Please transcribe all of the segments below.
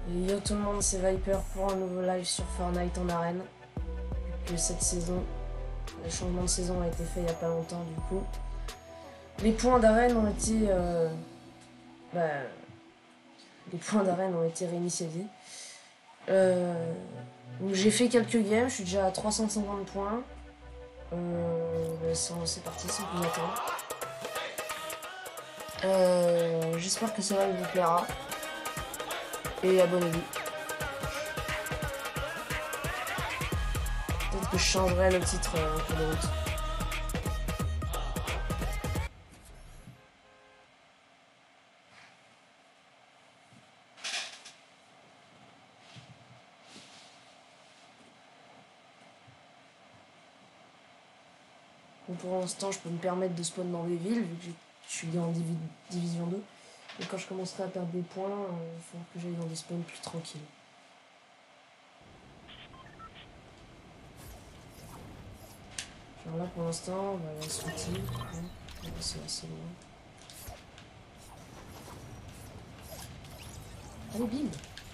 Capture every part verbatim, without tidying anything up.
Et yo tout le monde, c'est Viper pour un nouveau live sur Fortnite en arène. Que cette saison, le changement de saison a été fait il n'y a pas longtemps du coup. Les points d'arène ont été... Euh, bah, les points d'arène ont été réinitialisés. Euh, j'ai fait quelques games, je suis déjà à trois cent cinquante points. Euh, bah, c'est parti, c'est plus attendre. Euh, J'espère que ça vous plaira. Et abonnez-vous. Peut-être que je changerai le titre euh, en cours de route. Bon, pour l'instant, je peux me permettre de spawn dans des villes, vu que je suis en divi division deux. Et quand je commencerai à perdre des points, il euh, faut que j'aille dans des spawns plus tranquilles. Genre là, pour l'instant, on va aller à Sweetie. Hein, c'est assez loin. Allez, bim!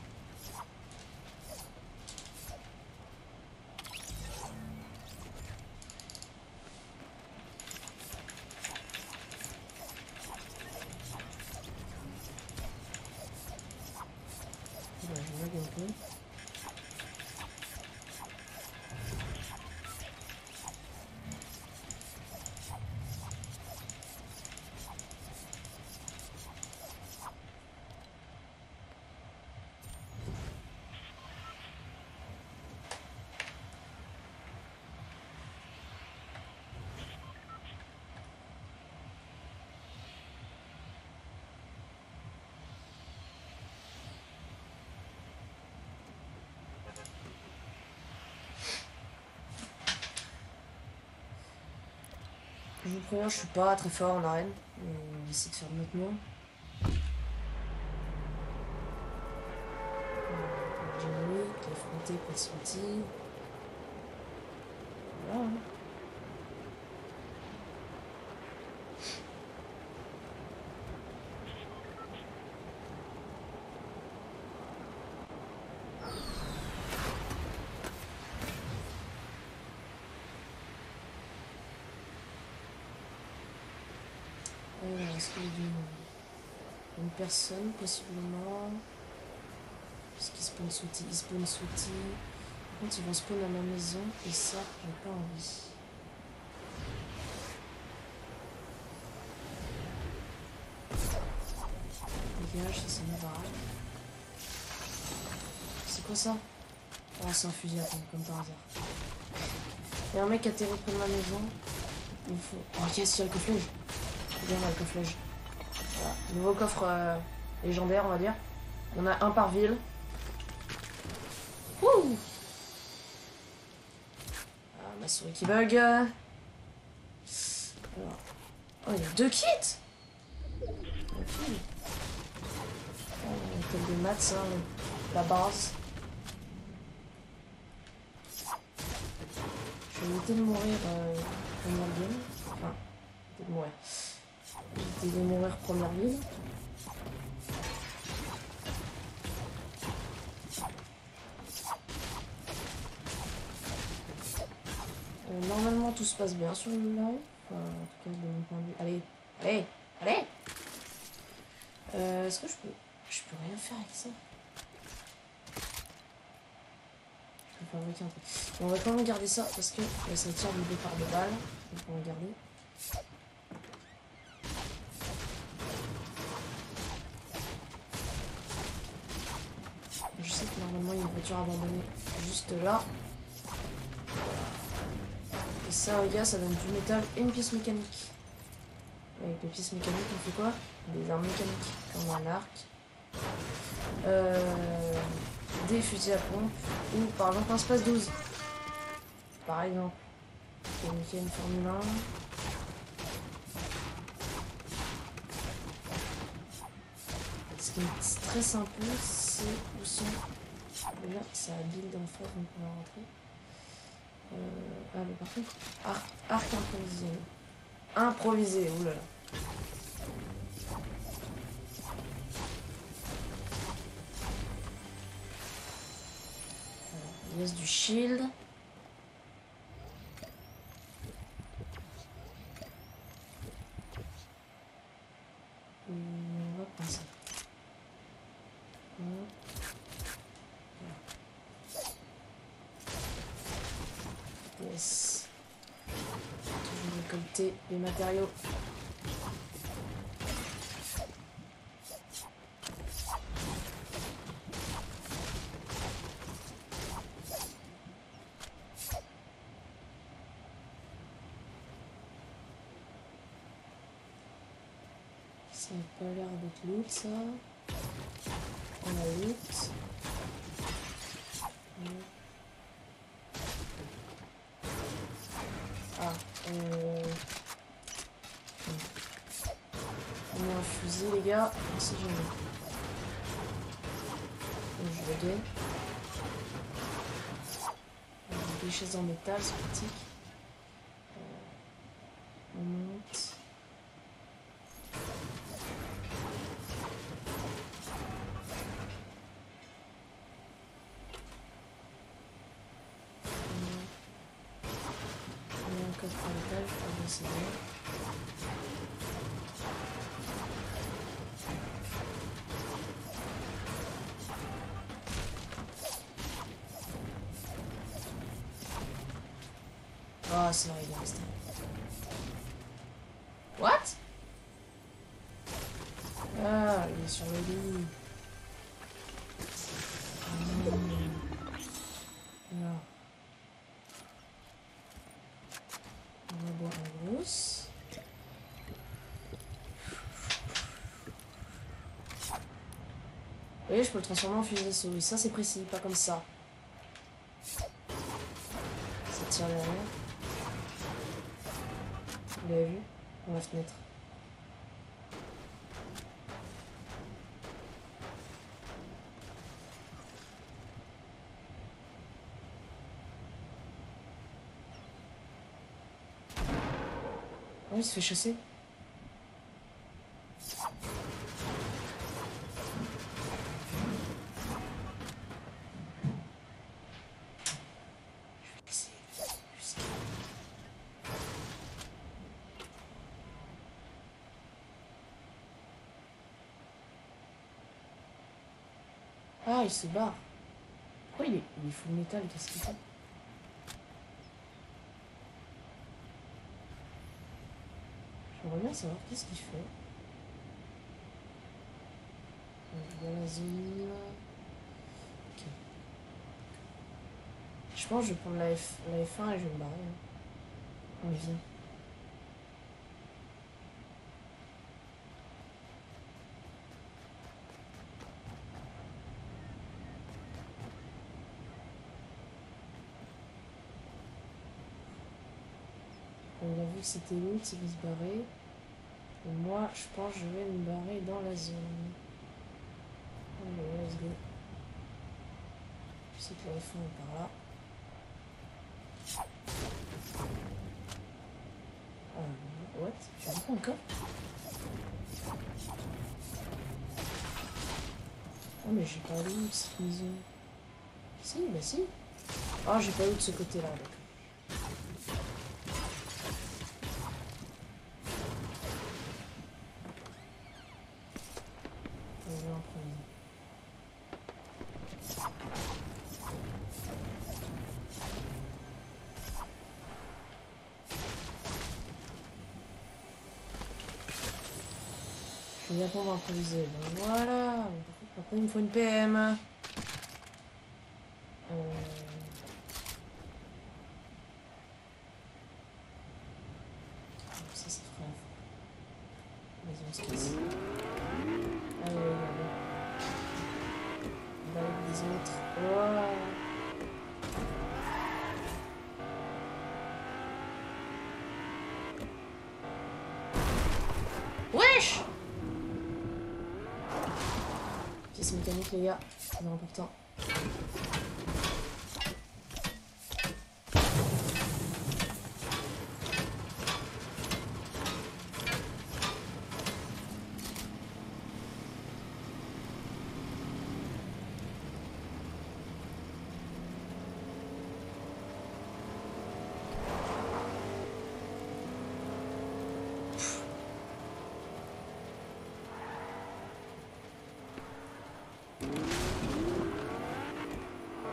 Ouais, je lag un peu. Je vous préviens, je suis pas très fort en arène. On va essayer de faire de notre mieux. Jimmy, qui est affronté par Sweetie. Voilà. Alors, est-ce qu'il y a une, une personne, possiblement? Parce qu'il spawn Sweetie, il spawn Sweetie. Par contre, ils vont spawn à ma maison, et ça, j'ai pas envie. Dégage, ça, c'est une baraque. C'est quoi ça? Oh, c'est un fusil à pompe, comme par hasard. Il y a un mec qui atterrit près de ma maison. Il faut... Oh, yes, il y a le coffre-flèche. Bien, le coffre-flèche. Voilà. Nouveau coffre euh, légendaire, on va dire. On a un par ville. Wouh! Ah, ma souris qui bug. Alors... Oh, il y a deux kits! Okay. Oh, tel des maths, hein, la base. Je vais éviter de mourir euh, première game. Enfin, éviter de mourir. Éviter de mourir première ville. Euh, normalement tout se passe bien sur le live. Enfin, en tout cas de mon point de vue. Allez, allez, allez. Euh, Est-ce que je peux... Je peux rien faire avec ça. Je peux fabriquer un truc. Bon, on va quand même garder ça parce que là, ça tire du départ de balles. Donc on va garder. Je sais que normalement il y a une voiture abandonnée juste là. Et ça, les gars, ça donne du métal et une pièce mécanique. Avec les pièces mécaniques, on fait quoi? Des armes mécaniques, comme un arc. Euh, des fusils à pompe. Ou par exemple un space douze. Par exemple. Il y a une Formule un. Ce qui est très simple, c'est où sont. Là, ça build en face, donc on va rentrer. Euh, ah, mais par contre, arc, arc improvisé. Improvisé, oulala. Il laisse du shield. On va prendre ça. Yes. Toujours récolter les matériaux. Ça n'a pas l'air d'être loot ça. On a loot. Ah, euh... on a un fusil les gars, si jamais. Donc, je le gagne. Des chaises en métal, c'est pratique. Euh, on monte. Coffre en métal, je crois que c'est bon. Oh, c'est vrai, il est resté. What? Ah, il est sur le lit. Mmh. Non. On va boire un grosse. Vous voyez, je peux le transformer en fusil d'assaut. Oui, ça c'est précis, pas comme ça. Ça tire derrière. Vous l'avez vu? Dans la fenêtre. Oh, il se fait chasser. Ah, il se barre. Pourquoi il est, il est full métal? Qu'est-ce qu'il fait? J'aimerais bien savoir qu'est-ce qu'il fait. Dans la zone. Ok. Je pense que je vais prendre la, F, la F un et je vais me barrer. Hein. On vient. On a vu que c'était l'autre, il va se barrer. Et moi, je pense que je vais me barrer dans la zone. Allez, let's go. Je sais que la F un est par là. Ah, what? Je vois pas encore. Oh, mais j'ai pas lu de cette maison. Si, bah si. Oh, j'ai pas eu de ce côté-là, d'accord. Je vais bien pour m'improviser. Ben voilà. Après, il me faut une P M. Euh... Ça, ça ferait un... Vas-y, on se casse. Allez, allez, allez. On va avec les autres. Wow. Wesh! Pièce mécanique, les gars. C'est important.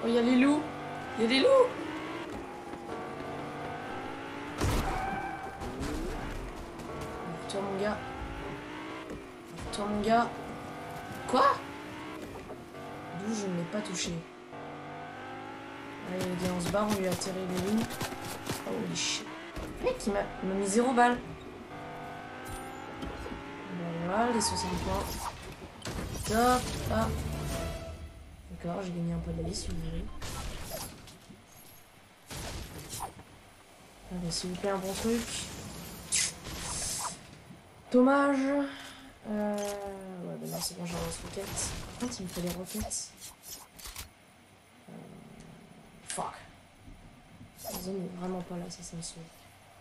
Oh, il y a les loups. Il y a des loups. Toi, mon gars. Toi, mon gars. Quoi? D'où je ne l'ai pas touché. Allez, les gars, on se barre, on lui a atterri les loups. Holy shit. Mec, il m'a mis zéro balle. Voilà, les soixante points. Top. Ah. D'accord, j'ai gagné un peu de la vie, si vous voulez. Allez, s'il vous plaît, un bon truc. Dommage. Euh... Ouais, bah non, c'est bon, j'ai un roquette. Par contre, il me faut des roquettes. Euh... Fuck. La zone est vraiment pas là, ça, ça me sauve.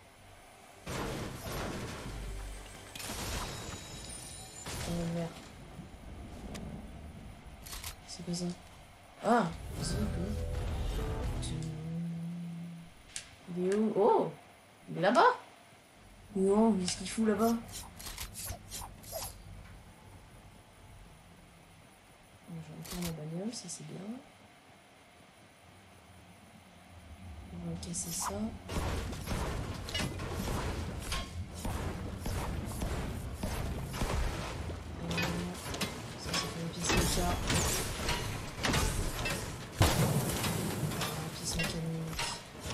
Euh, vert. C'est quoi ça? Ah, c'est quoi? Il est où? Oh, il est là-bas? Non, qu'est-ce qu'il fout là-bas? J'ai encore ma bagnole, ça c'est bien. On va casser ça. Voilà. Ça, ça fait une pièce méca. Une pièce mécanique.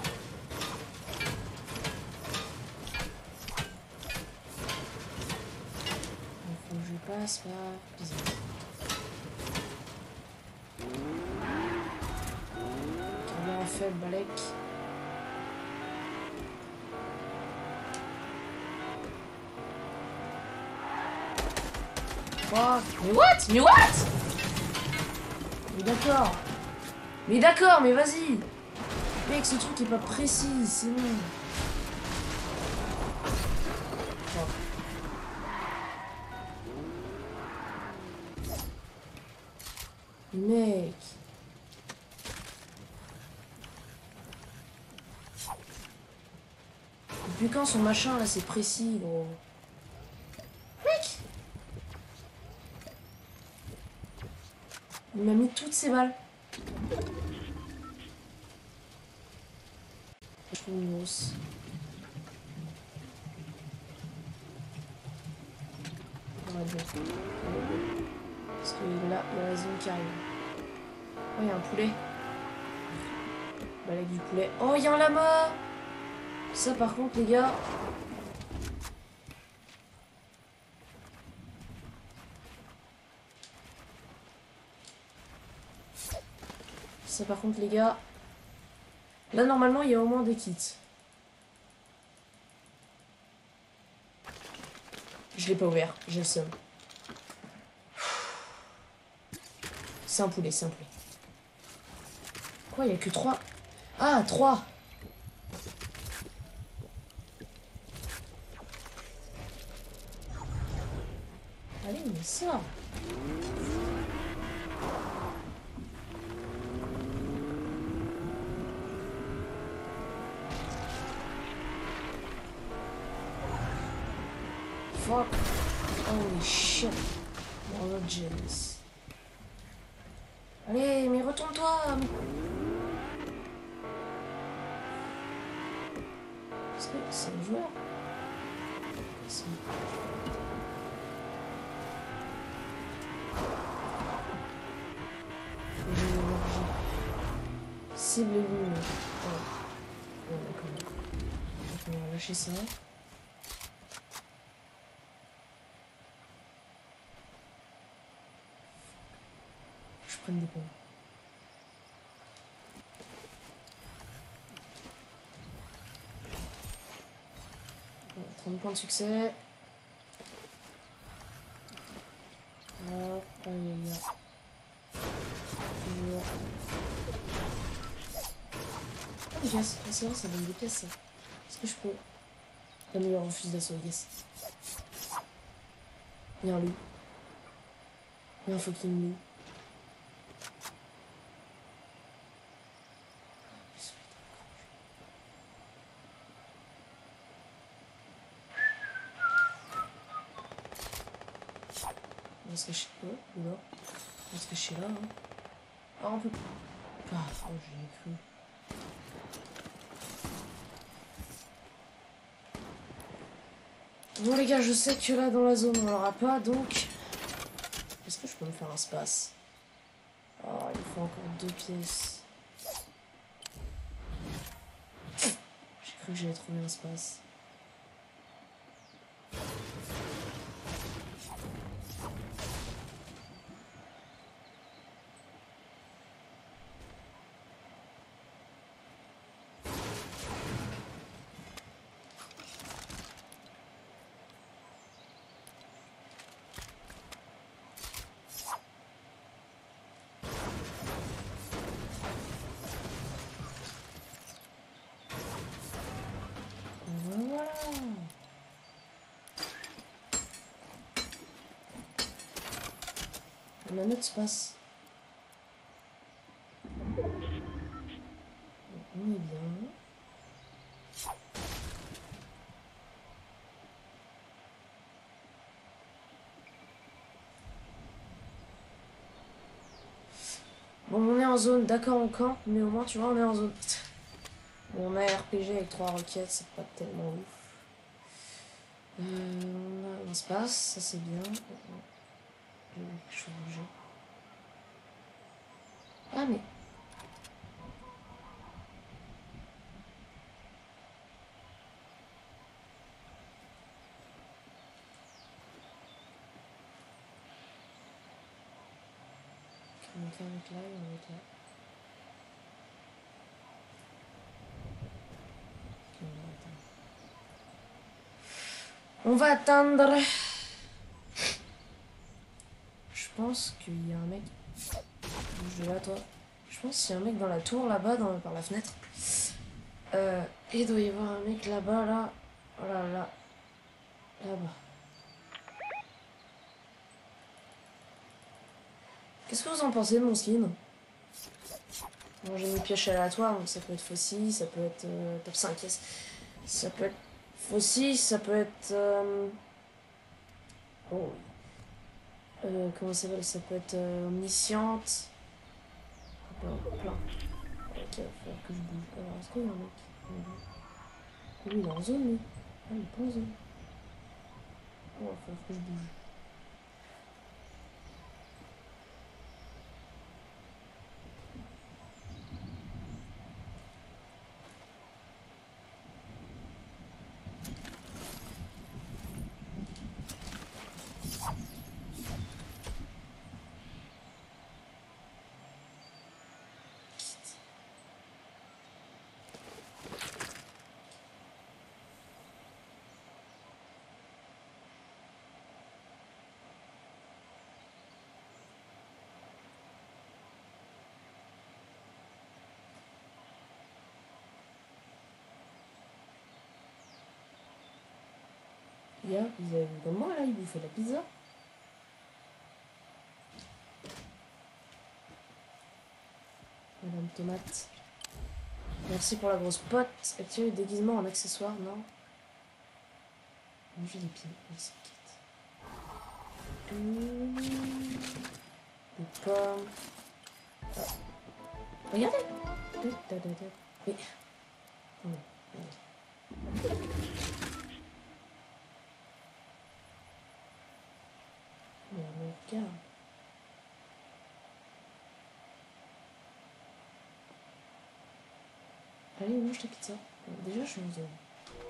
Il faut que je passe par bizarre. Carburant faible, Balek. Oh, mais what? Mais what? Mais d'accord. Mais d'accord, mais vas-y. Mec, ce truc est pas précis, c'est bon. Oh. Mec. Depuis quand son machin là c'est précis, gros? Mec! Il m'a mis toutes ses balles. Je trouve une grosse. On va dire. Parce que là, il y a la zone qui arrive. Oh, il y a un poulet. Balèque du poulet. Oh, il y a un lama! Ça, par contre, les gars. Ça, par contre, les gars. Là, normalement, il y a au moins des kits. Je l'ai pas ouvert, j'ai le seum. C'est un poulet, c'est un poulet. Quoi, il y a que trois? Ah, trois! Allez, mais sors! Fuck! Holy shit! More gems. Allez, mais retourne-toi! Est-ce que c'est un joueur? Si. Cible éliminée. Oh. Bon, d'accord. Donc, on va lâcher ça. Je prends des points. trente points de succès. Hop, aïe aïe aïe. Toujours. Ah, des pièces. Ah, c'est vrai, ça donne des pièces, ça. Est-ce que je peux. La meilleure refuse d'assaut, yes. Il y a un loup. Il y a un fucking loup. On va se cacher. Oh, oula. On va se cacher là. Hein. Ah, on peut pas. Paf, oh, j'y ai cru. Bon les gars, je sais que là dans la zone on l'aura pas, donc... Est-ce que je peux me faire un space? Oh, il faut encore deux pièces. J'ai cru que j'allais trouver un space. Voilà. On a notre espace. On est bien. Bon, on est en zone, d'accord, on campe, mais au moins, tu vois, on est en zone. Bon, on a R P G avec trois requêtes, c'est pas tellement ouf. Euh, on a un espace, ça c'est bien. Je vais changer. Ah, mais. On va mettre là, on va mettre là. On va attendre. Je pense qu'il y a un mec. Bouge de là, toi. Je pense qu'il y a un mec dans la tour là-bas, dans... par la fenêtre. Euh, et il doit y avoir un mec là-bas, là. Oh là là. Là-bas. Qu'est-ce que vous en pensez de mon skin? Bon, j'ai mis pioche aléatoire, donc ça peut être Faucille, ça peut être euh, top cinq S. Ça peut être Faucille, ça peut être. Euh... Oh. Euh, comment ça s'appelle? Ça peut être euh, omnisciente. Plein, plein. Ok, il va falloir que je bouge. Alors, est-ce qu'il y a un mec? Oui, il est en zone, lui. Ah, il est pas en zone. Oh, il va falloir que je bouge. Hier, vous avez vu comme moi, là, il bouffait la pizza. Madame Tomate. Merci pour la grosse pote. Activez le déguisement en accessoire, non? Manger des pieds, merci, Kate. Mmh. Des pommes. Ah. Regardez! Mais. Oh, oh. Mais regarde. Allez, mange ta pizza. Déjà, je suis en zone.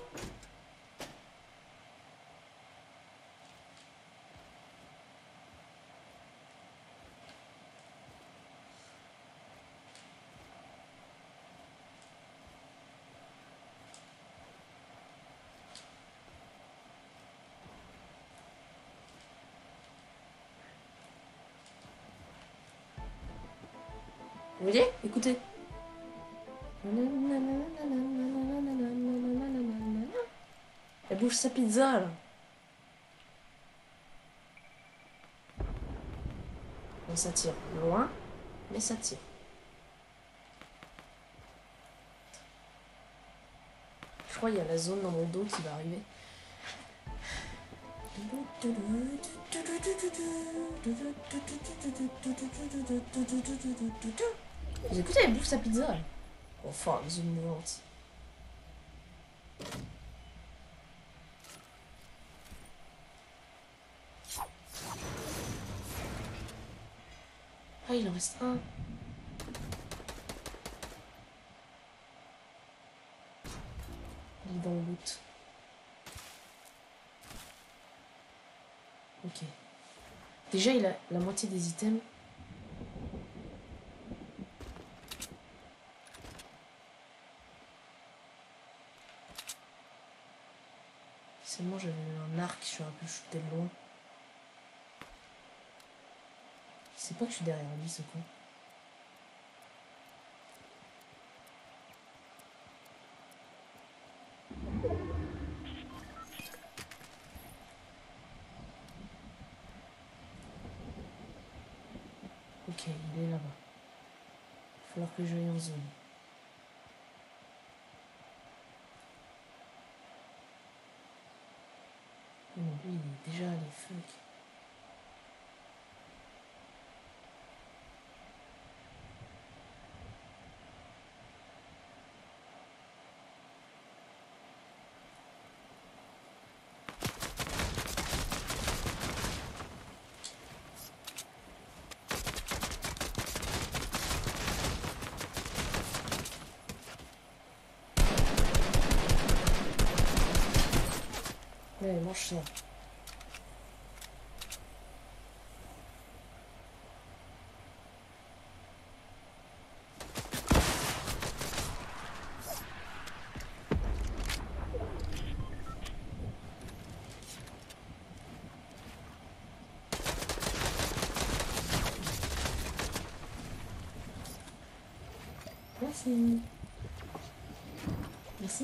Vous voyez? Écoutez. Elle bouge sa pizza, là. Bon, ça tire loin, mais ça tire. Je crois qu'il y a la zone dans mon dos qui va arriver. Vous écoutez, elle bouffe sa pizza. Enfin, dans une mouvante. Ah, il en reste un. Il est dans le loot. Ok. Déjà, il a la moitié des items. Seulement, j'avais un arc, je suis un peu shooté de loin. Je sais pas que je suis derrière lui, ce con. Ok, il est là-bas. Il va falloir que j'aille en zone. Oh, lui, il est déjà allé, fuck. Ouais, mange ça. Merci. Merci.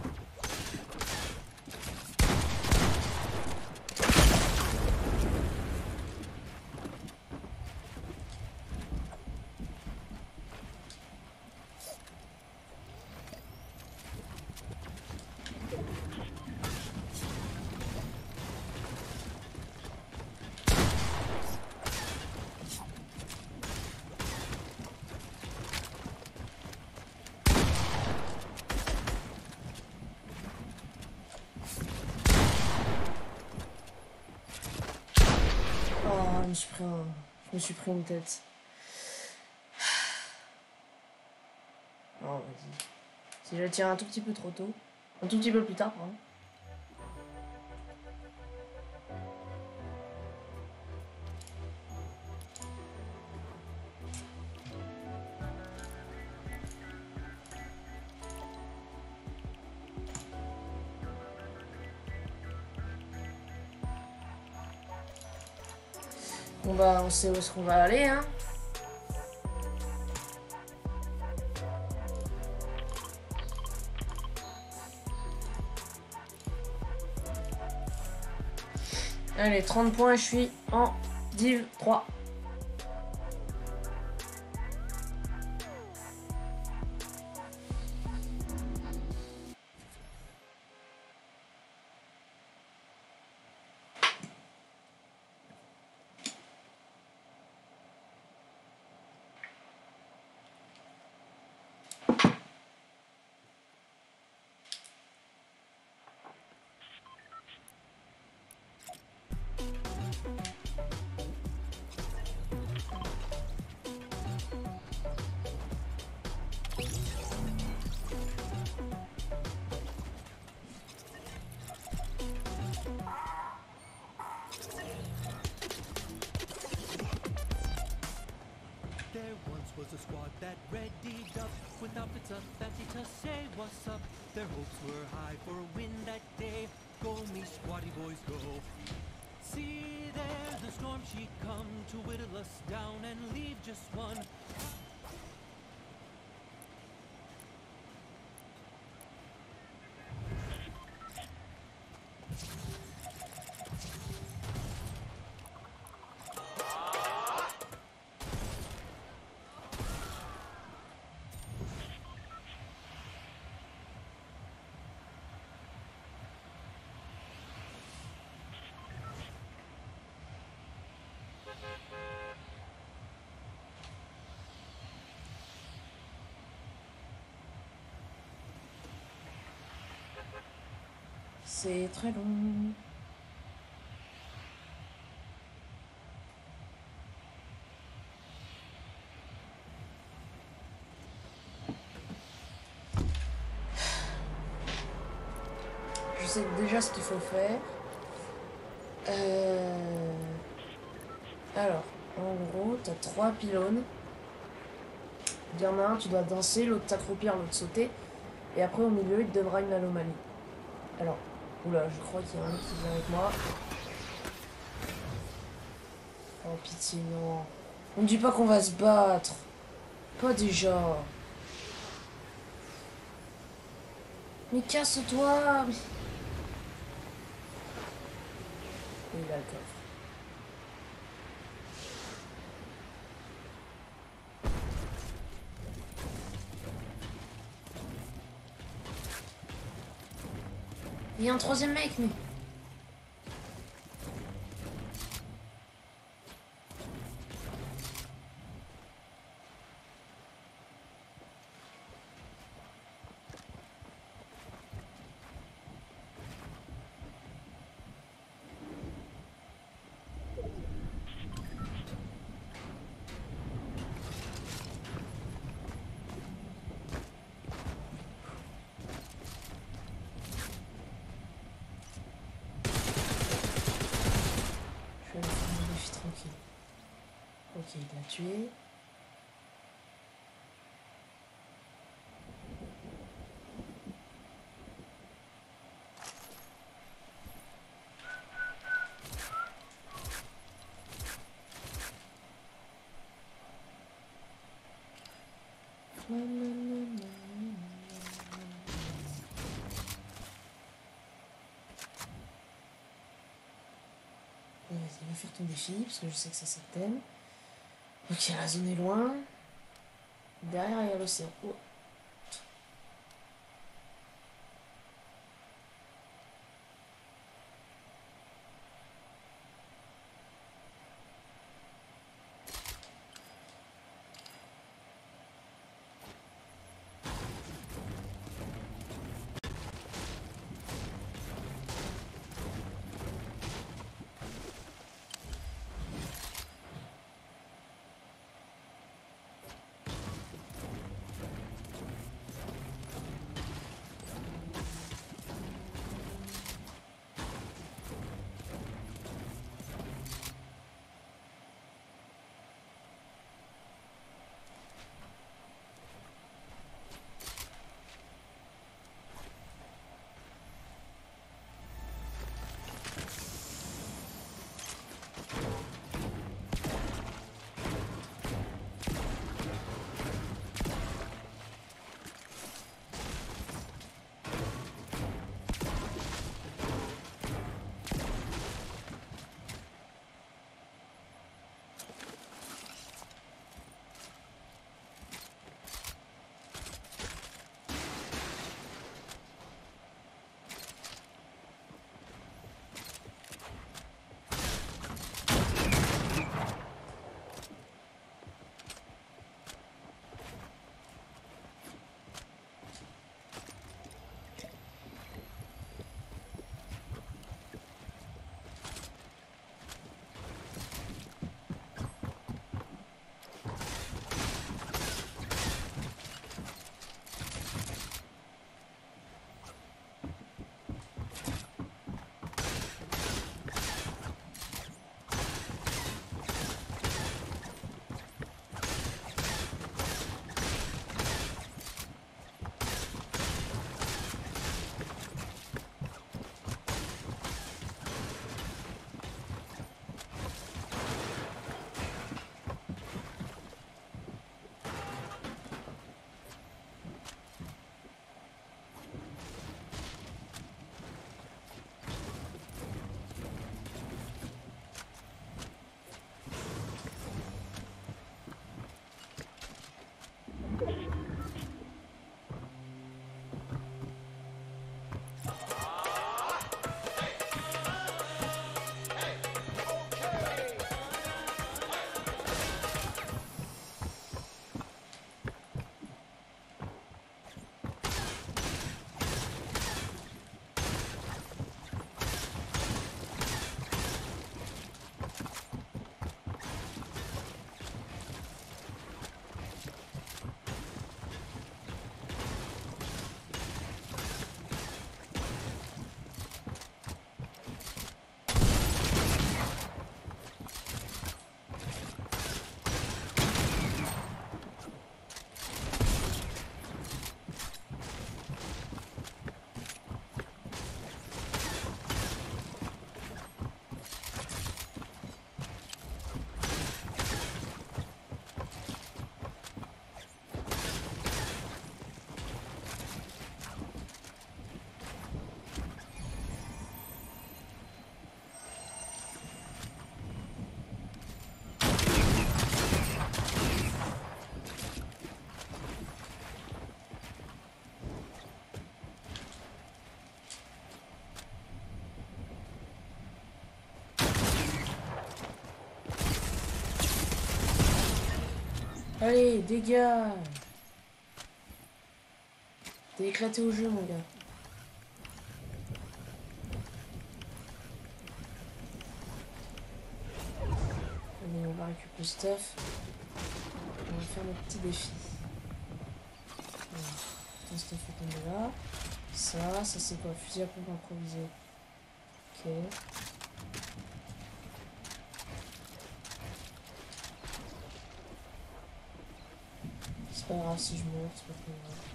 Oh, je me suis pris un... Je me suis pris une tête. Oh, vas-y. Si je tire un tout petit peu trop tôt. Un tout petit peu plus tard, pardon. Bon bah, on sait où est-ce qu'on va aller, hein. Allez, trente points, je suis en div trois. There once was a squad that readied up with outfits up fancy to say what's up. Their hopes were high for a win that day. Go me squatty boys go. See there the storm she'd come to whittle us down and leave just one. C'est très long. Je sais déjà ce qu'il faut faire. Euh... Alors, en gros, t'as trois pylônes. Il y en a un, tu dois danser, l'autre t'accroupir, l'autre sauter. Et après, au milieu, il te donnera une anomalie. Alors, oula, je crois qu'il y a un mec qui vient avec moi. Oh, pitié, non. On me dit pas qu'on va se battre. Pas déjà. Mais casse-toi. Il a le coffre. Il y a un troisième mec, mais... Je vais aller faire mon défi tranquille. Ok, il l'a tué. Vas-y, va faire ton défi, parce que je sais que ça, ça t'aime. Ok, la zone est loin. Derrière, il y a l'océan. Oh. Allez, dégage. T'es éclaté au jeu, mon gars. Allez, on va récupérer le stuff. On va faire notre petit défi. Alors, ton stuff est tombé là. Ça, ça c'est quoi? Fusil à pompe improvisé. Ok. C'est pas grave si je meurs, c'est pas très grave.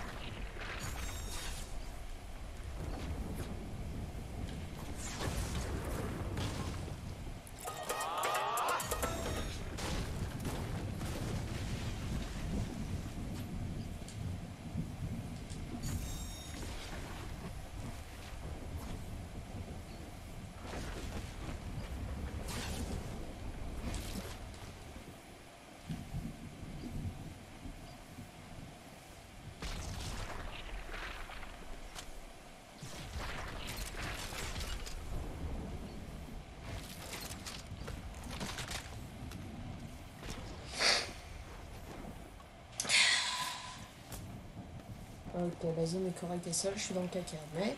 Ok, la zone est correcte et seule, je suis dans le caca, mais...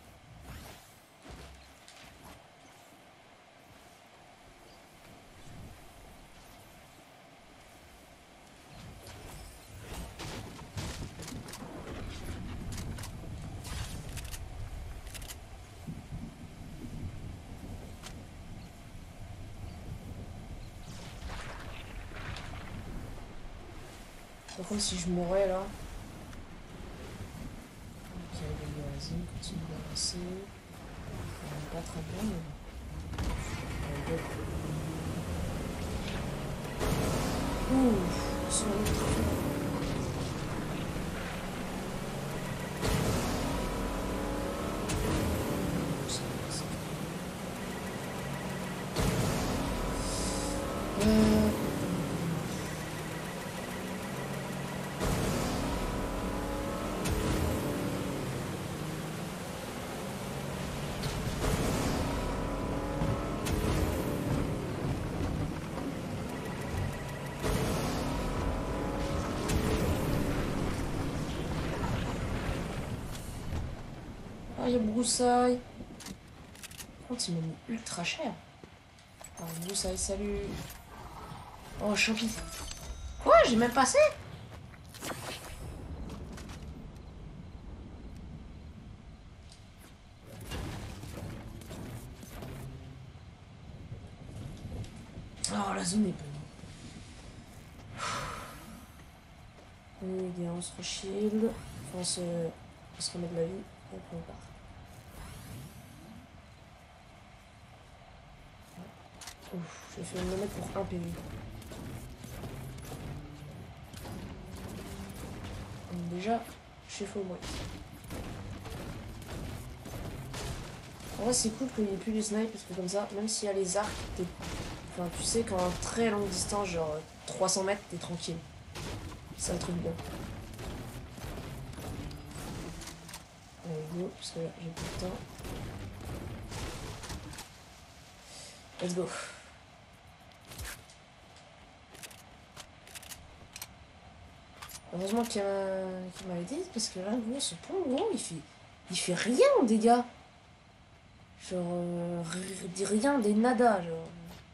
Par contre, si je mourais là... Ok, les zone continue d'avancer. Pas très bien, mais bon. Ouh, sur le truc. Euh... Ah, il y a Broussaille. Par contre, il m'a mis ultra cher. Ah, Broussaille, salut. Oh, Champi. Quoi? J'ai même passé? Oh, la zone est bonne. Les gars, on se re-shield. Enfin, on se... on se remet de la vie. Et puis on part. Ouf, j'ai fait une mettre pour un P V. Donc déjà, je suis faux bruit. En vrai, c'est cool qu'il n'y ait plus les snipes parce que comme ça, même s'il y a les arcs, t'es... Enfin, tu sais qu'en très longue distance, genre trois cents mètres, t'es tranquille. C'est un truc bien. Allez, go, parce que là, j'ai plus de temps. Let's go. Heureusement qu'il qu m'avait dit, parce que là, gros, ce pont, gros, il fait, il fait rien en dégâts. Genre, euh, rien, des nada, genre.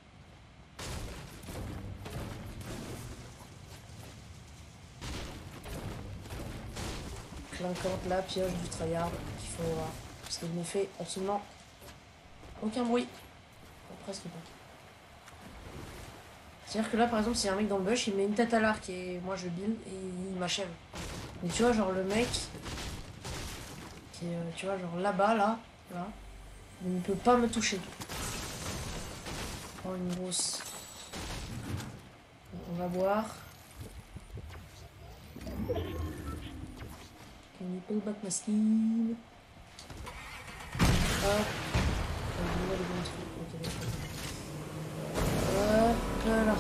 Clinquante, la pioche du tryhard qu'il faut voir. Parce qu'il ne fait absolument aucun bruit. Enfin, presque pas. C'est-à-dire que là, par exemple, s'il y a un mec dans le bush, il met une tête à l'arc et moi je build et il m'achève. Mais tu vois, genre le mec qui est, euh, tu vois, genre là-bas, là, là, il ne peut pas me toucher. Oh, une grosse. On va boire. Can you pull back my skin? Hop. On va les bons trucs. Ok, d'accord. Hop là.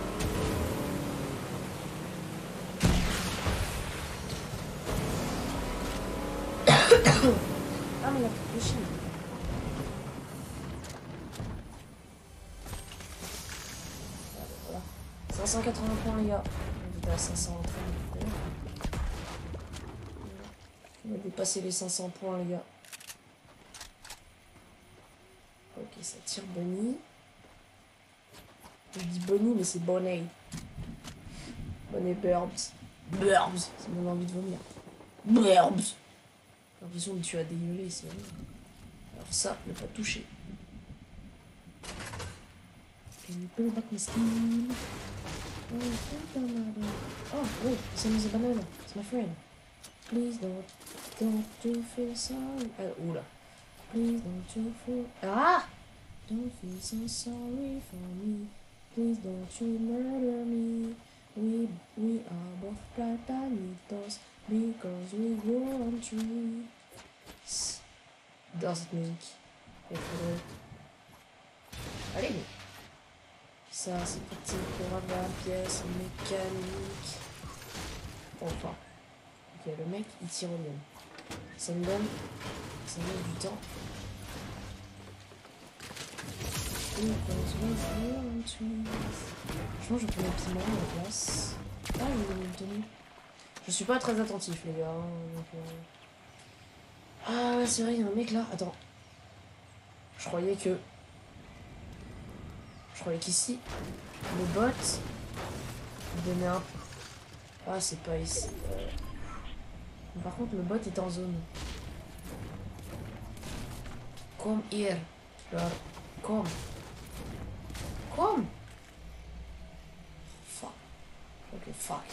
Ah mais il y a plus de chien. Voilà. cinq cent quatre-vingts points les gars. T'es à cinq cents points. On va dépasser les cinq cents points, les gars. Ok, ça tire Bonnie. Je dis Bonnie, mais c'est Bonnet. Bonnet Burbs. Burbs. Ça me donne envie de vomir. Burbs. J'ai l'impression que tu as dégueulé, c'est vrai. Alors ça, ne pas toucher. Can you pull back my skin? Oh, wait, this is a banana. It's my friend. Please don't, don't you feel sorry. Ah, oula. Please don't you feel... Ah! Don't feel so sorry for me. Please don't you murder me. We, we are both platanitos because we grow on trees. J'adore cette musique. Il faudrait... Allez! Ça, c'est parti pour avoir la pièce mécanique. Enfin. Ok, le mec, il tire au même. Ça me donne... Ça me donne du temps. Franchement, je prends mes piments à la place. Ah, il est une tenue. Je suis pas très attentif, les gars. Hein, donc, euh... Ah, ouais, c'est vrai, il y a un mec là. Attends. Je croyais que... Je croyais qu'ici, le bot donnait un... Ah, c'est pas ici. Euh... Par contre, le bot est en zone. Come here. Come. Come. Fuck. Ok, fuck.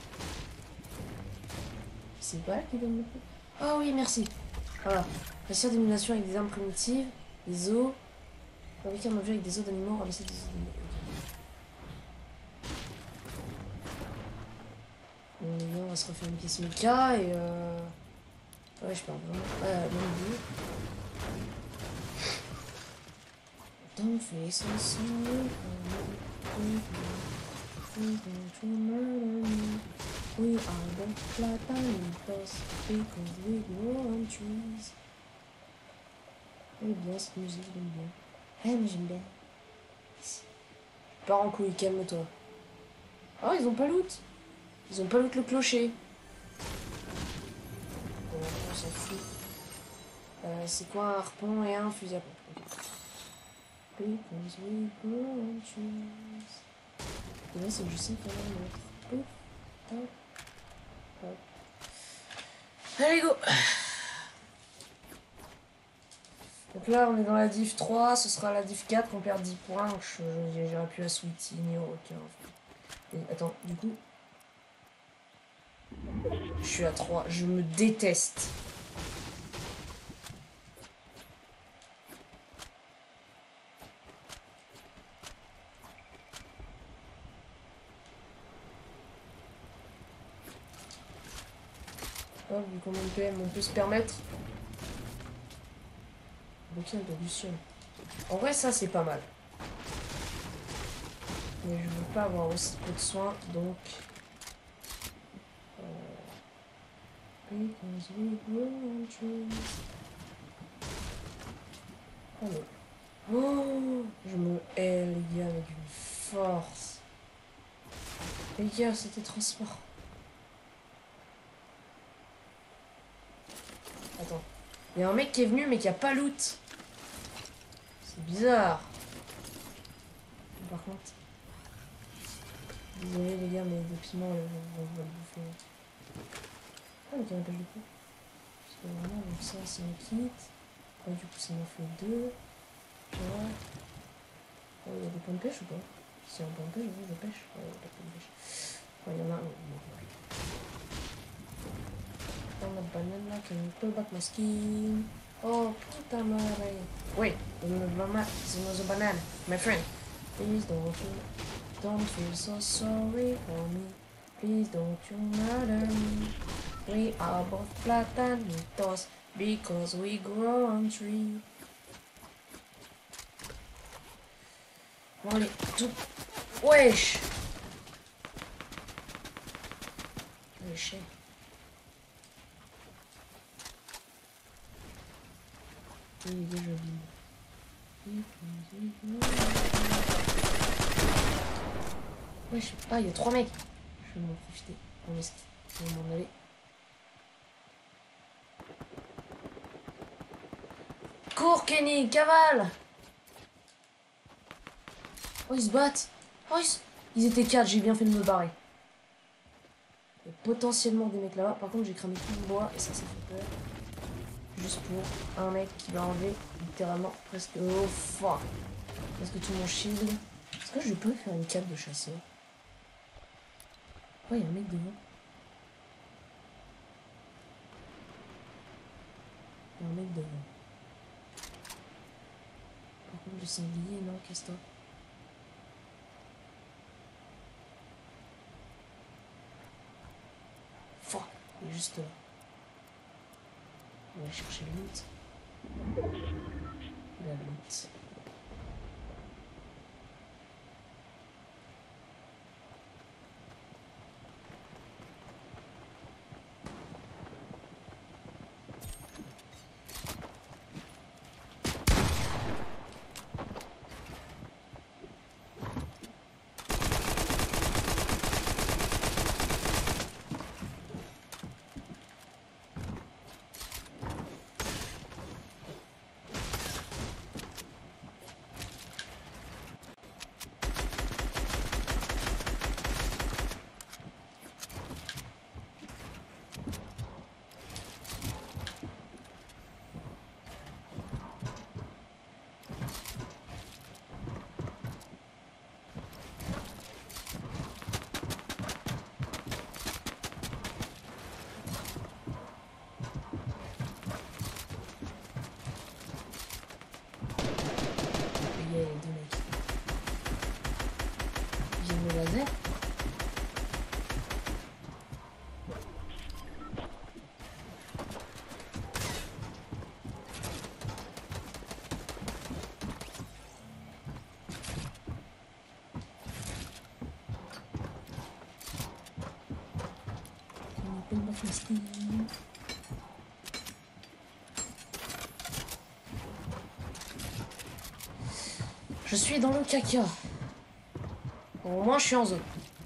C'est pas elle qui donne le coup. Ah oui, merci. Voilà. Réussir d'émulation avec des armes primitives, des os. Fabriquer un objet avec des os d'animaux, ramasser des os d'animaux. Bon, les gars, on va se refaire une pièce méca et euh... Ouais, je parle vraiment. Ouais, même dit. Don't feel so sorry for me. Please don't you murder me. We are the platanitos because we grow on trees. Elle est bien cette musique, j'aime bien. Ah, mais j'aime bien. Pars en couille, calme-toi. Oh, ils ont pas loot. Ils ont pas loot le clocher. Bon, on s'en fout. Euh, c'est quoi un harpon et un fusil à pompe? Because we grow on trees. Et là, c'est que je sais qu'il y en a un autre. Pouf, hop, hop. Allez, go! Donc là, on est dans la div trois, ce sera la div quatre, on perd dix points, donc j'aurais pu la sweetie, ni au requin. Et attends, du coup... Je suis à trois, je me déteste. Oh, vu combien de P M on peut se permettre. Bouquin de Lucien. En vrai, ça c'est pas mal. Mais je veux pas avoir aussi peu de soins, donc. Euh... Allez. Oh, je me hais, les gars, avec une force. Les gars, c'était transport. Attends. Il y a un mec qui est venu mais qui a pas loot. C'est bizarre. Par contre. Désolé les gars, mais des piments, là, on va le bouffer. Ah, mais qui empêche du coup. Parce que vraiment, donc ça, c'est un kit. Ah, du coup, ça m'en fait deux. Voilà. Oh, il y a des points de pêche ou pas? Si y a un point de pêche, je pêche. Ouais, il y a pas de point de pêche. Ouais, il y en a un. On a banana, can you pull back my skin? Oh, puta madre. Wait, it's another banana, my friend. Please don't you, don't feel so sorry for me. Please don't you murder me. We are both platanitos because we grow on trees. Bon, allez, tout. Wesh! Le chien. Il est déjà vide. Wesh, ah, il y a trois mecs. Je vais m'en profiter pour m'en aller. Cours, Kenny, cavale! Oh, ils se battent! Oh, ils, se... ils étaient quatre, j'ai bien fait de me barrer. Il y a potentiellement des mecs là-bas. Par contre, j'ai cramé tout le bois et ça, ça fait peur. Juste pour un mec qui va enlever littéralement presque. Oh fuck! Presque tout mon shield. Est-ce que je peux faire une cape de chasseur? Oh, il y a un mec devant. Il y a un mec devant. Par contre, le sanglier, non, casse-toi. Fuck! Il est juste là. On va chercher le loot. La loot. Laser. Je suis dans le caca. Au moins, je suis en zone.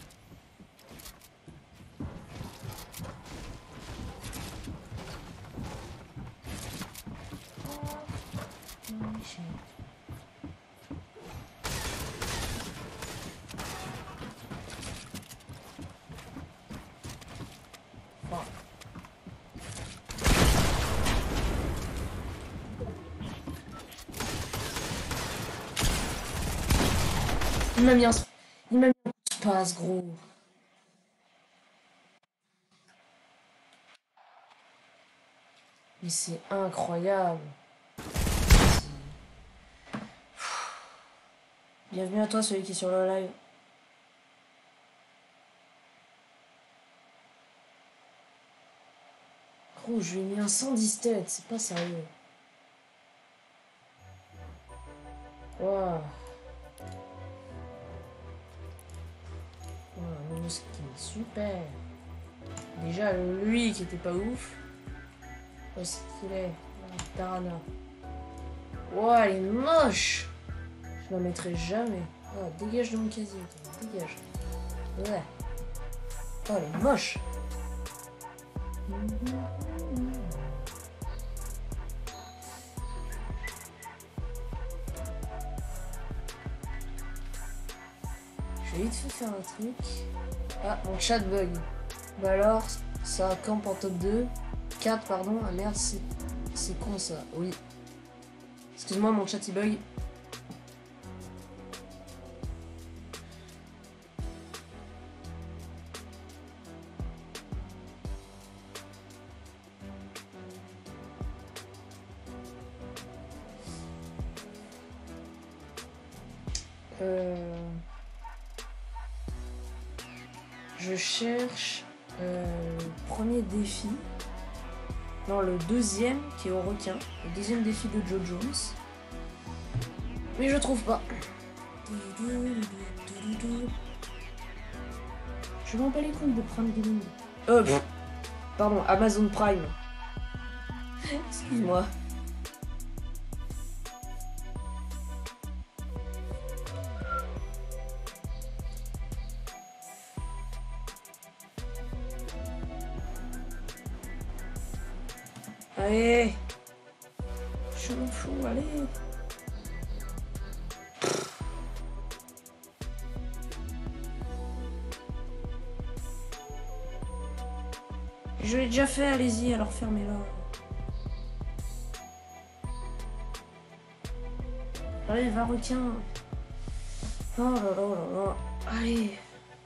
Il m'a mis un... Il m'a mis un passe, gros. Mais c'est incroyable. Bienvenue à toi, celui qui est sur le live. Gros, je lui ai mis un cent dix têtes, c'est pas sérieux. Waouh. Un nouveau skin, super. Déjà, lui qui était pas ouf. Où est-ce qu'il est? Tarana. Wow, elle est moche. Je la mettrai jamais. Oh, dégage de mon casier, toi. Dégage. Ouais. Oh, elle est moche. Je vais vite fait faire un truc. Ah, mon chat bug. Bah alors, ça campe en top deux. quatre, pardon. Ah merde, c'est con ça. Oui. Excuse-moi, mon chat il bug. Euh... Je cherche euh, le premier défi. Non, le deuxième qui est au requin. Le deuxième défi de Joe Jones. Mais je trouve pas. Je m'en bats les couilles de Prime Gaming. Euh, pff, pardon, Amazon Prime. Excuse-moi. Allez. Je m'en fous, allez. Je l'ai déjà fait, allez-y, alors fermez-la. Allez, va, retiens. Oh là là là là. Allez.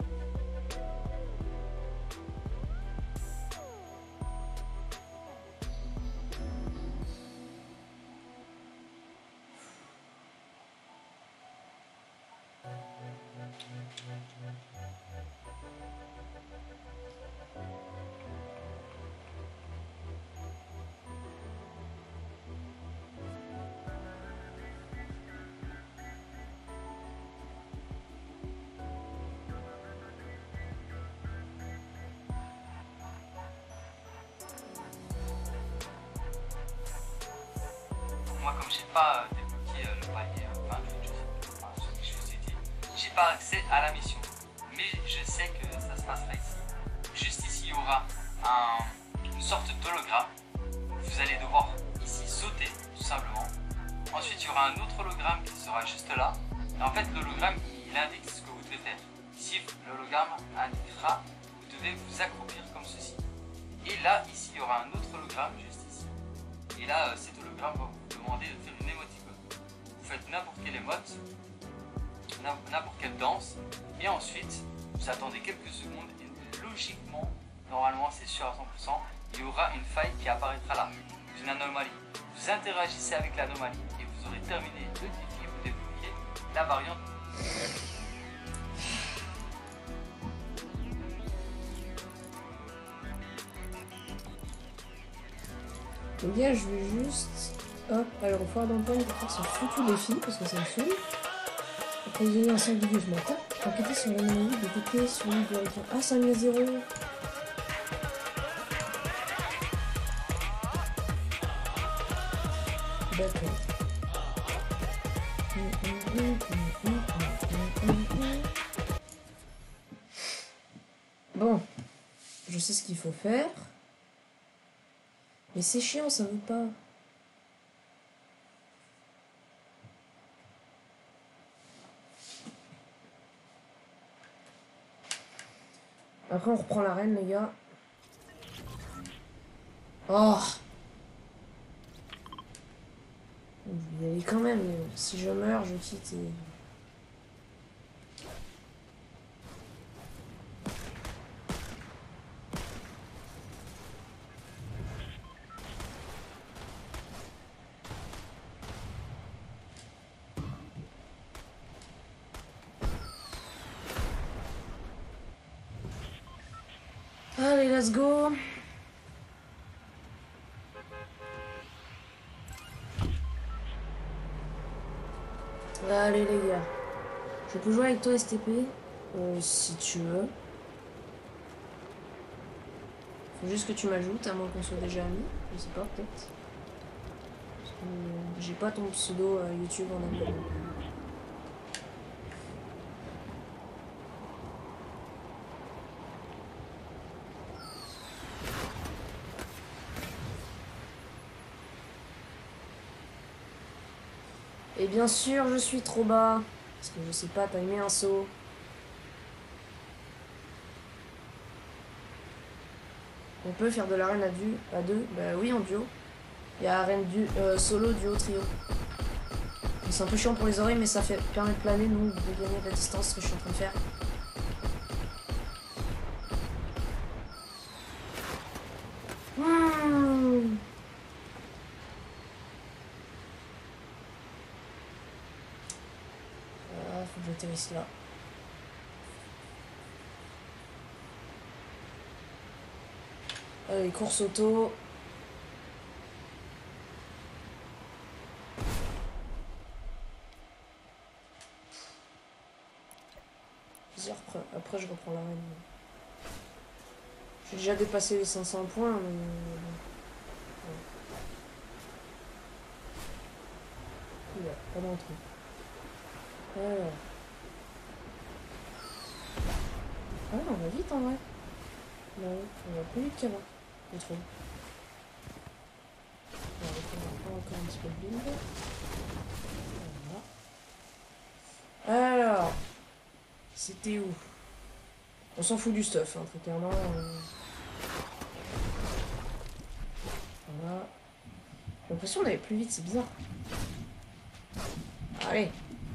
Moi, comme j'ai pas euh, débloqué euh, le palier, euh, enfin, je, je, enfin, ce que je vous ai dit, j'ai pas accès à la mission. Mais je sais que ça se passera ici. Juste ici, il y aura un, une sorte d'hologramme. Vous allez devoir ici sauter, tout simplement. Ensuite, il y aura un autre hologramme qui sera juste là. Et en fait, l'hologramme, il indique ce que vous devez faire. Ici, l'hologramme indiquera, vous devez vous accroupir comme ceci. Et là, ici, il y aura un autre hologramme juste ici. Et là, euh, cet hologramme va vous demander de faire une émoticône. Vous faites n'importe quelle émote, n'importe quelle danse, et ensuite, vous attendez quelques secondes, et logiquement, normalement, c'est sûr à cent pour cent, il y aura une faille qui apparaîtra là, une anomalie. Vous interagissez avec l'anomalie, et vous aurez terminé le défi, vous débloquez la variante. Les gars, je vais juste hop, aller au foire d'Antoine pour faire son foutu défi parce que ça me saoule. Occasionner un sanglier, je m'en tape. Enquêter sur l'anomalie des D P sur l'île de l'horizon. Ah, ça a mis à zéro. D'accord. Bon, je sais ce qu'il faut faire. Mais c'est chiant, ça veut pas. Après, on reprend l'arène, les gars. Oh! Je vais y aller quand même, mais si je meurs, je quitte et... Allez, let's go! Allez, les gars. Je peux jouer avec toi, S T P? Euh, si tu veux. Faut juste que tu m'ajoutes, à moins qu'on soit déjà amis. Je sais pas, peut-être. Parce que j'ai pas ton pseudo euh, YouTube en anglais. Et bien sûr, je suis trop bas. Parce que je sais pas timer un saut. On peut faire de l'arène à, du, à deux. Bah oui, en duo. Il y a arène du, euh, solo, duo, trio. C'est un peu chiant pour les oreilles, mais ça fait, permet de planer, donc de gagner de la distance, ce que je suis en train de faire. Mmh. Ah, faut que j'atterrisse là. Allez, course auto. Après, après, je reprends l'arène. J'ai déjà dépassé les cinq cents points, mais... Ouais. Il y a pas d'entrée. Alors... Ah ouais, on va vite en vrai. Là, on va plus vite qu'avant, je trouve. encore un petit peu de build. Voilà. Alors, c'était où? On s'en fout du stuff, hein, très clairement. Euh... Voilà. J'ai l'impression d'aller plus vite, c'est bizarre. Allez.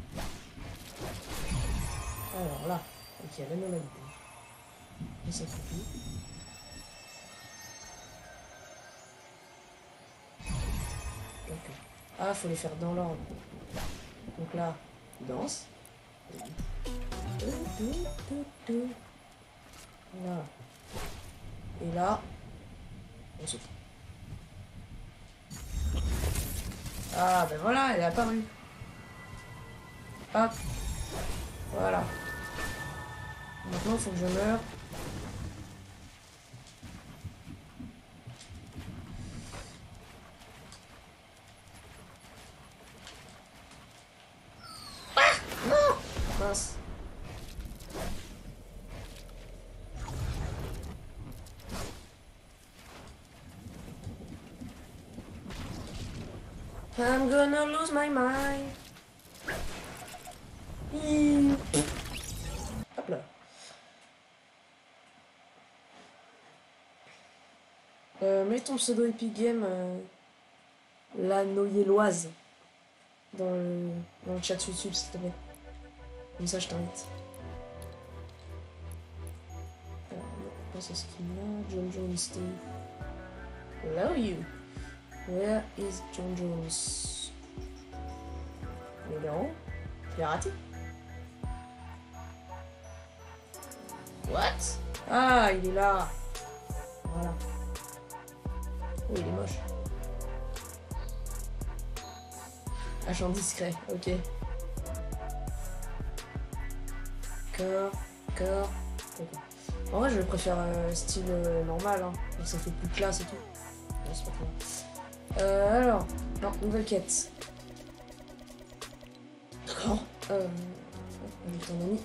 Alors là, ok, la normalité. Et ça fait plus. Ok. Ah, faut les faire dans l'ordre. Donc là, danse. Là. Et là, on saute. Ah, ben voilà, elle est apparue. Hop. Voilà. Maintenant, il faut que je meure. Ah non. Mince. I'm gonna lose my mind. Mmh. Hop là. Euh, mets ton pseudo Epic Game, euh, la Noyelloise, dans le, dans le chat YouTube, s'il te plaît. Comme ça, je t'invite. Alors, pas ce skin-là. John Jones, Steve. Hello, you. Where is John Jones? Mais non, je l'ai raté. What? Ah, il est là. Voilà. Oh, il est moche. Agent discret, ok. Corps, corps. Okay. En vrai, je préfère euh, style euh, normal, hein. Ça fait plus classe et tout. Non, c'est pas trop. Euh, alors, non, nouvelle quête. D'accord. Euh, avec ton ami.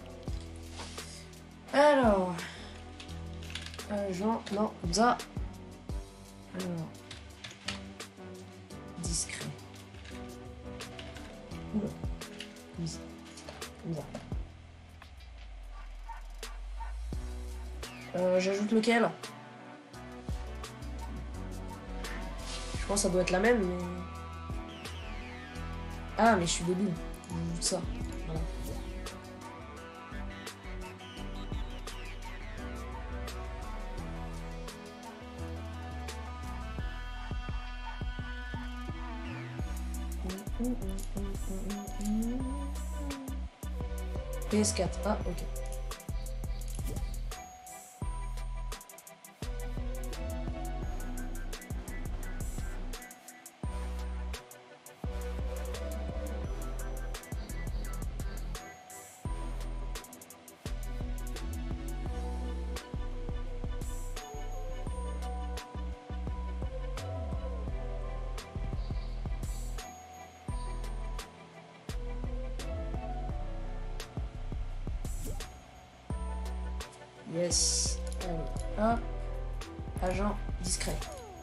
Alors. Agent, non, comme ça. Alors. Discret. Oula. Comme ça. Comme ça. Euh, j'ajoute lequel? Je pense que ça doit être la même, mais... Ah, mais je suis débile. J'ajoute ça. Voilà. P S quatre. Ah, ok. Yes. Allez, hop. Agent discret.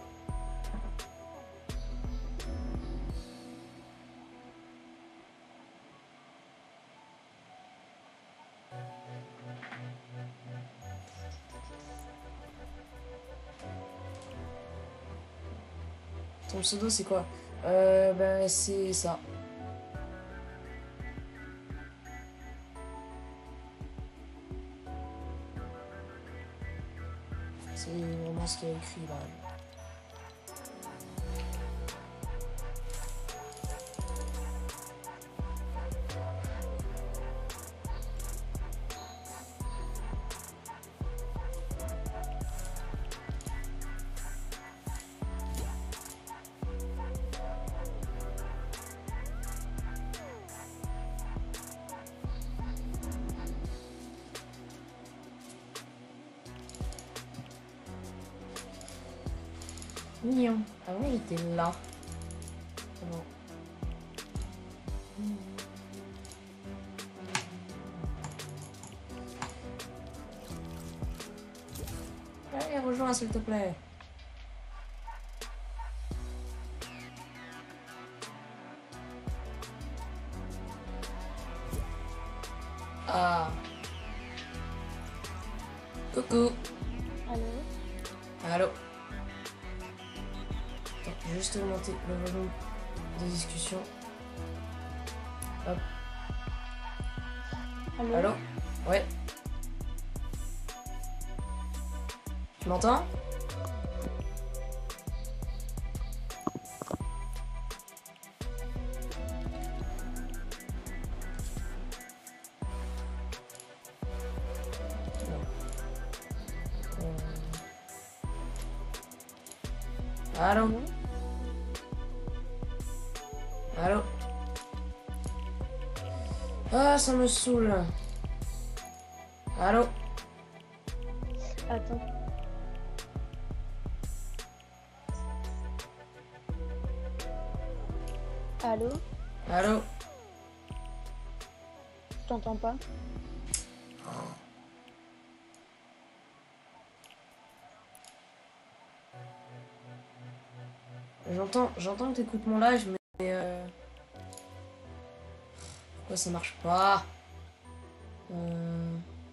Ton pseudo c'est quoi? Euh, ben c'est ça. C'est vraiment ce qu'il y a écrit là. Mignon. Ah oui, il était là. Bon. Allez, rejoins s'il te plaît. Ah. Coucou. Allô? Allô. Attends, je vais juste augmenter le volume de discussion. Hop. Allô? Allô? Ouais. Tu m'entends? Allô? Allô? Ah, ça me saoule. Allô? Attends. Allô? Allô? Je t'entends pas. J'entends, j'entends que t'écoutes mon live, mais euh... pourquoi ça marche pas? Euh...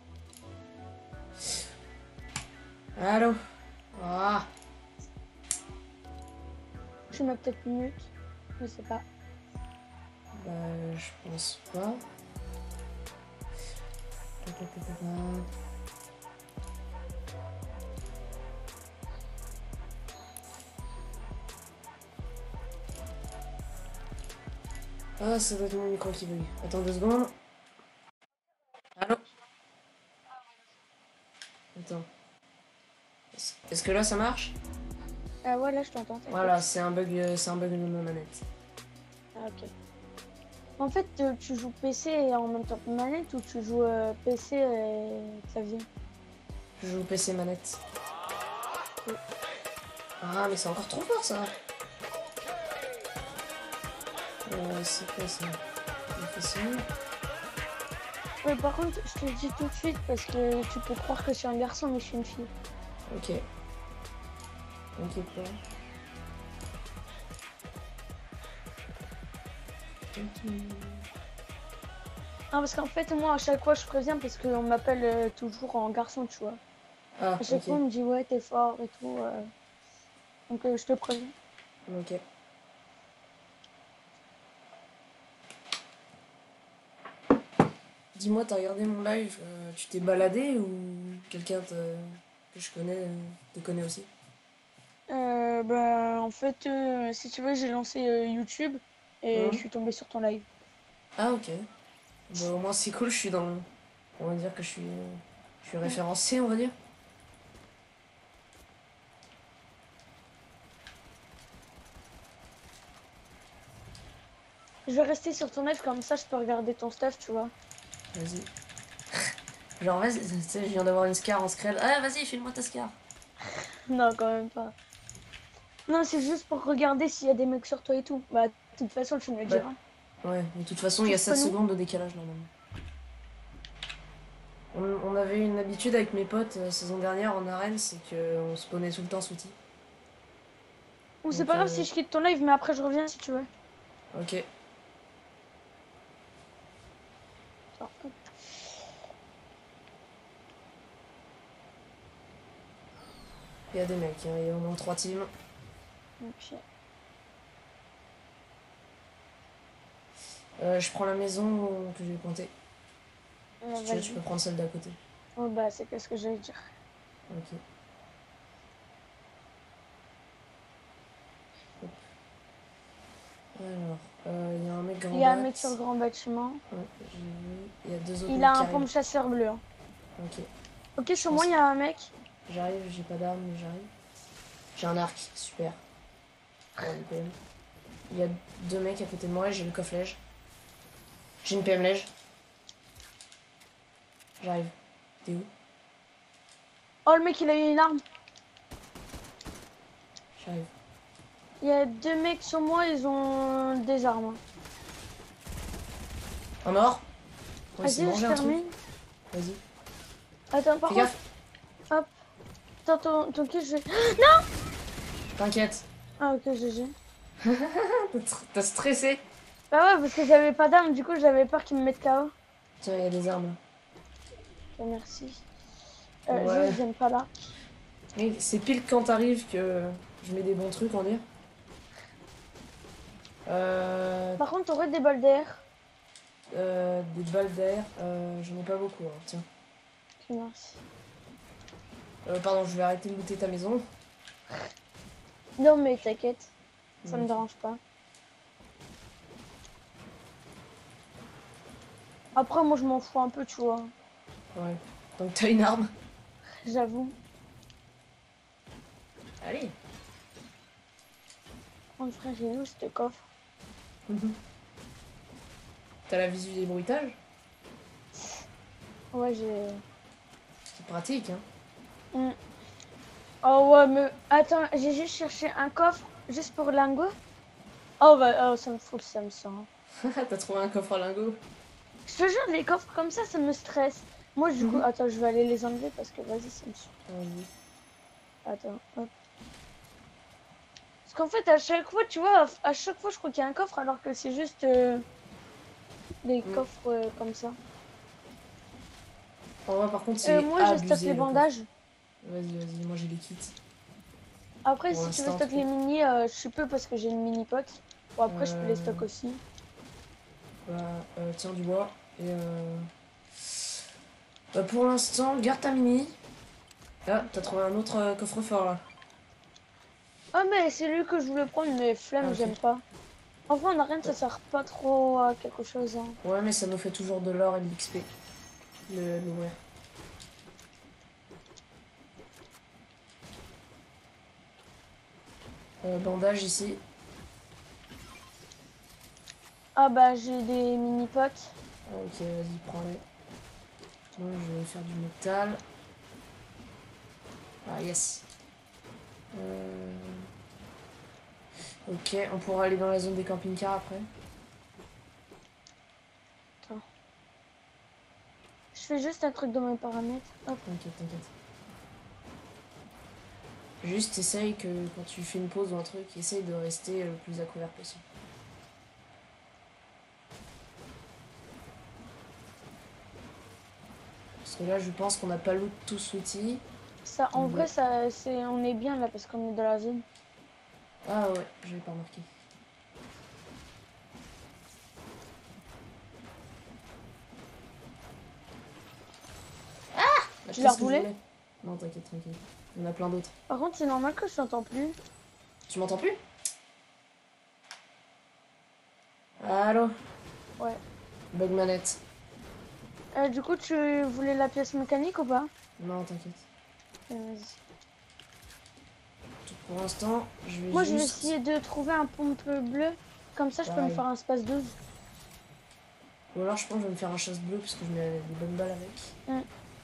Allô? Ah, Tu m'as peut-être mute. Je sais pas. bah, je pense pas. Ah, ça doit être mon micro qui bug. Attends deux secondes. Allô? Attends. Est-ce est-ce que là ça marche? Ah ouais, là je t'entends. t'inquiète. Voilà, c'est un bug, euh, c'est un bug de ma manette. Ah, ok. En fait, euh, tu joues P C et en même temps manette ou tu joues euh, P C et clavier? Je joue P C manette. Oui. Ah, mais c'est encore trop fort ça. Euh, c'est quoi ça? Il fait ça. Ouais, par contre, je te le dis tout de suite parce que tu peux croire que je suis un garçon mais je suis une fille. Ok. Ok, quoi? Ok. Non, parce qu'en fait, moi à chaque fois je préviens parce qu'on m'appelle euh, toujours en garçon, tu vois. Ah, À chaque ok. fois on me dit ouais, t'es fort et tout. euh. Donc euh, je te préviens. Ok. Dis-moi, t'as regardé mon live, euh, tu t'es baladé ou quelqu'un te- que je connais euh, te connaît aussi? Euh, bah, en fait, euh, si tu veux, j'ai lancé euh, YouTube et Hein? je suis tombée sur ton live. Ah, ok. Bah, au moins c'est cool, je suis dans... On va dire que je suis, euh, je suis référencé, on va dire. Je vais rester sur ton live comme ça, je peux regarder ton stuff, tu vois. Vas-y. Genre, vas-y, tu sais, je viens d'avoir une scar en scred. Ah, vas-y, file-moi ta scar. Non, quand même pas. Non, c'est juste pour regarder s'il y a des mecs sur toi et tout. Bah, de toute façon, tu me le Bah, diras. ouais, de toute façon, il y a Sauf sept que nous- secondes de décalage normalement. On, on avait une habitude avec mes potes euh, saison dernière en arène, c'est qu'on spawnait tout le temps sous T. Ou c'est Donc, pas grave euh, si je quitte ton live, mais après je reviens si tu veux. ok. Attends, hop. Il y a des mecs, hein, il y a au moins trois teams. Ok. Euh, je prends la maison que j'ai pointée. Euh, Si tu veux, tu vas-y. peux prendre celle d'à côté. Oh, bah, c'est qu'est-ce que j'allais dire. Ok. Hop. Alors, euh, il y a un mec grand Il y a un bat. mec sur le grand bâtiment. Ouais, j'ai vu. Il y a deux autres Il mecs a qui un arrivent. pompe chasseur bleu. hein. Ok. Ok, sur pense- moi, il y a un mec. J'arrive, j'ai pas d'arme, mais j'arrive. J'ai un arc, super. Ouais, une P M. Il y a deux mecs à côté de moi, j'ai le coffre-lège. J'ai une P M lège. J'arrive. T'es où? Oh, le mec, il a eu une arme. J'arrive. Il y a deux mecs sur moi, ils ont des armes. hein. Un mort? Ouais, c'est Vas-y, mangé je un truc. termine. Vas-y. Attends, par Fais contre, gaffe. attends, ton, ton kill, je vais... T'inquiète. Ah, ok, G G. T'as stressé? Bah ouais, parce que j'avais pas d'armes, du coup, j'avais peur qu'ils me mettent K O. Tiens, il y a des armes. Ok, merci. Euh, Ouais. Je j'aime pas là. Et c'est pile quand t'arrives que je mets des bons trucs, on dire. Euh, Par contre, t'aurais des balles d'air. euh, des balles d'air, euh, j'en ai pas beaucoup, hein, tiens. Ok, merci. Euh, pardon, je vais arrêter de looter ta maison. Non, mais t'inquiète, ça me Ok. dérange pas. Après, moi, je m'en fous un peu, tu vois. Ouais. Donc t'as une arme. J'avoue. Allez. Oh, frère, j'ai où ce coffre? T'as la visu des bruitages. Ouais, j'ai... C'est pratique, hein. Hmm. Oh ouais, mais attends, j'ai juste cherché un coffre juste pour lingot. Oh bah, oh, ça me fout, ça me sent. T'as trouvé un coffre à lingots. Je te jure, les coffres comme ça, ça me stresse. Moi, du coup, Mhm. attends, je vais aller les enlever parce que vas-y, ça me saoule. Vas-y. Attends, hop. Parce qu'en fait, à chaque fois, tu vois, à chaque fois, je crois qu'il y a un coffre alors que c'est juste euh, des Mm. coffres euh, comme ça. En vrai, par contre, Euh, c'est moi, je stocke abusé les le coffre. bandages. Vas-y, vas-y, moi j'ai les kits. Après, Pour si tu veux l'instant, en stocker tout les cas. mini, euh, je peux parce que j'ai une mini pot. Bon, après, je peux les Euh, stocker aussi. Bah, euh, tiens du bois. Et euh... bah, pour l'instant, garde ta mini. Ah, t'as trouvé un autre euh, coffre-fort là. Ah, mais c'est lui que je voulais prendre, mais Ah, flemme, ok. j'aime pas. Enfin, en arène, ça Ouais. sert pas trop à quelque chose. Hein. Ouais, mais ça nous fait toujours de l'or et de l'X P. Le l'ouvrir. Euh, bandage ici. Ah, bah, j'ai des mini potes. Ah, ok, vas-y, prends-les. Moi, je vais faire du métal. Ah, yes. Euh... Ok, on pourra aller dans la zone des camping-cars après. Je fais juste un truc dans mes paramètres. Hop. T'inquiète, t'inquiète. Juste essaye que quand tu fais une pause ou un truc, essaye de rester le plus à couvert possible. Parce que là, je pense qu'on n'a pas loot tous l'outil. Ça, en vrai, ça, c'est, on est bien là parce qu'on est dans la zone. Ah ouais, j'avais pas remarqué. Ah, Tu l'as qu'est-ce que je reroulé? voulais? Non, t'inquiète, tranquille. Il y en a plein d'autres. Par contre, c'est normal que je t'entends plus. Tu m'entends plus? Allô? Ouais. Bug manette. Euh, du coup, tu voulais la pièce mécanique ou pas? Non, t'inquiète. Euh, vas-y. Pour l'instant, je vais Moi, juste... je vais essayer de trouver un pompe bleu. Comme ça, je peux me Pareil. faire un space douze. Ou alors, je pense que je vais me faire un chasse bleu parce que je mets des bonnes balles avec. Mm.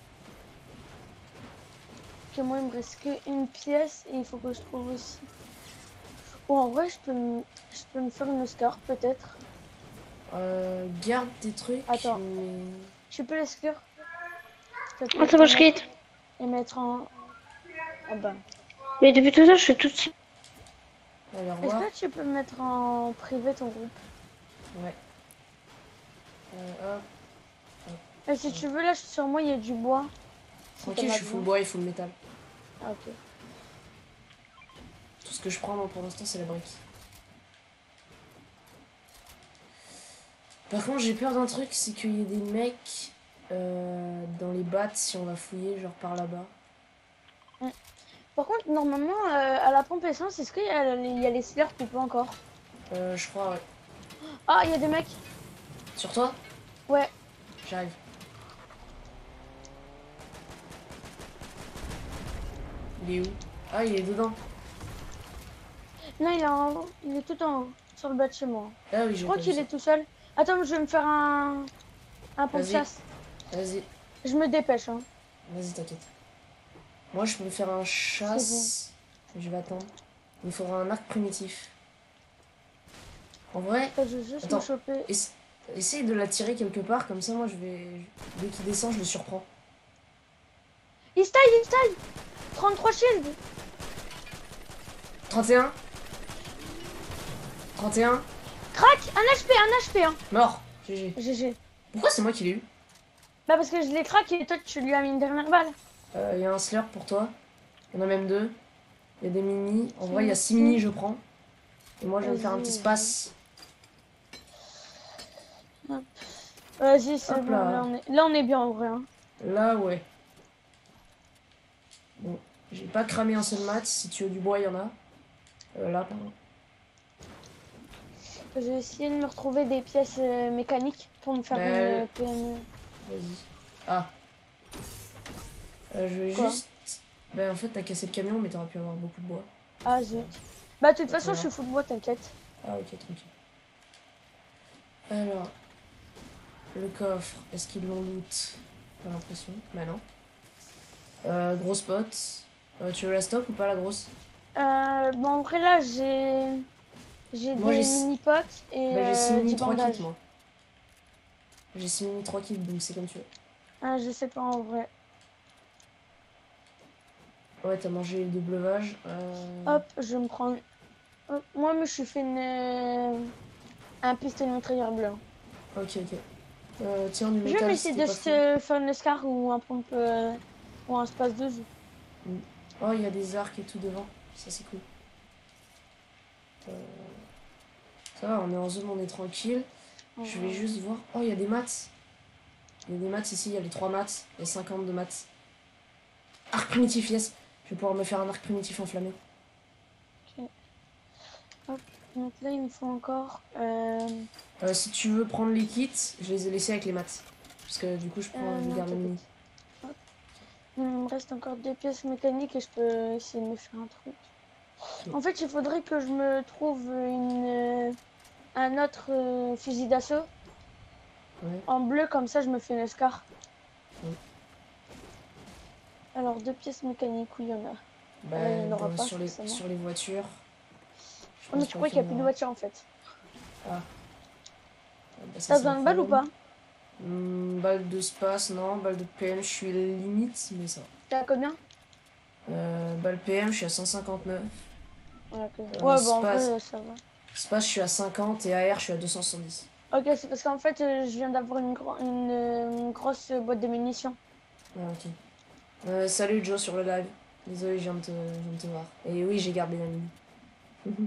Ok, moi, il me reste qu'une pièce et il faut que je trouve aussi. Ou en vrai, je peux me, je peux me faire une scar, peut-être. Euh, garde tes trucs. Attends. Mais... Tu peux l'exclure? Ah, c'est bon, je quitte. Et mettre en... Ah bah. Mais depuis tout ça, je suis toute seule. Allez, au Est-ce revoir. que tu peux mettre en privé ton groupe? Ouais. Euh, hop. Et si tu veux, là, sur moi, il y a du bois. Si Ok, t'en je as suis full besoin. bois et full métal. Ah, ok. Tout ce que je prends moi, pour l'instant, c'est la brique. Par contre, j'ai peur d'un truc, c'est qu'il y ait des mecs euh, dans les battes si on va fouiller, genre par là-bas. Par contre, normalement, euh, à la pompe essence, est-ce qu'il y a, il y a les slurps ou pas encore? Euh, je crois, ouais. Ah, il y a des mecs. Sur toi? Ouais. J'arrive. Il est où? Ah, il est dedans. Non, il est, en... il est tout en haut, sur le bas de chez moi. Ah oui, Je j'ai crois pas vu qu'il ça. est tout seul. Attends, je vais me faire un, un pompe Vas-y. chasse. Vas-y, Je me dépêche. Hein. vas-y, t'inquiète. Moi, je peux me faire un chasse. Je vais attendre. Il me faudra un arc primitif. En vrai, Attends, je vais juste Attends. me choper. ess- essaye de la tirer quelque part, comme ça, moi, je vais... Dès qu'il descend, je le surprends. Il style, il style. trente-trois shields. trente et un. trente et un. Crac, un H P, un H P. Hein. Mort. G G. G G. Pourquoi c'est moi qui l'ai eu? Bah parce que je l'ai craqué et toi tu lui as mis une dernière balle. Il euh, y a un slurp pour toi. Il y en a même deux. Il y a des mini. En vrai, il y a six Merci. mini, je prends. Et moi, je vais me faire un petit Vas-y, space. Vas-y, c'est Hop bon, là. là on, est... là on est bien en vrai. Hein. Là, ouais. Bon, j'ai pas cramé un seul mat. Si tu veux du bois, il y en a. Euh, là, pardon. Je vais essayer de me retrouver des pièces euh, mécaniques pour me faire Bah, une euh, P M E. Vas-y. Ah. Euh, je vais Quoi? juste... Bah, en fait, t'as cassé le camion, mais t'aurais pu avoir beaucoup de bois. Ah zut. Bah de toute Bah, façon, je suis full bois, t'inquiète. Ah, ok, tranquille. Alors... Le coffre, est-ce qu'ils l'ont loot? Pas l'impression. Bah non. Euh, gros spot. Euh, tu veux la stop ou pas la grosse? Euh, bon, en vrai, là, j'ai j'ai Moi, des j'ai... mini-potes et Bah, j'ai six euh, mini du trois bandage. kits, moi. J'ai six mini trois kits, donc c'est comme tu veux. Ah, je sais pas en vrai. Ouais, t'as mangé le doublevage. Euh... Hop, je vais me prendre... Hop, moi, je suis fait une... euh, un pistolet mitrailleur bleu. Ok, ok. Euh, tiens, du Je vais métal, essayer c'était de pas fou. se faire une scar ou un pompe euh, ou un space douze. Mm. Oh, il y a des arcs et tout devant. Ça, c'est cool. Euh... Ça va, on est en zone, on est tranquille. Oh. Je vais juste voir. Oh, il y a des maths. Il y a des maths ici, il y a les trois maths. Il y a cinquante de maths. Arc primitif, yes. Je vais pouvoir me faire un arc primitif enflammé. Ok. Hop. Donc là, il me faut encore... Euh... Euh, si tu veux prendre les kits, je les ai laissés avec les maths. Parce que du coup, je prends Euh, le non, garde mini. Hop. Il me reste encore deux pièces mécaniques et je peux essayer de me faire un truc. Ok. En fait, il faudrait que je me trouve une, euh, un autre euh, fusil d'assaut Ouais. en bleu, comme ça je me fais une scar. Ouais. Alors, deux pièces mécaniques, où il y en a. Bah, Ah, là, il n'y en aura dans- pas sur, les, forcément. sur les voitures. Je Oh, mais pense tu pas crois qu'il qu'il y n'y a en plus de aura. voiture en fait. Ah. Bah, ça, T'as c'est un besoin de balles ou problème. pas? Hmm, balle de space, non. Balle de P M, je suis limite, mais ça. T'as à combien? Euh, balle P M, je suis à cent cinquante-neuf. Ouais, ok. Euh, Ouais, bah en space, vrai, ça va. space, je suis à cinquante et A R, je suis à deux cent soixante-dix. Ok, c'est parce qu'en fait, euh, je viens d'avoir une, gro- une, euh, une grosse boîte de munitions. Ah, ok. Euh, salut Joe sur le live. Désolé, je viens de te, je viens de te voir. Et oui, j'ai gardé la mini.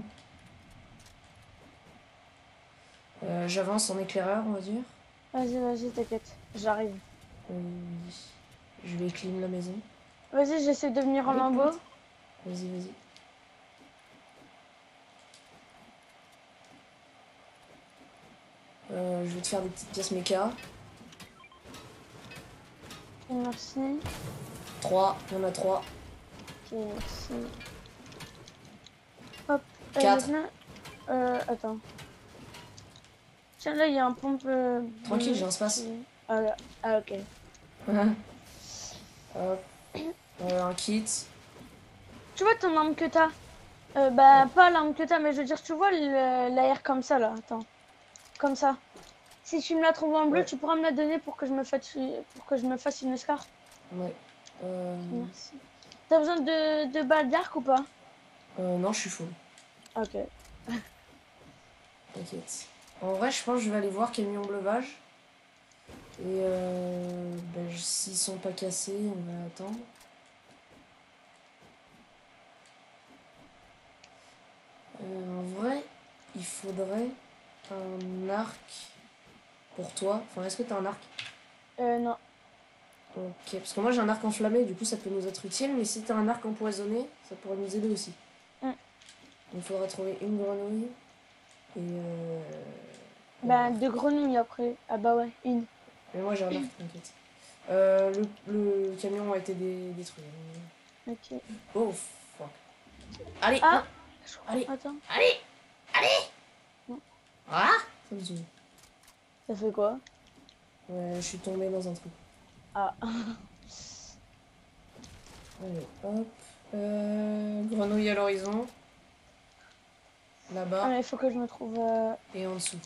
Euh, J'avance en éclaireur, on va dire. Vas-y, vas-y, t'inquiète. J'arrive. Euh, je vais clean la maison. Vas-y, j'essaie de venir en Allez, lambeau. pote. Vas-y, vas-y. Euh, je vais te faire des petites pièces méca. Ok, merci. trois, il y en a trois. Ok, merci. Hop. euh, quatre. maintenant- Euh, attends. Tiens, là, il y a un pompe. euh, Tranquille, bleu j'ai un space. qui- Ah, là. Ah, ok. Hop. Euh, un kit. Tu vois ton arme que t'as? Euh, bah, pas l'arme que t'as, mais je veux dire, tu vois l'air comme ça, là. Attends. Comme ça. Si tu me la trouves en bleu, Ouais. tu pourras me la donner pour que je me fasse, pour que je me fasse une scar. Ouais. Euh... Merci. T'as besoin de, de balles d'arc ou pas? euh, non, je suis full. Ok. T'inquiète. En vrai, je pense que je vais aller voir quel mis en bleuvage. Et euh, ben, je- s'ils sont pas cassés, on va attendre. Euh, en vrai, il faudrait un arc pour toi. Enfin, est-ce que t'as un arc? Euh, non. Ok, parce que moi j'ai un arc enflammé, du coup ça peut nous être utile, mais si t'as un arc empoisonné, ça pourrait nous aider aussi. Mm. Donc il faudra trouver une grenouille. Et euh... Bah, un deux grenouilles après. Ah bah ouais, une. Mais moi j'ai un arc, t'inquiète. Euh, le, le camion a été dé- détruit. Ok. Oh fuck. Allez, Ah non. Je crois- Allez. Attends. Allez, allez. Non. Ah, ça me saoule. Ça fait quoi? Ouais, je suis tombé dans un trou. Ah. Allez, hop. Euh, grenouille à l'horizon. Ah, Là-bas mais il faut que je me trouve. euh, et en dessous.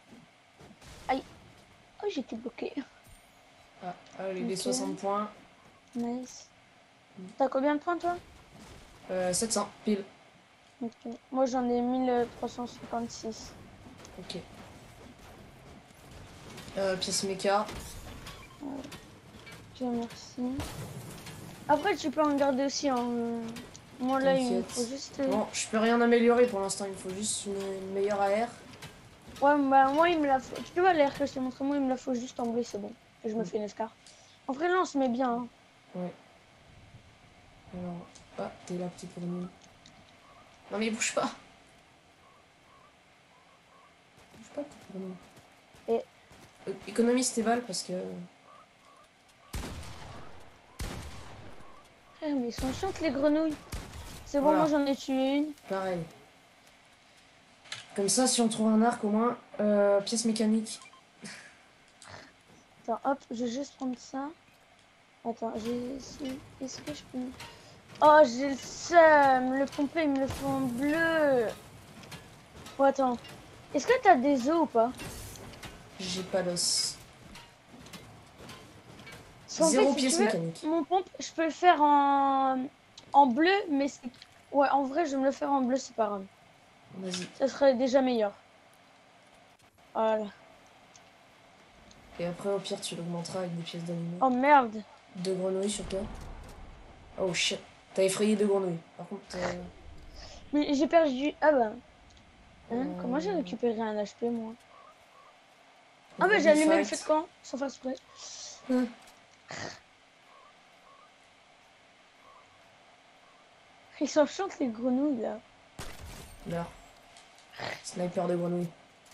Oh, j'ai été bloqué. Ah, allez, les Ok. soixante points. Nice. T'as combien de points toi? Euh, sept cents, pile. Ok. Moi j'en ai mille trois cent cinquante-six. Ok. Euh, pièce méca. merci. Après, tu peux en garder aussi. Hein. Moi, là, il me T'inquiète. faut juste. Bon, je peux rien améliorer pour l'instant, il me faut juste une, une meilleure A R. Ouais, bah, moi, il me la faut. Tu vois, l'air que je t'ai montré, moi, il me la faut juste en bleu, c'est bon. Et je me Mm. fais une escar. En vrai, là, on se met bien. Hein. Ouais. Alors, ah, t'es là, petite grenouille. Non, mais bouge pas. Bouge pas, petite grenouille. Et- Euh, économise tes balles parce que. Eh, mais ils sont chiantes, les grenouilles. C'est bon, Voilà. moi, j'en ai tué une. Pareil. Comme ça, si on trouve un arc, au moins, euh, pièce mécanique. Attends, hop, je vais juste prendre ça. Attends, j'ai. si- Est-ce que je peux. Oh, j'ai le seum. Le pompier, il me le faut en bleu. Oh, attends. Est-ce que t'as des os ou pas? J'ai pas d'os. Parce qu'en Zéro fait, si pièce tu veux, mécanique. mon pompe, je peux le faire en, en bleu, mais c'est. Ouais, en vrai, je vais me le faire en bleu, c'est pas grave. Vas-y. Ça serait déjà meilleur. Voilà. Et après, au pire, tu l'augmenteras avec des pièces d'animaux. Oh merde. Deux grenouilles sur toi. Oh shit. T'as effrayé deux grenouilles. Par contre. Euh... Mais j'ai perdu. Ah bah. Hein, Euh, comment j'ai récupéré un H P, moi? Ah bah, Ready j'ai allumé le fight. feu de camp, sans faire exprès. Hum. Ils sont chiantes, les grenouilles, là. Meurs. Sniper de grenouilles.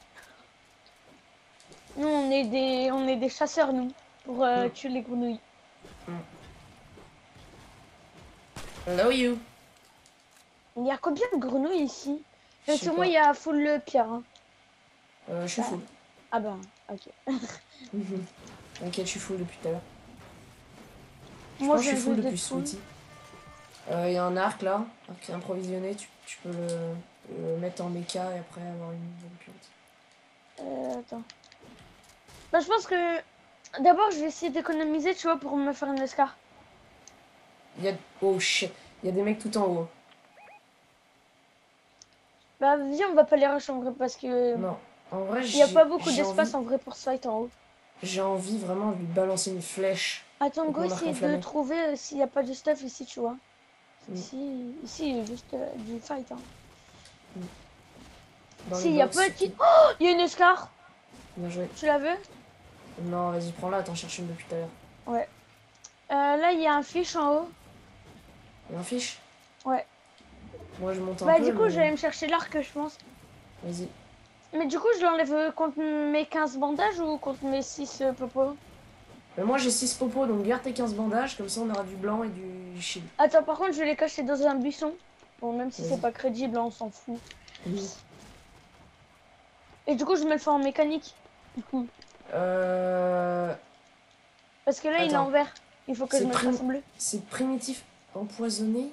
Nous, on est des, on est des chasseurs, nous, pour euh, Mm. tuer les grenouilles. Hello you. Il y a combien de grenouilles ici? Je Euh, sais Sur pas. moi, il y a full le pierre. Hein. Euh, je suis Bah. full. Ah bah, ok. Mhm. T'inquiète, je suis full depuis tout à l'heure. Je Moi, pense que je je suis full veux depuis d'être full. Sweetie. Il euh, y a un arc là, arc improvisionné, tu, tu peux le, le mettre en méca et après avoir une bonne plante. Euh, attends. Bah, je pense que d'abord, je vais essayer d'économiser, tu vois, pour me faire une escar. Il y a... Oh shit, il y a des mecs tout en haut. Bah, viens, on va pas les rush en vrai parce que Non, en vrai, il y a j'ai pas beaucoup j'ai d'espace envie, en vrai pour se fight en haut. j'ai envie vraiment de lui balancer une flèche. Attends, avec go mon arc essayer de enflammé. trouver euh, s'il y a pas de stuff ici, tu vois. Mm. Ici, ici, il y a juste euh, du fight. Hein. Dans Si, les il y a box, pas de surtout. Oh, il y a une escar. Bien joué. Tu la veux? Non, vas-y, prends-la, t'en cherches une depuis tout à l'heure. Ouais. Euh, là, il y a un fish en haut. Il y a un fiche? Ouais. Moi, je monte un Bah, peu, du coup, mais... je vais aller me chercher l'arc, je pense. Vas-y. Mais du coup, je l'enlève contre mes quinze bandages ou contre mes six euh, popos? Mais moi, j'ai six popos, donc garde tes quinze bandages, comme ça, on aura du blanc et du shield. Attends, par contre, je vais les cacher dans un buisson. Bon, même si c'est Vas-y. pas crédible, hein, on s'en fout. Oui. Et du coup, je me le fais en mécanique. Du coup. Euh... Parce que là, il est Attends. en vert. Il faut que je C'est me le prim- fasse en bleu. C'est primitif empoisonné.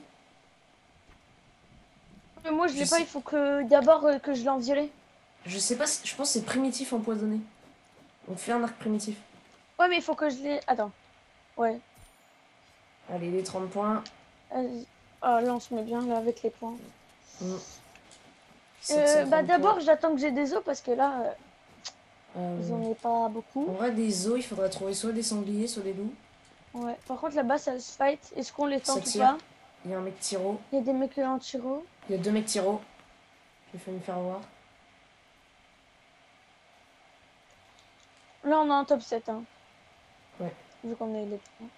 Mais moi, je Je l'ai pas. sais- Il faut que d'abord euh, que je l'ai en violet. Je sais pas, si- je pense que c'est primitif empoisonné. On fait un arc primitif. Ouais, mais il faut que je l'ai. Attends. Ouais. Allez, les trente points. Vas-y. Ah, là, on se met bien là avec les points. Mm. Euh, sept cent bah, trente d'abord, points. j'attends que j'ai des os parce que là, euh, Euh, j'en ai pas beaucoup. En vrai, des os, il faudrait trouver soit des sangliers, soit des loups. Ouais. Par contre, là-bas, ça se fight. Est-ce qu'on les Ça tente ou tire. pas? Il y a un mec tiro. Il y a des mecs en tiro. Il y a deux mecs tiro. Je vais me faire voir. Là, on a un top sept. Hein. Ouais. Vu qu'on est les points.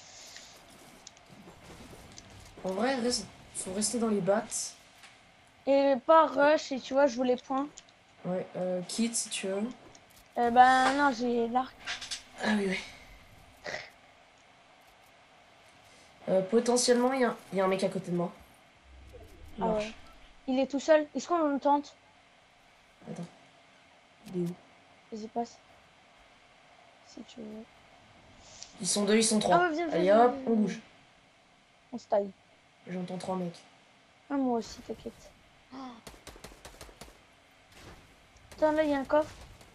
En vrai, reste... faut rester dans les battes. Et pas rush, et tu vois, je joue les points. Ouais, euh, kit si tu veux. Euh, bah, non, j'ai l'arc. Ah oui, oui. Euh, potentiellement, il y, a un- il y a un mec à côté de moi. Il Ah marche. ouais. Il est tout seul. Est-ce qu'on le tente? Attends. Il est où? Vas-y, passe. Si tu veux. Ils sont deux, ils sont trois. Ah ouais, viens, viens, Allez viens, hop, viens, on viens. bouge. On se taille. J'entends trois mecs. Ah, moi aussi, t'inquiète. Attends, là, il y a un coffre.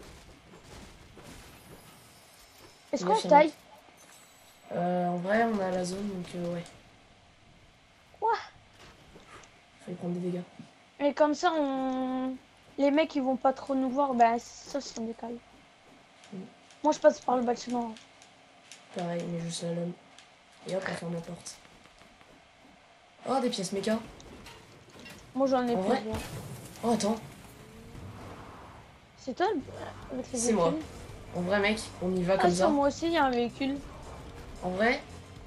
Est-ce Il y a qu'on Fiamat. taille? Euh, en vrai, on a la zone, donc euh, ouais. Quoi? Fallait prendre des dégâts. Et comme ça, on... les mecs, ils vont pas trop nous voir. Bah, ça, c'est un décalé. Mm. Moi, je passe par le bâtiment. Pareil, mais je slalom. Et hop, on ferme la porte. Oh, des pièces méca. Moi j'en ai En plus. vrai Bien. Oh, attends. C'est toi le- avec les C'est moi. véhicules? En vrai, mec, on y va Ah, comme sur ça. moi aussi il y a un véhicule. En vrai.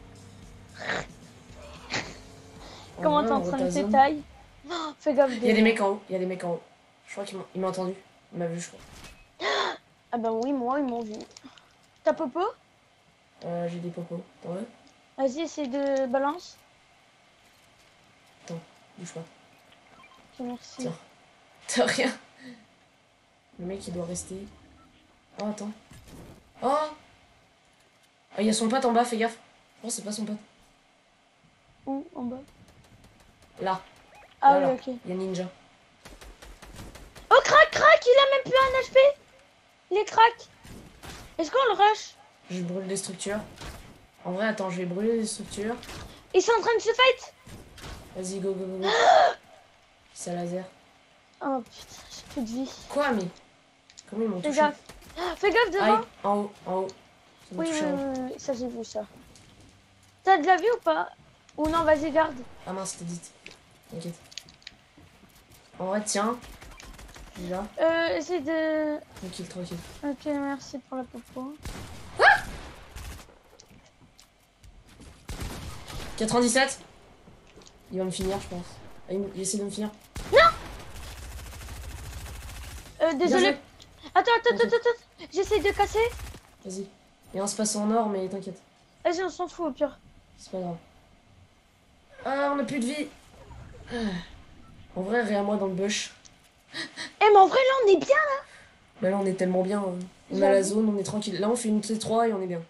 En Comment vrai, t'es en on train de retazonne. pétaille? Oh, fais gaffe. Il y a des mecs en haut. Il y a des mecs en haut. Je crois qu'il m'a il m'a entendu. Il m'a vu, je crois. Ah bah oui, moi ils m'ont vu. T'as popo? Euh, j'ai des popos. T'en veux? Vas-y, essaye de balance. Bouge pas. Ok, merci. Tiens. T'as rien. Le mec, il doit rester. Oh, attends. Oh! Ah, il y a son pote en bas, fais gaffe. Oh, c'est pas son pote. Où? En bas? Là. Ah Là, oui, là. ok. Il y a Ninja. Oh, crac, crac, il a même plus un H P. Il est crack. Est-ce qu'on le rush? Je brûle des structures. En vrai, attends, je vais brûler des structures. Ils sont en train de se fight. Vas-y, go, go, go, go. C'est un laser. Oh putain, j'ai plus de vie. Quoi, mais comment ils m'ont Fais touché? gaffe. Ah, fais gaffe devant. Aïe, en haut, en haut. Ça m'a Oui, oui, touché en haut. oui, oui, ça j'ai vu ça. T'as de la vie ou pas? Ou non, vas-y, garde. Ah mince, c'était dit. T'inquiète. En vrai, tiens. Il est là. Euh, essaye de... Tranquille, tranquille. Ok, merci pour la popo. quatre-vingt-dix-sept. Il va me finir, je pense. Ah, il, il essaie de me finir. Euh, Bien désolé. joué. Attends, attends, Ok. attends, attends. J'essaye de casser. Vas-y. Il y a un space en or, mais t'inquiète. Vas-y, on s'en fout au pire. C'est pas grave. Ah, on a plus de vie. Ah. En vrai, rien à moi dans le bush. Eh, mais en vrai, là, on est bien. Bah là, on est tellement bien. hein. On a la J'avoue. zone, on est tranquille. Là, on fait une T trois et on est bien.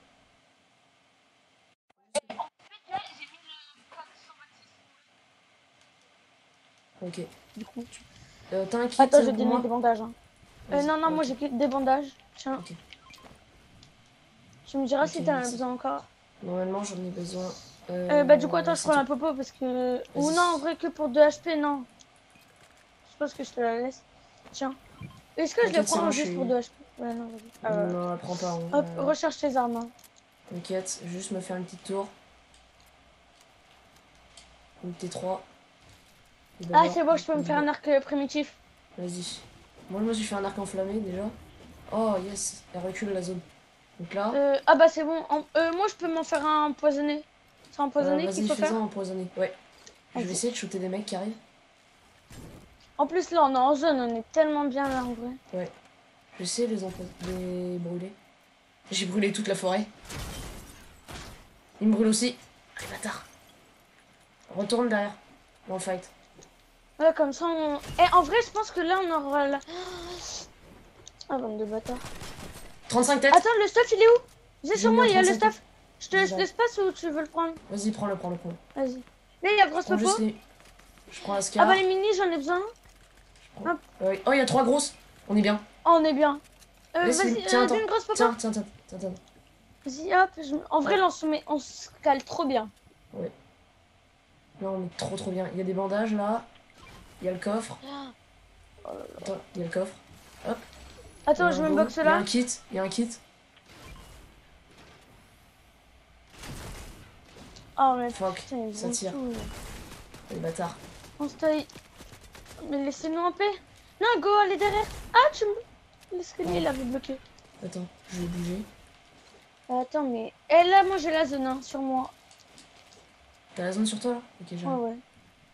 Ok. Du coup. Euh, T'as un kit Attends, euh, je vais pour donner moi des bandages. Hein. Euh, Vas-y. non, non, moi Ok. j'ai que des bandages. Tiens. Ok. Tu me diras Ok, si t'en as merci. besoin encore. Normalement, j'en ai besoin. Euh, Euh, bah, du coup, attends, je c'est prends la tout. popo parce que. Ou Vas-y. non, en vrai, que pour deux H P, non. Je pense que je te la laisse. Tiens. Est-ce que je les T'inquiète, prends sinon, juste je suis- pour deux H P? Ouais, non, vas-y. Ah, ouais. Non, la prends pas. hein. Hop, Euh, recherche tes armes. Hein. T'inquiète, juste me faire une petite tour. Une T trois. Et Ah, d'abord, c'est bon, je peux me faire un arc euh, primitif. Vas-y. Moi, je me suis fait un arc enflammé déjà. Oh, yes. Elle recule la zone. Donc là, Euh, ah, bah, c'est bon. En- euh, moi, je peux m'en faire un empoisonné. C'est euh, empoisonné qu'il vas-y, faut faire. fais-en empoisonné. Ouais. Je vais Vas-y. essayer de shooter des mecs qui arrivent. En plus, là, on est en zone. On est tellement bien là, en vrai. Ouais. Je vais essayer de les, empo- de les brûler. J'ai brûlé toute la forêt. Il me brûle aussi. Allez, bâtard. Retourne derrière. Dans le fight. Ouais, comme ça, on... Eh, en vrai, je pense que là, on aura la... Ah, bande de bâtards. trente-cinq têtes. Attends, le stuff, il est où? Viens J'ai sur mis moi, un il y a le trente-cinq stuff. Je te laisse Déjà. l'espace ou tu veux le prendre? Vas-y, prends-le, prends-le, prends-le. Vas-y. Là, il y a grosse Prends popo. juste les... Je prends la Ah scar. bah, les mini, j'en ai besoin. Ouais. Oh, il y a trois grosses. On est bien. Oh, on est bien. Euh, Laisse-les- vas-y, tiens, euh, attends. d'une grosse popo. Tiens, tiens, tiens, tiens, tiens. Vas-y, hop. je- En vrai, là, on se, met... on se cale trop bien. Là, on est trop trop bien. Il y a des bandages là. Il y a le coffre. Attends, il y a le coffre. Attends, Il y a je un me bow. boxe Il y a là. un kit. Il y a un kit. Oh, mais Fuck. putain, ils Ça vont tire. tout. Les bâtards. On se taille. Mais laissez-nous en paix. Non, go, allez derrière. Ah, tu me... L'escalier, il avait bloqué. Attends, je vais bouger. Attends, mais... Eh, là, moi, j'ai la zone, hein, sur moi. T'as la zone sur toi là? Ok, Ouais, j'arrive. ouais.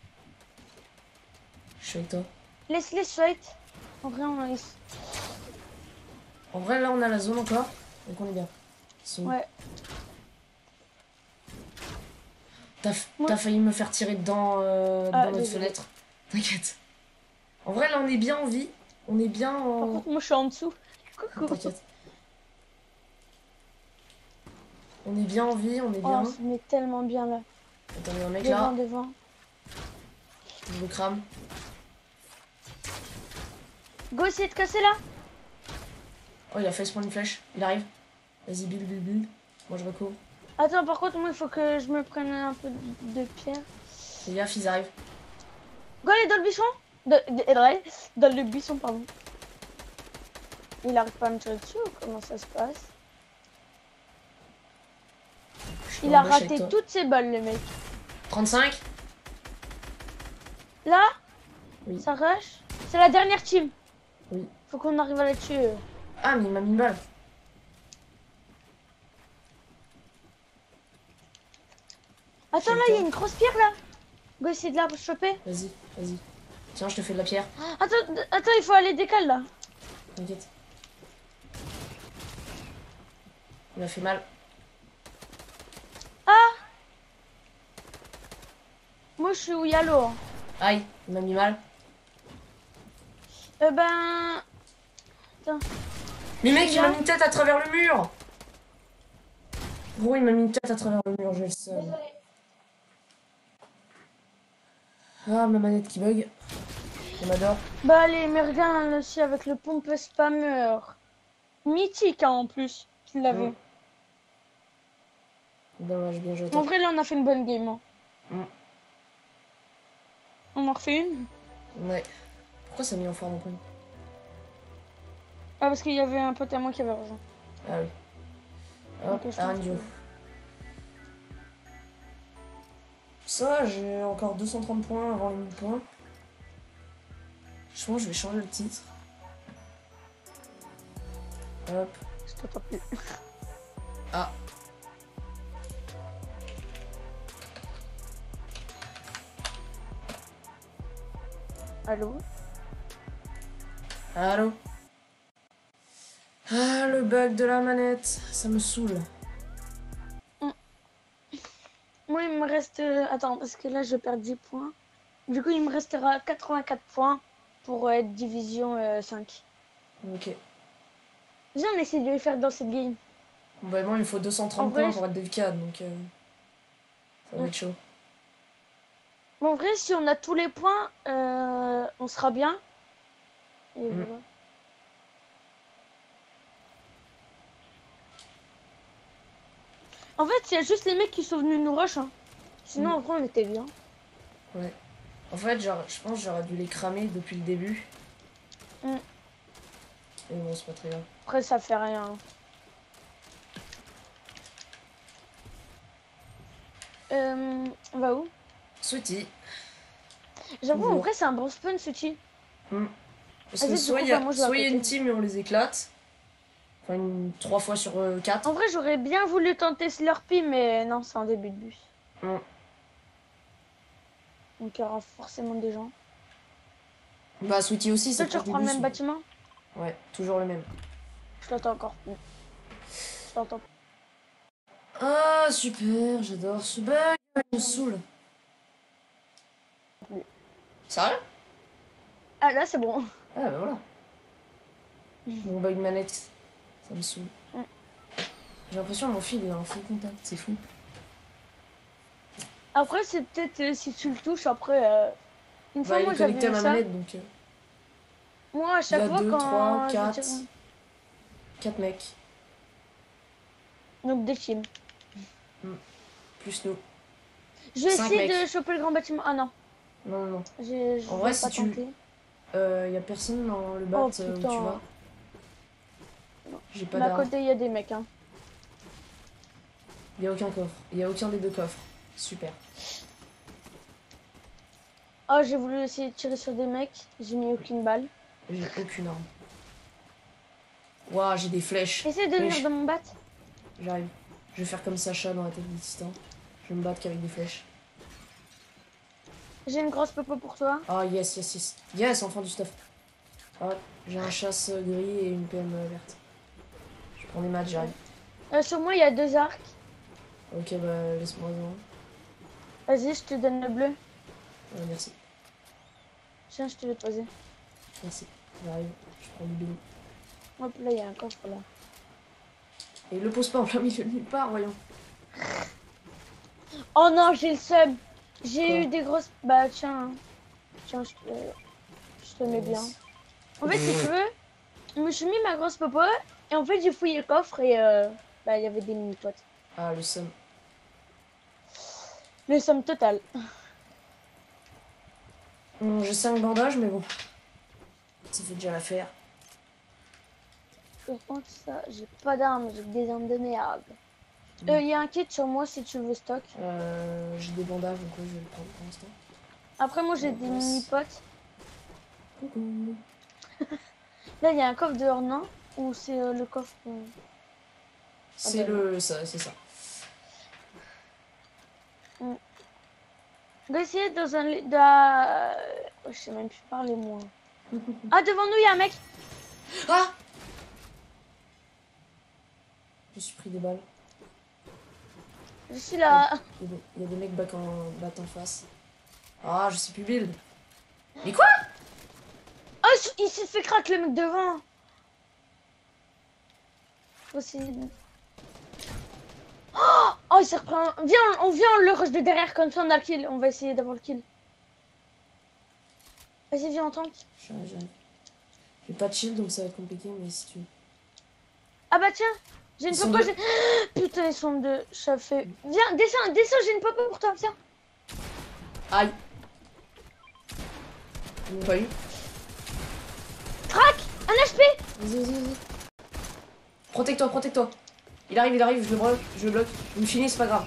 Je suis avec toi. Laisse-les fight. En vrai, on laisse. En vrai, là, on a la zone encore. Donc on est bien. Ils sont où? Ouais. T'as f- Moi- t'as failli me faire tirer dedans, euh, Ah, dans notre désolé. fenêtre. T'inquiète. En vrai, là, on est bien en vie. On est bien Par en... contre, moi, je suis en dessous. Coucou. T'inquiète. On est bien en vie, on est Oh, bien. on se met tellement bien là. Attends, il y a un mec Devant, là. devant. Je le crame. Go, essayer de casser là. Oh, il a fait se prendre une flèche. Il arrive. Vas-y, build, build, build. Moi, je recouvre. Attends, par contre, moi, il faut que je me prenne un peu de pierre. Les gars, ils arrivent. Go, allez dans le buisson. De, de- dans le buisson, pardon. Il arrive pas à me tirer dessus ou comment ça se passe? Je Il me a embauche avec raté toi. toutes ses balles, le mec. trente-cinq. Là, Oui. ça rush. C'est la dernière team. Oui. Faut qu'on arrive à la tuer. Ah, mais il m'a mis une balle. Attends, là, il y a une grosse pierre, là. On va essayer de la choper. Vas-y, vas-y. Tiens, je te fais de la pierre. Attends, attends, il faut aller décaler, là. T'inquiète. Il m'a fait mal. Moi, je suis où il y a l'eau. hein. Aïe, il m'a mis mal. Euh, ben... Mais mec, il Bien. m'a mis une tête à travers le mur. Gros, il m'a mis une tête à travers le mur, j'ai le seum. Ah, ma manette qui bug. On m'adore. Bah, allez, mais regarde aussi avec le pompe spammer. Mythique, hein, en plus. Tu l'avais. Mm. Dommage, bien joué. à En toi. vrai, là, on a fait une bonne game. hein. Mm. On en refait une. Ouais. Pourquoi ça a mis en forme en point? Ah, parce qu'il y avait un pote à moi qui avait rejoint. Ah oui. Hop, Ok, je un pense duo. que- Ça, j'ai encore deux cent trente points avant les mille points. Je pense que je vais changer le titre. Hop. Je t'entends plus. Ah. Allô? Allô? Ah, le bug de la manette, ça me saoule. Moi, il me reste... euh, Attends, parce que là, je perds dix points. Du coup, il me restera quatre-vingt-quatre points pour euh, être division euh, cinq. Ok. Viens, on essaie de les faire dans cette game. Bon, moi, il me faut deux cent trente En vrai, points pour être délicat, donc... Euh, ça va Ouais. être chaud. Bon, en vrai, si on a tous les points, euh, on sera bien. Et Mm. voilà. En fait, il y a juste les mecs qui sont venus nous rush. Hein. Sinon, Mm. en vrai, on était bien. Ouais. En fait, genre, je pense que j'aurais dû les cramer depuis le début. Mm. Et bon, c'est pas très grave. Après, ça fait rien. Euh, on va où? Sweetie. J'avoue, en Toujours. vrai, c'est un bon spawn, ce type. Mm. Parce Vas-y, que du soit coup, il y a, bah, moi, je vais à soit il y a côté. une team et on les éclate. Enfin, une, trois fois sur euh, quatre. En vrai, j'aurais bien voulu tenter Slurpee, mais non, c'est en début de bus. Mm. Donc, il y aura forcément des gens. Bah, Sweetie aussi, Toi, c'est tu proche du reprends le bus. même mais- bâtiment? Ouais, toujours le même. Je t'entends encore plus. Je t'entends. Ah, super, j'adore ce bug. Il me saoule. plus. Sérieux? Ah, là, c'est bon. Ah, bah voilà. Mon bug manette, ça me saoule. Mm. J'ai l'impression que mon fil est en full contact, c'est fou. Après, c'est peut-être euh, si tu le touches, après. euh, Une fois, Bah, il moi, est connecté à j'avais ma eu ça. manette, donc... euh, Moi, à Il y chaque a fois, deux, quand. trois, je quatre... tire- quatre mecs, Donc, des teams. plus nous. Je vais Cinq essayer mecs. de choper le grand bâtiment. Ah non, Non, non, non. j'ai je En vais vrai, pas si tu- tenter. Euh, y a personne dans le bat Oh, euh, où tu putain. vas. J'ai pas Mais à d'arme. côté, il y a des mecs. Hein. Y a aucun coffre. Y a aucun des deux coffres. Super. Oh, j'ai voulu essayer de tirer sur des mecs. J'ai mis aucune balle. J'ai aucune arme. Waouh, j'ai des flèches. Essaye de Mais venir je- dans mon bat. J'arrive. Je vais faire comme Sacha dans la tête des titans. Je vais me battre qu'avec des flèches. J'ai une grosse popo pour toi. Ah, yes, yes, yes. Yes, enfin du stuff. Ah, j'ai un chasse gris et une P M verte. Je prends des maths, j'arrive. Euh, sur moi, il y a deux arcs. Ok, bah laisse-moi en. Vas-y, je te donne le bleu. Ouais, merci. Tiens, je te l'ai posé. Merci. J'arrive. Je prends du béni. Hop, là, il y a un coffre là. Et le pose pas en plein milieu de nulle part, voyons. Oh non, j'ai le seum. Quoi? J'ai eu des grosses. Bah, tiens. hein. Tiens, je te, je te mets bien. En fait, si tu veux, je me suis mis ma grosse popo. Et en fait, j'ai fouillé le coffre et euh, bah, il y avait des mini-potes. Ah, le seum. Le somme total. Hum, j'ai cinq bandages, mais bon. Ça fait déjà l'affaire. Je pense que ça, j'ai pas d'armes, j'ai que des armes de merde. Il euh, y a un kit sur moi si tu veux stock. Euh, j'ai des bandages, donc ouais, je vais le prendre pour l'instant. Après, moi, j'ai Oh, des mince. mini-potes. Coucou. Là, il y a un coffre dehors, non? Ou c'est euh, le coffre euh... C'est Ah bah, le... ça, c'est ça. On va essayer dans un... lit- dans... Oh, je sais même plus parler, moi. Ah, devant nous, il y a un mec. Ah! Je me suis pris des balles. Je suis là. Il y a des, il y a des mecs back en, battent en face. Ah, je sais plus build. Mais quoi? Oh, il s'est fait crack, le mec devant. Aussi. Oh, oh, il s'est repris un... Viens, on, on vient, on le rush de derrière, comme ça on a le kill. On va essayer d'avoir le kill. Vas-y, viens, on tente. J'arrive, j'arrive. J'ai pas de shield, donc ça va être compliqué, mais si tu... Ah bah tiens, j'ai une Ils sont popo. deux. j'ai- Putain, ils sont deux. Ça fait... Viens, descends, descends, j'ai une popo pour toi, viens. Aïe. Ils m'ont pas eu. Crac, un H P. Vas-y, vas-y, vas-y. Protège-toi, protège-toi. Il arrive, il arrive, je le bloque, je le bloque. Il me finit, c'est pas grave.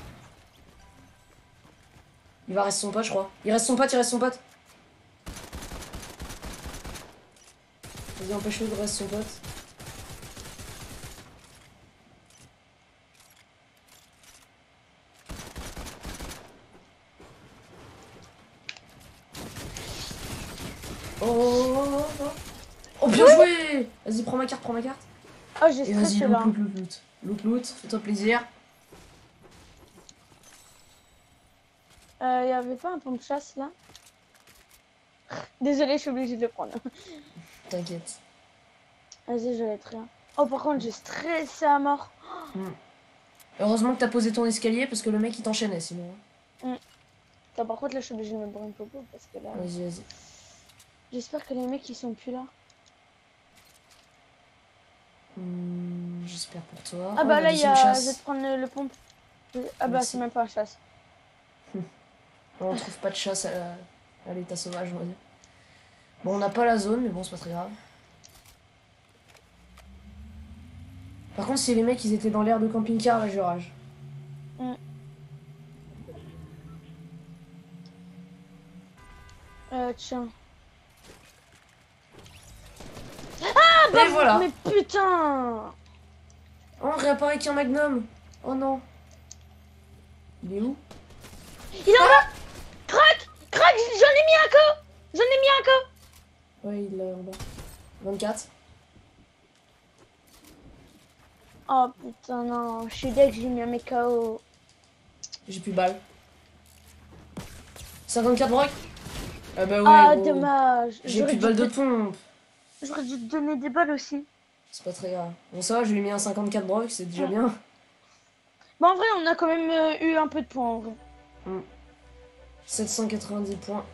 Il va rester son pote, je crois. Il reste son pote, il reste son pote. Vas-y, empêche-le de rester son pote. Oh, oh, oh, oh. Oh, bien joué. Vas-y, prends ma carte, prends ma carte. Oh, j'ai Et vas-y, stressé loot, là. loot, loot, loot. Loot, loot, fais-toi plaisir. Il euh, y avait pas un pont de chasse là? Désolée, je suis obligée de le prendre. T'inquiète. Vas-y, je vais être rien. Oh, par contre, j'ai stressé à mort. Mm. Heureusement que t'as posé ton escalier parce que le mec il t'enchaînait sinon. Mm. Attends, par contre, là, je suis obligée de me boire une popo parce que là. Vas-y, vas-y. J'espère que les mecs ils sont plus là. Hmm, J'espère pour toi. Ah Oh, bah là, il y deuxième a. chasse. Je vais te prendre le, le pompe. Ah bah, Merci. c'est même pas un chasse. On trouve pas de chasse à la- à l'état sauvage, on va dire. Bon, on n'a pas la zone, mais bon, c'est pas très grave. Par contre, si les mecs ils étaient dans l'air de camping-car, là je rage. Mm. Euh, tiens. Ah bah, Et voilà. mais putain! Oh, on réapparaît avec un magnum. Oh non. Il est où? Il est en bas! Crac! Crac! J'en ai mis un co! J'en ai mis un co! Ouais, il est en bas. vingt-quatre. Oh putain, non. Je suis dès que j'ai mis un mec K O. J'ai plus de balles. cinquante-quatre broc. Ah bah ouais. Ah, gros. dommage. J'ai J'aurais plus de balles dû de te- pompe. J'aurais dû te donner des balles aussi. C'est pas très grave. Bon, ça va, je lui ai mis un cinquante-quatre broc, c'est déjà Ouais. bien. Bon, en vrai, on a quand même euh, eu un peu de points en vrai. sept cent quatre-vingt-dix points.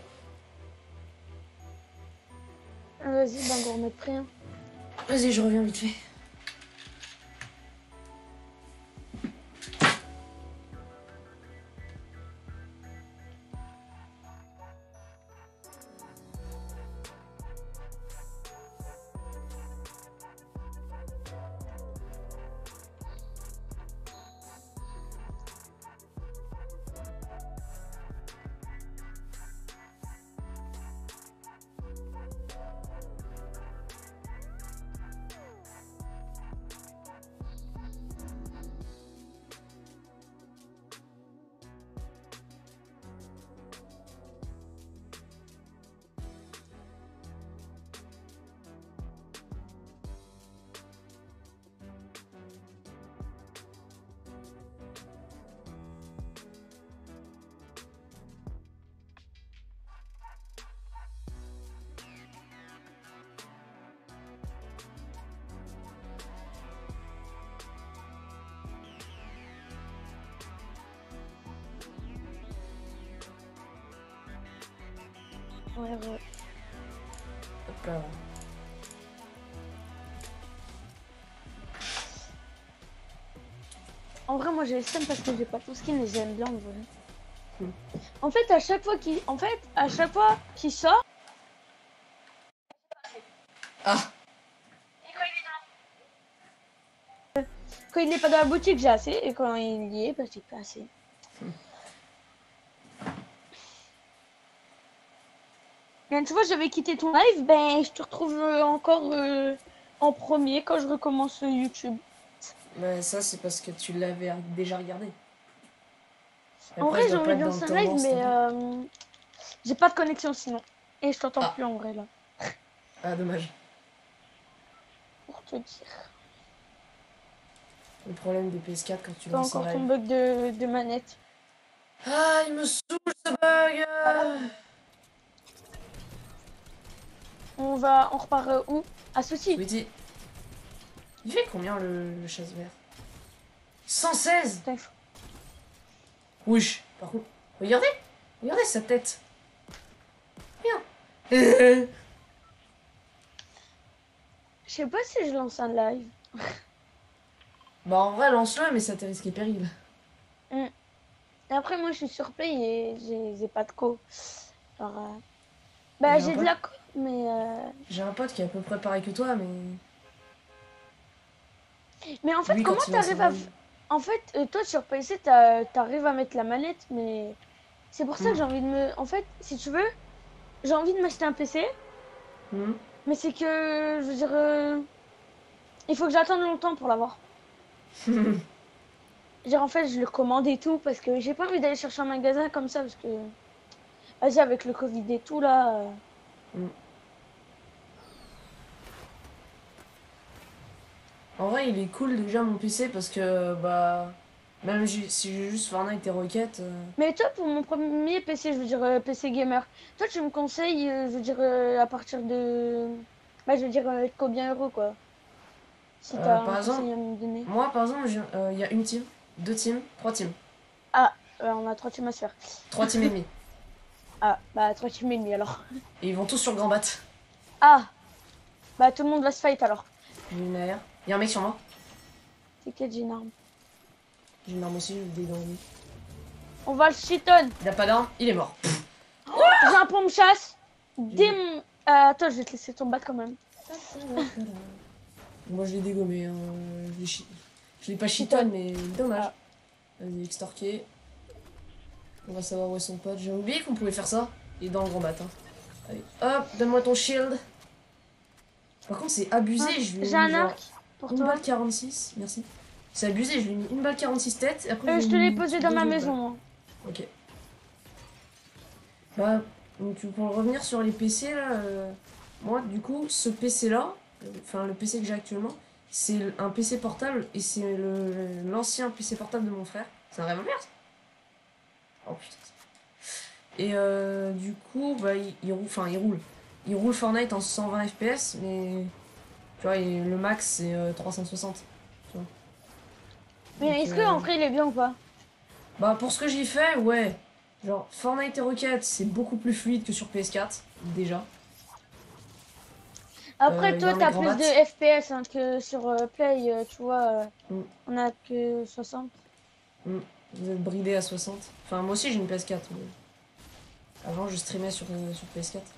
Vas-y, ben, on va remettre prix. Hein. Vas-y, je reviens vite fait. Ouais, ouais. Hop là. En vrai, moi j'ai le seum parce que j'ai pas tout skin et j'aime bien en vrai. Hmm. En fait, à chaque fois qu'il, en fait, à chaque fois qu'il sort. Ah. Quand il n'est pas dans la boutique, j'ai assez. Et quand il y est, bah, j'ai pas assez. Et tu vois, j'avais quitté ton live, ben je te retrouve euh, encore euh, en premier quand je recommence euh, YouTube. Mais ça, c'est parce que tu l'avais déjà regardé. En Après, vrai, je j'ai dois pas envie de être dans lancer le un live, tendance. mais t'inquiète. euh, j'ai pas de connexion sinon. Et je t'entends Ah. plus en vrai là, Ah, dommage. pour te dire. Le problème des P S quatre quand tu T'as lances un encore ton live. bug de, de manette. Ah, il me saoule ce bug. Ah. On va, on repart euh, où? À Souci. Sweetie. Il fait combien le, le chasse vert? cent seize. Putain, il faut- Wesh. Par contre, regardez. Regardez sa tête. Regarde. Je sais pas si je lance un live. Bah en vrai, lance-le, mais ça te risque péril. Hmm. Et après, moi, je suis sur Play et j'ai j'ai pas de co. Alors, euh, bah, J'ai un j'ai de pote. la co, mais euh, J'ai un pote qui est à peu près pareil que toi, mais mais en fait, lui, comment quand il lance t'arrives un à, live. en fait, euh, toi sur P C, t'as- t'arrives à mettre la manette, mais c'est pour ça que Hmm. j'ai envie de me, en fait, si tu veux, j'ai envie de m'acheter un P C, Hmm. mais c'est que, je veux dire, euh, il faut que j'attende longtemps pour l'avoir. Genre, en fait, je le commande et tout parce que j'ai pas envie d'aller chercher un magasin comme ça parce que, vas-y, avec le Covid et tout là. euh, Hmm. En vrai, il est cool déjà mon P C parce que bah même ju- si j'ai juste Fortnite et Rocket. euh, Mais toi, pour mon premier P C, je veux dire euh, P C gamer, toi, tu me conseilles, euh, je veux dire, euh, à partir de, bah, je veux dire, euh, combien euros quoi, si euh, t'as un par exemple, conseil à me donner. moi par exemple, j'ai- euh, il y a une team, deux teams, trois teams, Ah, euh, on a trois teams à se faire. trois teams et demi. Ah, bah, trois teams et demi alors. Et ils vont tous sur le grand bat. Ah, bah, tout le monde va se fight alors. J'ai une A R. Il y a un mec sur moi. C'est quel j'ai une arme. J'ai une arme aussi, je vais dégainer. On va le shiton. Il a pas d'arme, il est mort. J'ai un pompe chasse. Dès mon... Euh, attends, je vais te laisser ton bat quand même. Moi je l'ai dégommé. Hein. Je l'ai chi- je l'ai pas Chiton. chiton, mais dommage. Ah. Vas-y, extorqué. On va savoir où est son pote. J'ai oublié qu'on pouvait faire ça. Il est dans le grand bat. Hein. Allez, hop, donne-moi ton shield. Par contre, c'est abusé. Ah, Je lui ai j'ai mis un genre arc pour une toi. balle quarante-six. Merci. C'est abusé. Je lui ai mis une balle quarante-six tête. Et après, Euh, lui je ai te l'ai mis posé deux dans ma autres maison. balles. Moi. Ok. Bah, donc pour revenir sur les P C là, euh, moi du coup, ce P C là, enfin le P C que j'ai actuellement, c'est un P C portable et c'est le l'ancien P C portable de mon frère. C'est un revolver ça. Oh putain. Et euh, du coup, bah il, il roule, enfin il roule. Il roule Fortnite en cent vingt F P S, mais tu vois, il- le max c'est euh, trois cent soixante. Tu vois. Mais Donc, est-ce que euh, en vrai il est bien ou pas? Bah pour ce que j'y fais, ouais. Genre Fortnite et Rocket, c'est beaucoup plus fluide que sur P S quatre, déjà. Après, Euh, toi, dans les t'as grands plus bats. de F P S hein, que sur euh, Play, euh, tu vois. euh, Mm. On a que soixante. Mm. Vous êtes bridé à soixante. Enfin, moi aussi j'ai une P S quatre. Mais... Avant, je streamais sur, euh, sur P S quatre.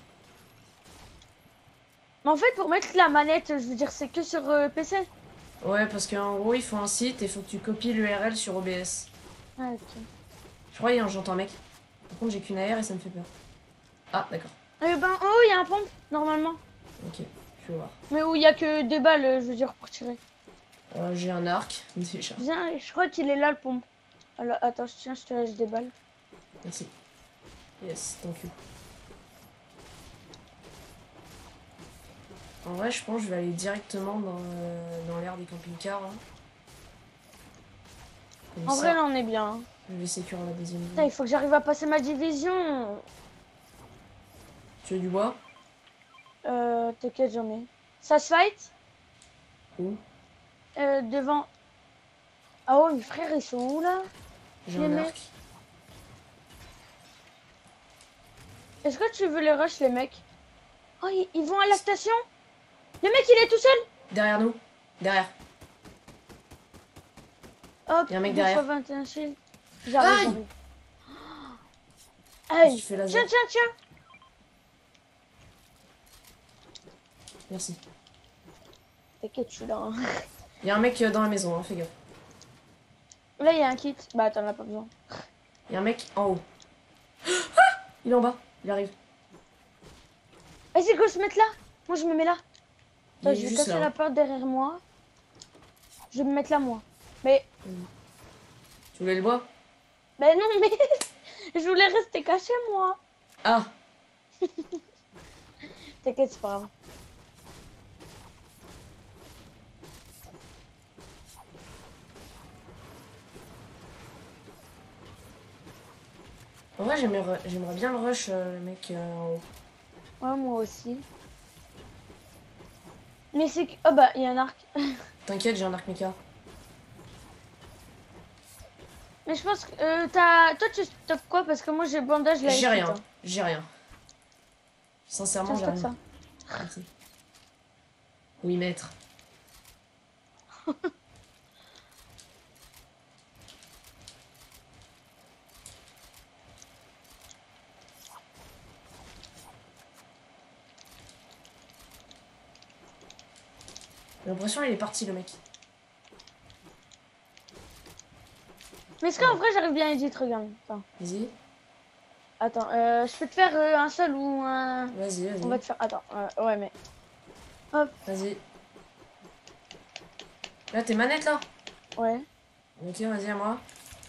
Mais en fait, pour mettre la manette, je veux dire, c'est que sur euh, P C. Ouais, parce qu'en gros, il faut un site et il faut que tu copies l'U R L sur O B S. Ah, ok. Je crois qu'il j'entends un mec. Par contre, j'ai qu'une A R et ça me fait peur. Ah, d'accord. Eh ben, en haut, il y a un pompe, normalement. Ok, je vais voir. Mais où il y a que deux balles, euh, je veux dire, pour tirer. Euh, j'ai un arc, déjà. Viens, je crois qu'il est là, le pompe. Alors, attends, tiens, je te lâche des balles. Merci. Yes, thank you. En vrai, je pense que je vais aller directement dans, euh, dans l'air des camping-cars. Hein. Comme En ça, vrai, là, on est bien. hein. je vais sécure la deuxième Putain, ville. il faut que j'arrive à passer ma division. Tu veux du bois? Euh, t'inquiète, j'en ai. Ça se fight Où? euh, devant. Ah ouais, mes frères, ils sont où, là? J'ai Les un mecs. arc. Est-ce que tu veux les rush, les mecs? Oh, ils, ils vont à la station? Le mec, il est tout seul? Derrière nous. Derrière. Hop, Y a un mec deux derrière. fois vingt et un shield. J'arrive, Aïe. j'arrive. Aïe. Je fais laser. Tiens, tiens, tiens. Merci. T'inquiète, je suis là. hein. Il y a un mec euh, dans la maison, hein, fais gaffe. Là, il y a un kit. Bah, t'en as pas besoin. Il y a un mec en haut. Ah, il est en bas. Il arrive. Vas-y, go se mettre là. Moi, je me mets là. Il Attends, est je vais juste casser là. la porte derrière moi. Je vais me mettre là, moi. Mais, Tu voulais le bois? mais non, mais je voulais rester caché, moi. Ah, T'inquiète, c'est pas grave. en vrai, j'aimerais j'aimerais bien le rush, euh, le mec euh, en haut. Ouais, moi aussi. Mais c'est que... Oh bah, il y a un arc. T'inquiète, j'ai un arc méca. Mais je pense que... Euh, t'as... Toi, tu stoppes quoi? Parce que moi, j'ai bandage là. J'ai ici, rien, toi. j'ai rien. Sincèrement, Tiens, j'ai stoppe rien. ça. Merci. Oui, maître. J'ai l'impression qu'il est parti, le mec. Mais est-ce qu'en vrai, j'arrive bien à edit? Regarde. Attends, Vas-y, Attends euh, je peux te faire euh, un seul ou un... vas-y, On va vas-y. te faire... Attends, euh, ouais, mais... Hop, Vas-y. Là, tes manettes, là? ouais. Ok, vas-y, à moi.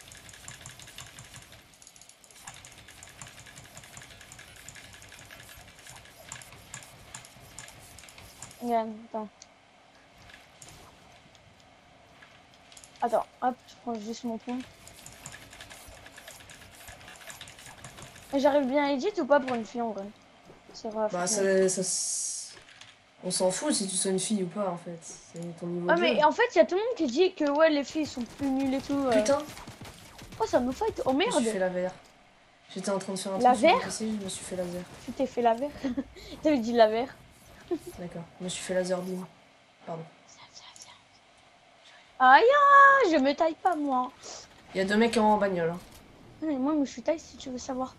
Regarde, attends. Attends, hop, je prends juste mon point. Et j'arrive bien à edit ou pas pour une fille en vrai? C'est vrai. Bah, faut- ça, ça, s- on s'en fout si tu sois une fille ou pas, en fait. C'est ton niveau Ah de jeu. mais en fait, il y a tout le monde qui dit que ouais, les filles sont plus nulles et tout. euh. Putain, Oh, ça me fight. Oh je me suis merde, fait laver. J'étais en train de faire un La truc sur mon verre P C, je me suis fait laser. tu t'es fait laver. T'avais dit laver. D'accord, je me suis fait laser beam. Pardon. Aïe, ah, je me taille pas moi. Il y a deux mecs en bagnole. Hein. Ah, mais moi, je me suis taille si tu veux savoir.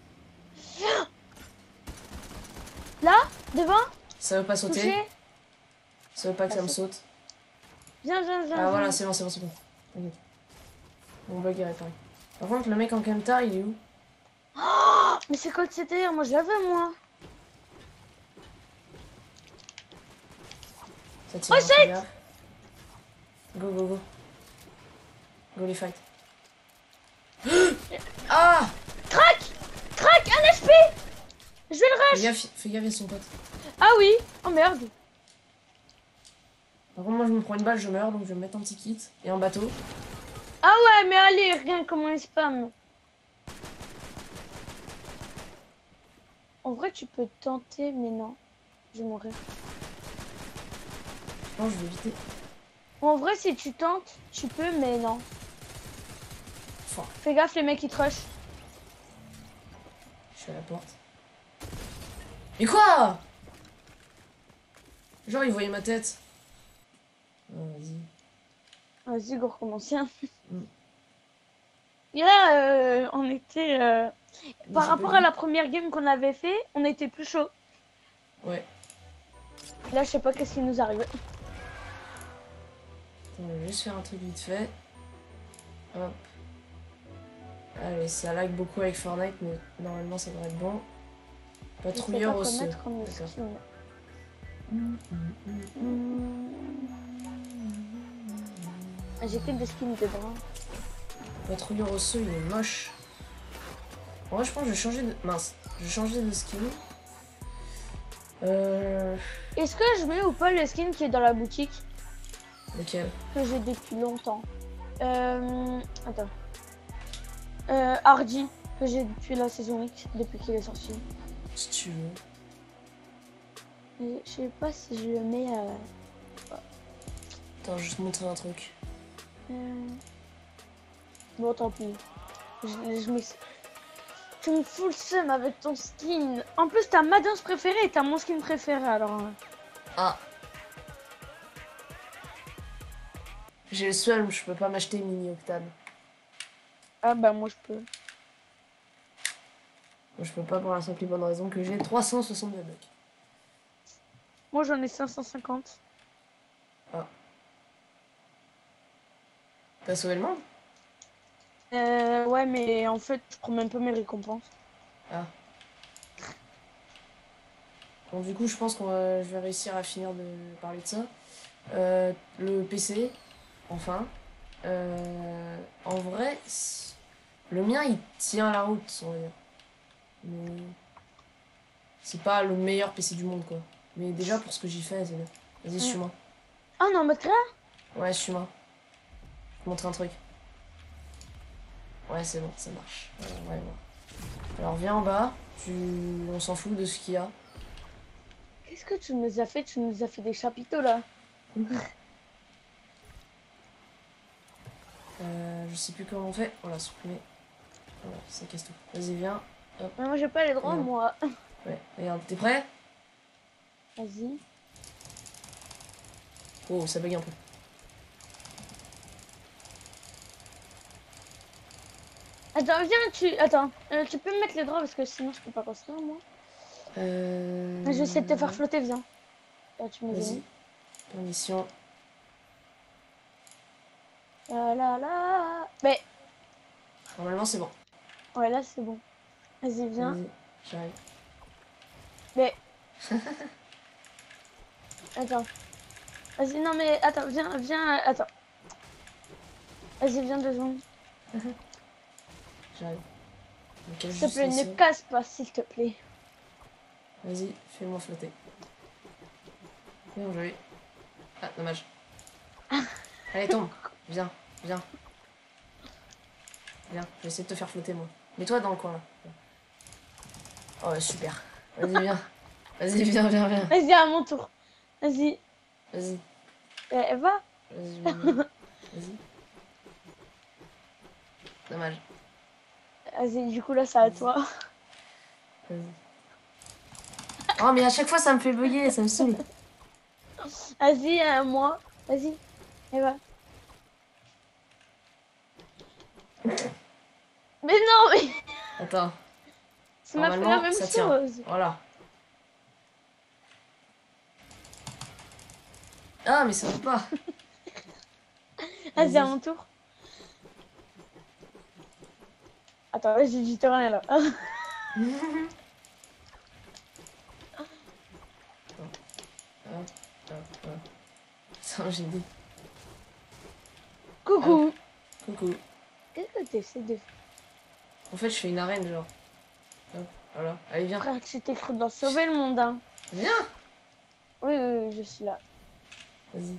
Là, devant, Ça veut pas sauter. touché. Ça veut pas que Ah, ça me saute. saute. Viens, viens, viens. Ah viens. voilà, c'est bon, c'est bon, c'est bon. T'inquiète. Mon bug est réparé. Par contre, le mec en Kemtar, il est où? Oh, mais c'est quoi que c'était? Moi, je l'avais moi. Ça tire. Oh, hein, fais gaffe. Go, go, go. Go les fight. Ah! Crac, crac, un H P. Je vais le Fais rush. gaffe, fais gaffe, il y a son pote. Ah oui. Oh merde. Par contre, moi je me prends une balle, je meurs, donc je vais me mettre un petit kit et un bateau. Ah ouais, mais allez, regarde comment il spam. En vrai, tu peux tenter, mais non. Je vais mourir. Je pense que je vais éviter. En vrai, si tu tentes, tu peux, mais non. Enfin, Fais gaffe, les mecs, ils te rush. je suis à la porte. Mais quoi? Genre, il voyait ma tête. Oh, vas-y. Vas-y, go, recommence. Hein. Mm. Et là, euh, on était... euh, Par J'ai rapport pas à vu. la première game qu'on avait fait, on était plus chaud. Ouais. Là, je sais pas qu'est-ce qui nous arrive. Attends, on va juste faire un truc vite fait. Hop. Allez, ça lag beaucoup avec Fortnite, mais normalement ça devrait être bon. Je sais Patrouilleur pas au quoi sol. mettre comme D'accord. skin. Hum, hum, hum. Hmm. J'ai que des skins de brun. Patrouilleur au sol, il est moche. En vrai, je pense que je vais changer de. Mince, je vais changer de skin. Euh. Est-ce que je mets ou pas le skin qui est dans la boutique Lequel? que j'ai depuis longtemps? Euh... Attends. Euh, Hardy, que j'ai depuis la saison X, depuis qu'il est sorti. Si tu veux. Mais je sais pas si je le mets à... Attends, je vais te montrer un truc. Euh... Bon, tant pis. Je, je mets... Tu me fous le seum avec ton skin. En plus, t'as ma danse préférée et t'as mon skin préféré, alors... euh. Ah! J'ai le seum, je peux pas m'acheter mini octane. Ah bah, moi, je peux. Moi, je peux pas pour la simple et bonne raison que j'ai trois cent soixante-deux bucks. Moi, j'en ai cinq cent cinquante. T'as sauvé le monde? euh, ouais, mais en fait, je prends même pas mes récompenses. Ah. Bon, du coup, je pense qu'on va... je vais réussir à finir de parler de ça. Euh, le P C, enfin. Euh, en vrai, c'est- le mien, il tient la route, on va dire. Mais c'est pas le meilleur P C du monde, quoi. Mais déjà, pour ce que j'y fais, c'est bien. Vas-y, Ouais. suis-moi. Ah non, mais créa. Ouais, suis-moi. Je te montre un truc. Ouais, c'est bon, ça marche. Ouais, ouais, ouais. Alors, viens en bas. Tu... On s'en fout de ce qu'il y a. Qu'est-ce que tu nous as fait? Tu nous as fait des chapiteaux là. Euh, je sais plus comment on fait. Voilà, supprimer. Voilà, ça casse tout. Vas-y, viens. Hop, Mais moi, j'ai pas les droits, Regarde. moi. ouais. Regarde, t'es prêt? Vas-y. Oh, ça bug un peu. Attends, viens, tu. Attends, euh, tu peux me mettre les droits parce que sinon, je peux pas construire, moi. Euh... Je vais essayer de te faire flotter, viens. Là, tu me les as Vas-y. mis. Permission. Là, là, là. Mais. Normalement, c'est bon. Ouais, là, c'est bon. Vas-y, viens. Vas-y, j'arrive. Mais. Attends. Vas-y, non, mais attends, viens, viens, attends. Vas-y, viens deux secondes. J'arrive. Ok, S'il te juste plaît, ici. ne casse pas, s'il te plaît. Vas-y, fais-moi flotter. Bien joué. Ah, dommage. Allez, tombe. Viens, viens. Viens, je vais essayer de te faire flotter, moi. Mets-toi dans le coin, là. Oh, ouais, super. Vas-y, viens. Vas-y, viens, viens, viens. Vas-y, à mon tour. Vas-y. Vas-y. Eh, va. Vas-y, viens, viens. Vas-y. Dommage. Vas-y, du coup, là, c'est à toi. Vas-y. Oh, mais à chaque fois, ça me fait bugger, ça me saoule. Vas-y, à moi. Vas-y. Et va. Mais non, mais Attends. ça m'a fait la Normalement, même ça tient. chose. Voilà. Ah, mais ça veut pas. Vas-y, à Vas-y. mon tour. Attends, là, j'ai du terrain, là. Hop, hop, hop. Attends, j'ai dit. Coucou. Coucou. Qu'est-ce que t'essaies de faire? En fait, je fais une arène, genre. Hop, voilà. Allez, viens. Frère, tu t'es cru dans sauver le monde, hein. Viens. Oui, oui, oui, je suis là. Vas-y.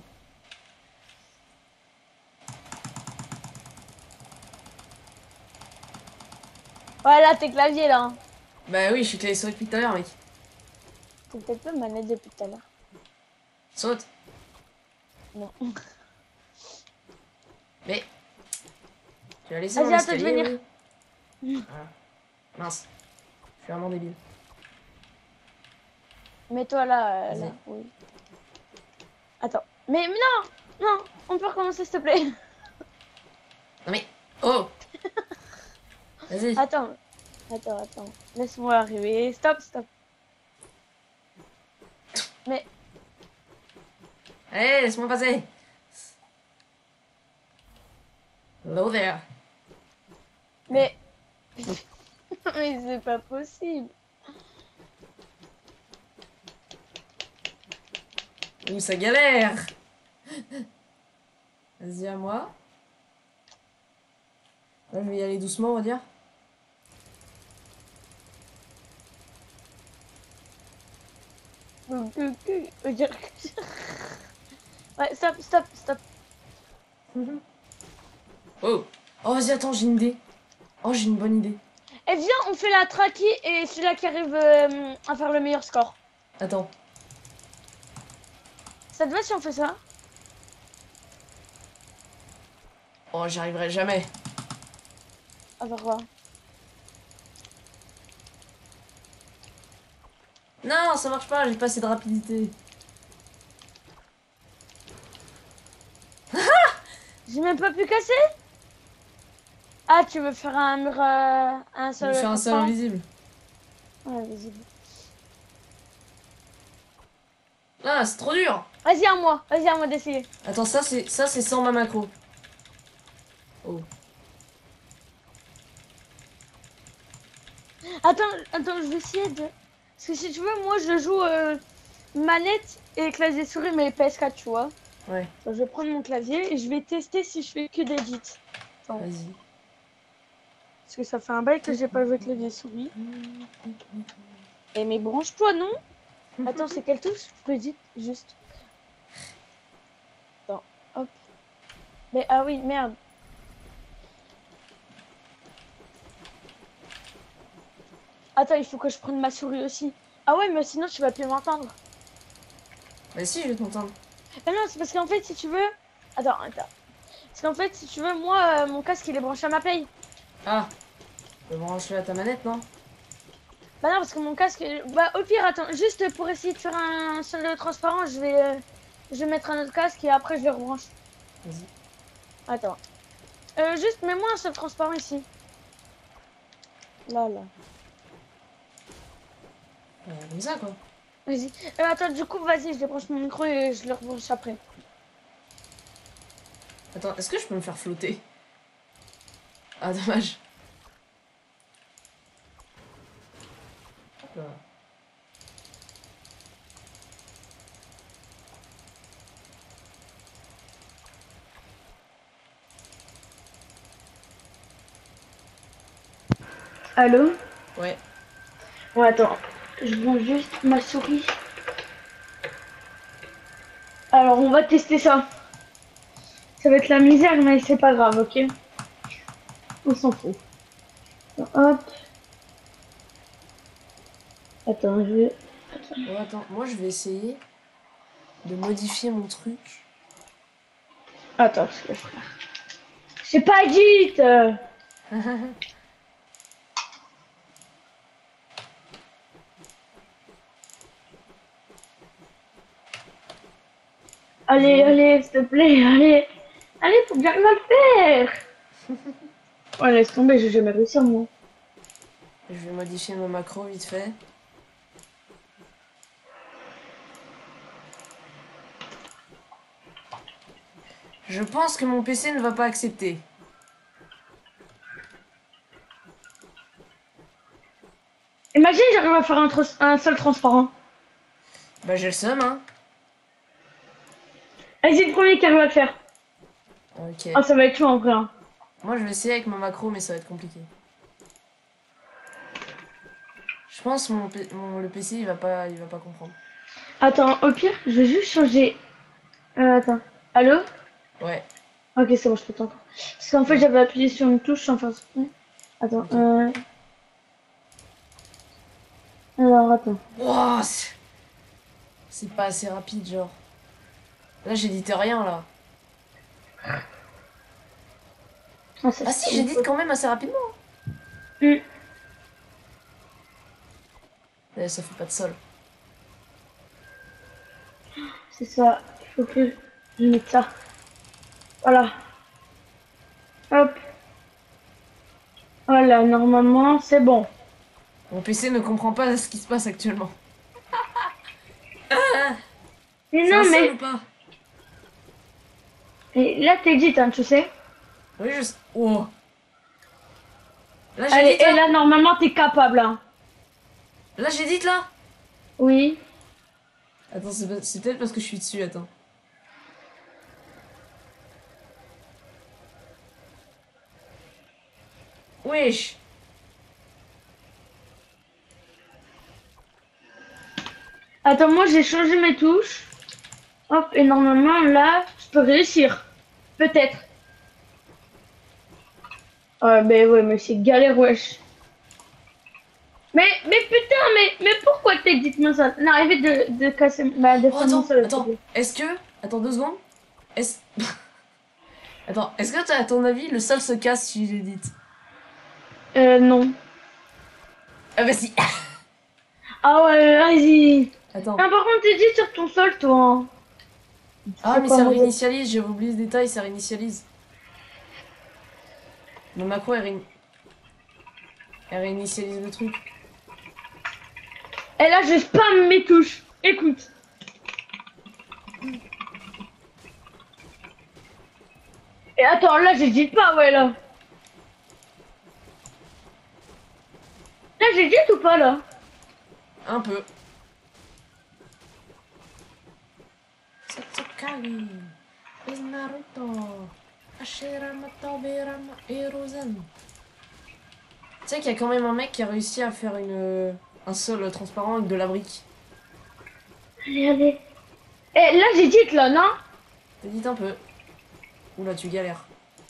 Voilà, tes claviers, là. Hein. Bah oui, je suis clavier depuis tout à l'heure, mec. Faut peut-être pas manette depuis tout à l'heure. Saute. Non. Mais. Tu vas laisser Vas-y, mon à toi de escalier, venir. oui. Voilà. Mince. Je suis vraiment débile. Mets-toi là, euh, Vas-y. là. Oui. Attends. Mais non, non, on peut recommencer, s'il te plaît. Non mais. Oh. Vas-y. Attends, attends, attends. Laisse-moi arriver. Stop, stop. Mais, Allez, laisse-moi passer. Hello there. mais, mais c'est pas possible. Ouh, ça galère. Vas-y, à moi. Là, je vais y aller doucement, on va dire. Ouais, stop, stop, stop. Oh. Oh, vas-y, attends, j'ai une idée. Oh, j'ai une bonne idée. Et viens, on fait la traquée et celui-là qui arrive euh, à faire le meilleur score. Attends. Ça te va si on fait ça? Oh, j'y arriverai jamais. À faire quoi? Non, ça marche pas, j'ai pas assez de rapidité. J'ai même pas pu casser? Ah, tu veux faire un mur, euh, un Je seul. vais faire un sol pan? invisible. Ouais, visible. Ah, c'est trop dur. Vas-y, à moi, vas-y, à moi d'essayer. Attends, ça c'est ça c'est sans ma macro. Oh. Attends, attends, je vais essayer de... Parce que si tu veux, moi je joue euh, manette et clavier souris, mais P S quatre, tu vois. Ouais, Donc, je vais prendre mon clavier et je vais tester si je fais que d'edit. Attends, vas-y. parce que ça fait un bail que j'ai pas joué clavier souris. Eh mais branche-toi, non? Attends, c'est quelle touche? Je peux edit, juste. Attends, hop. Mais ah oui, merde. Attends, il faut que je prenne ma souris aussi. Ah ouais, mais sinon tu vas plus m'entendre. Bah si, je vais t'entendre. Ah non, c'est parce qu'en fait, si tu veux... Attends, attends. Parce qu'en fait, si tu veux, moi, euh, mon casque, il est branché à ma play. Ah, je branche-le à ta manette, non? Bah non, parce que mon casque... Bah au pire, attends, juste pour essayer de faire un son transparent, je vais... euh, Je vais mettre un autre casque et après je le rebranche. Vas-y. Attends. Euh, juste, mets-moi un seul transparent ici. Là, là. Euh, comme ça, quoi. Vas-y. Euh, attends, du coup, vas-y, je débranche mon micro et je le rebranche après. Attends, est-ce que je peux me faire flotter? Ah, dommage. Hop là. Allô? Ouais. Ouais, attends. Je branche juste ma souris. Alors, on va tester ça. Ça va être la misère, mais c'est pas grave, ok? On s'en fout. Hop. Attends, je vais... Oh, attends, moi je vais essayer de modifier mon truc. Attends, parce que frère. C'est pas edit euh. Allez, allez, s'il te plaît, allez. Allez, faut que j'arrive à le faire. Ouais, laisse tomber, j'ai jamais réussi à moi. Je vais modifier mon macro vite fait. Je pense que mon P C ne va pas accepter. Imagine, j'arrive à faire un, un seul transparent. Bah j'ai le seum, hein. Vas-y, le premier qui arrive à le faire. Ok. Ah, ça va être chaud en vrai. Hein. Moi je vais essayer avec mon macro, mais ça va être compliqué. Je pense que mon, P mon le P C il va pas, il va pas comprendre. Attends, au pire, je vais juste changer. Euh, attends. Allô? Ouais. Ok, c'est bon, je peux t'entendre. Parce qu'en fait, j'avais appuyé sur une touche sans faire exprès. Attends, Ok. euh... Alors, attends. Wow, c'est pas assez rapide, genre. Là, j'édite rien, là. Ah, ça, Ah si, j'édite quand même assez rapidement. Mm. Eh, ça fait pas de sol. C'est ça. Il faut que je mette ça. Voilà. Hop. Voilà, normalement, c'est bon. Mon P C ne comprend pas ce qui se passe actuellement. Mais C'est non, un sol mais... ou pas? Et là, t'édites, hein, tu sais. Oui, je sais. Oh. Là, Allez, j'édite, et là. là, normalement, t'es capable, hein. Là, j'édite, là. Oui. Attends, c'est pas- c'est peut-être parce que je suis dessus, attends. Wesh. Attends, moi, j'ai changé mes touches. Hop, et normalement, là, je peux réussir. Peut-être. Ouais, mais ouais, mais c'est galère, wesh. Mais, mais putain, mais, mais pourquoi t'édites mon sol? Non, évite de, de casser, bah, de Oh, faire mon attends, sol. attends. Est-ce que... Attends deux secondes. Est-ce... Attends, est-ce que, à ton avis, le sol se casse si j'édite? Euh, non. Ah bah si. Ah ouais, vas-y. Attends. Ah, par contre, t'édites sur ton sol, toi. Ah, C'est mais quoi, ça moi, réinitialise, j'ai oublié ce détail, ça réinitialise. Le macro, elle, réin... elle réinitialise le truc. Et là, je spam mes touches. Écoute. Et attends, là, j'édite pas, ouais, là. Là, j'ai dit ou pas là? Un peu. Satsukagi. Et Naruto. Hashirama Tobirama Hiruzen. Tu sais qu'il y a quand même un mec qui a réussi à faire une, un sol transparent avec de la brique. Allez, allez. Eh, là, j'édite, là, non? T'édites un peu. Oula, tu galères.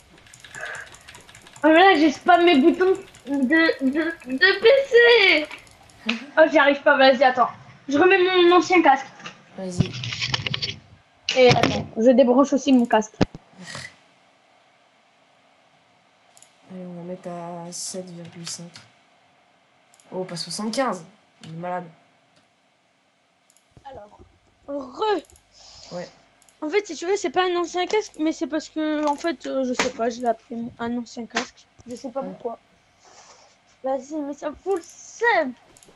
Ah, mais là, j'ai spam mes boutons de, de, de P C. Oh, j'y arrive pas, vas-y, attends. Je remets mon ancien casque. Vas-y. Et attends, je débranche aussi mon casque. Allez, on va mettre à sept virgule cinq. Oh, pas soixante-quinze. On est malade. Alors, re. Ouais. En fait, si tu veux, c'est pas un ancien casque, mais c'est parce que, en fait, euh, je sais pas, je l'ai appris mon- un ancien casque. Je sais pas Ouais. pourquoi. Vas-y, mais ça fout le seum.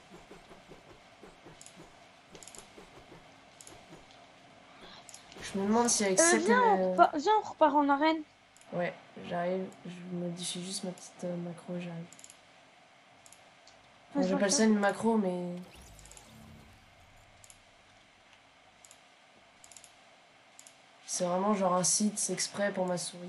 Je me demande si avec Euh, sept... viens, on repart, viens, on repart en arène. Ouais, j'arrive. Je modifie juste ma petite euh, macro, j'arrive. Enfin, Vas-y, j'appelle on ça une macro, mais... C'est vraiment genre un site, c'est exprès pour ma souris.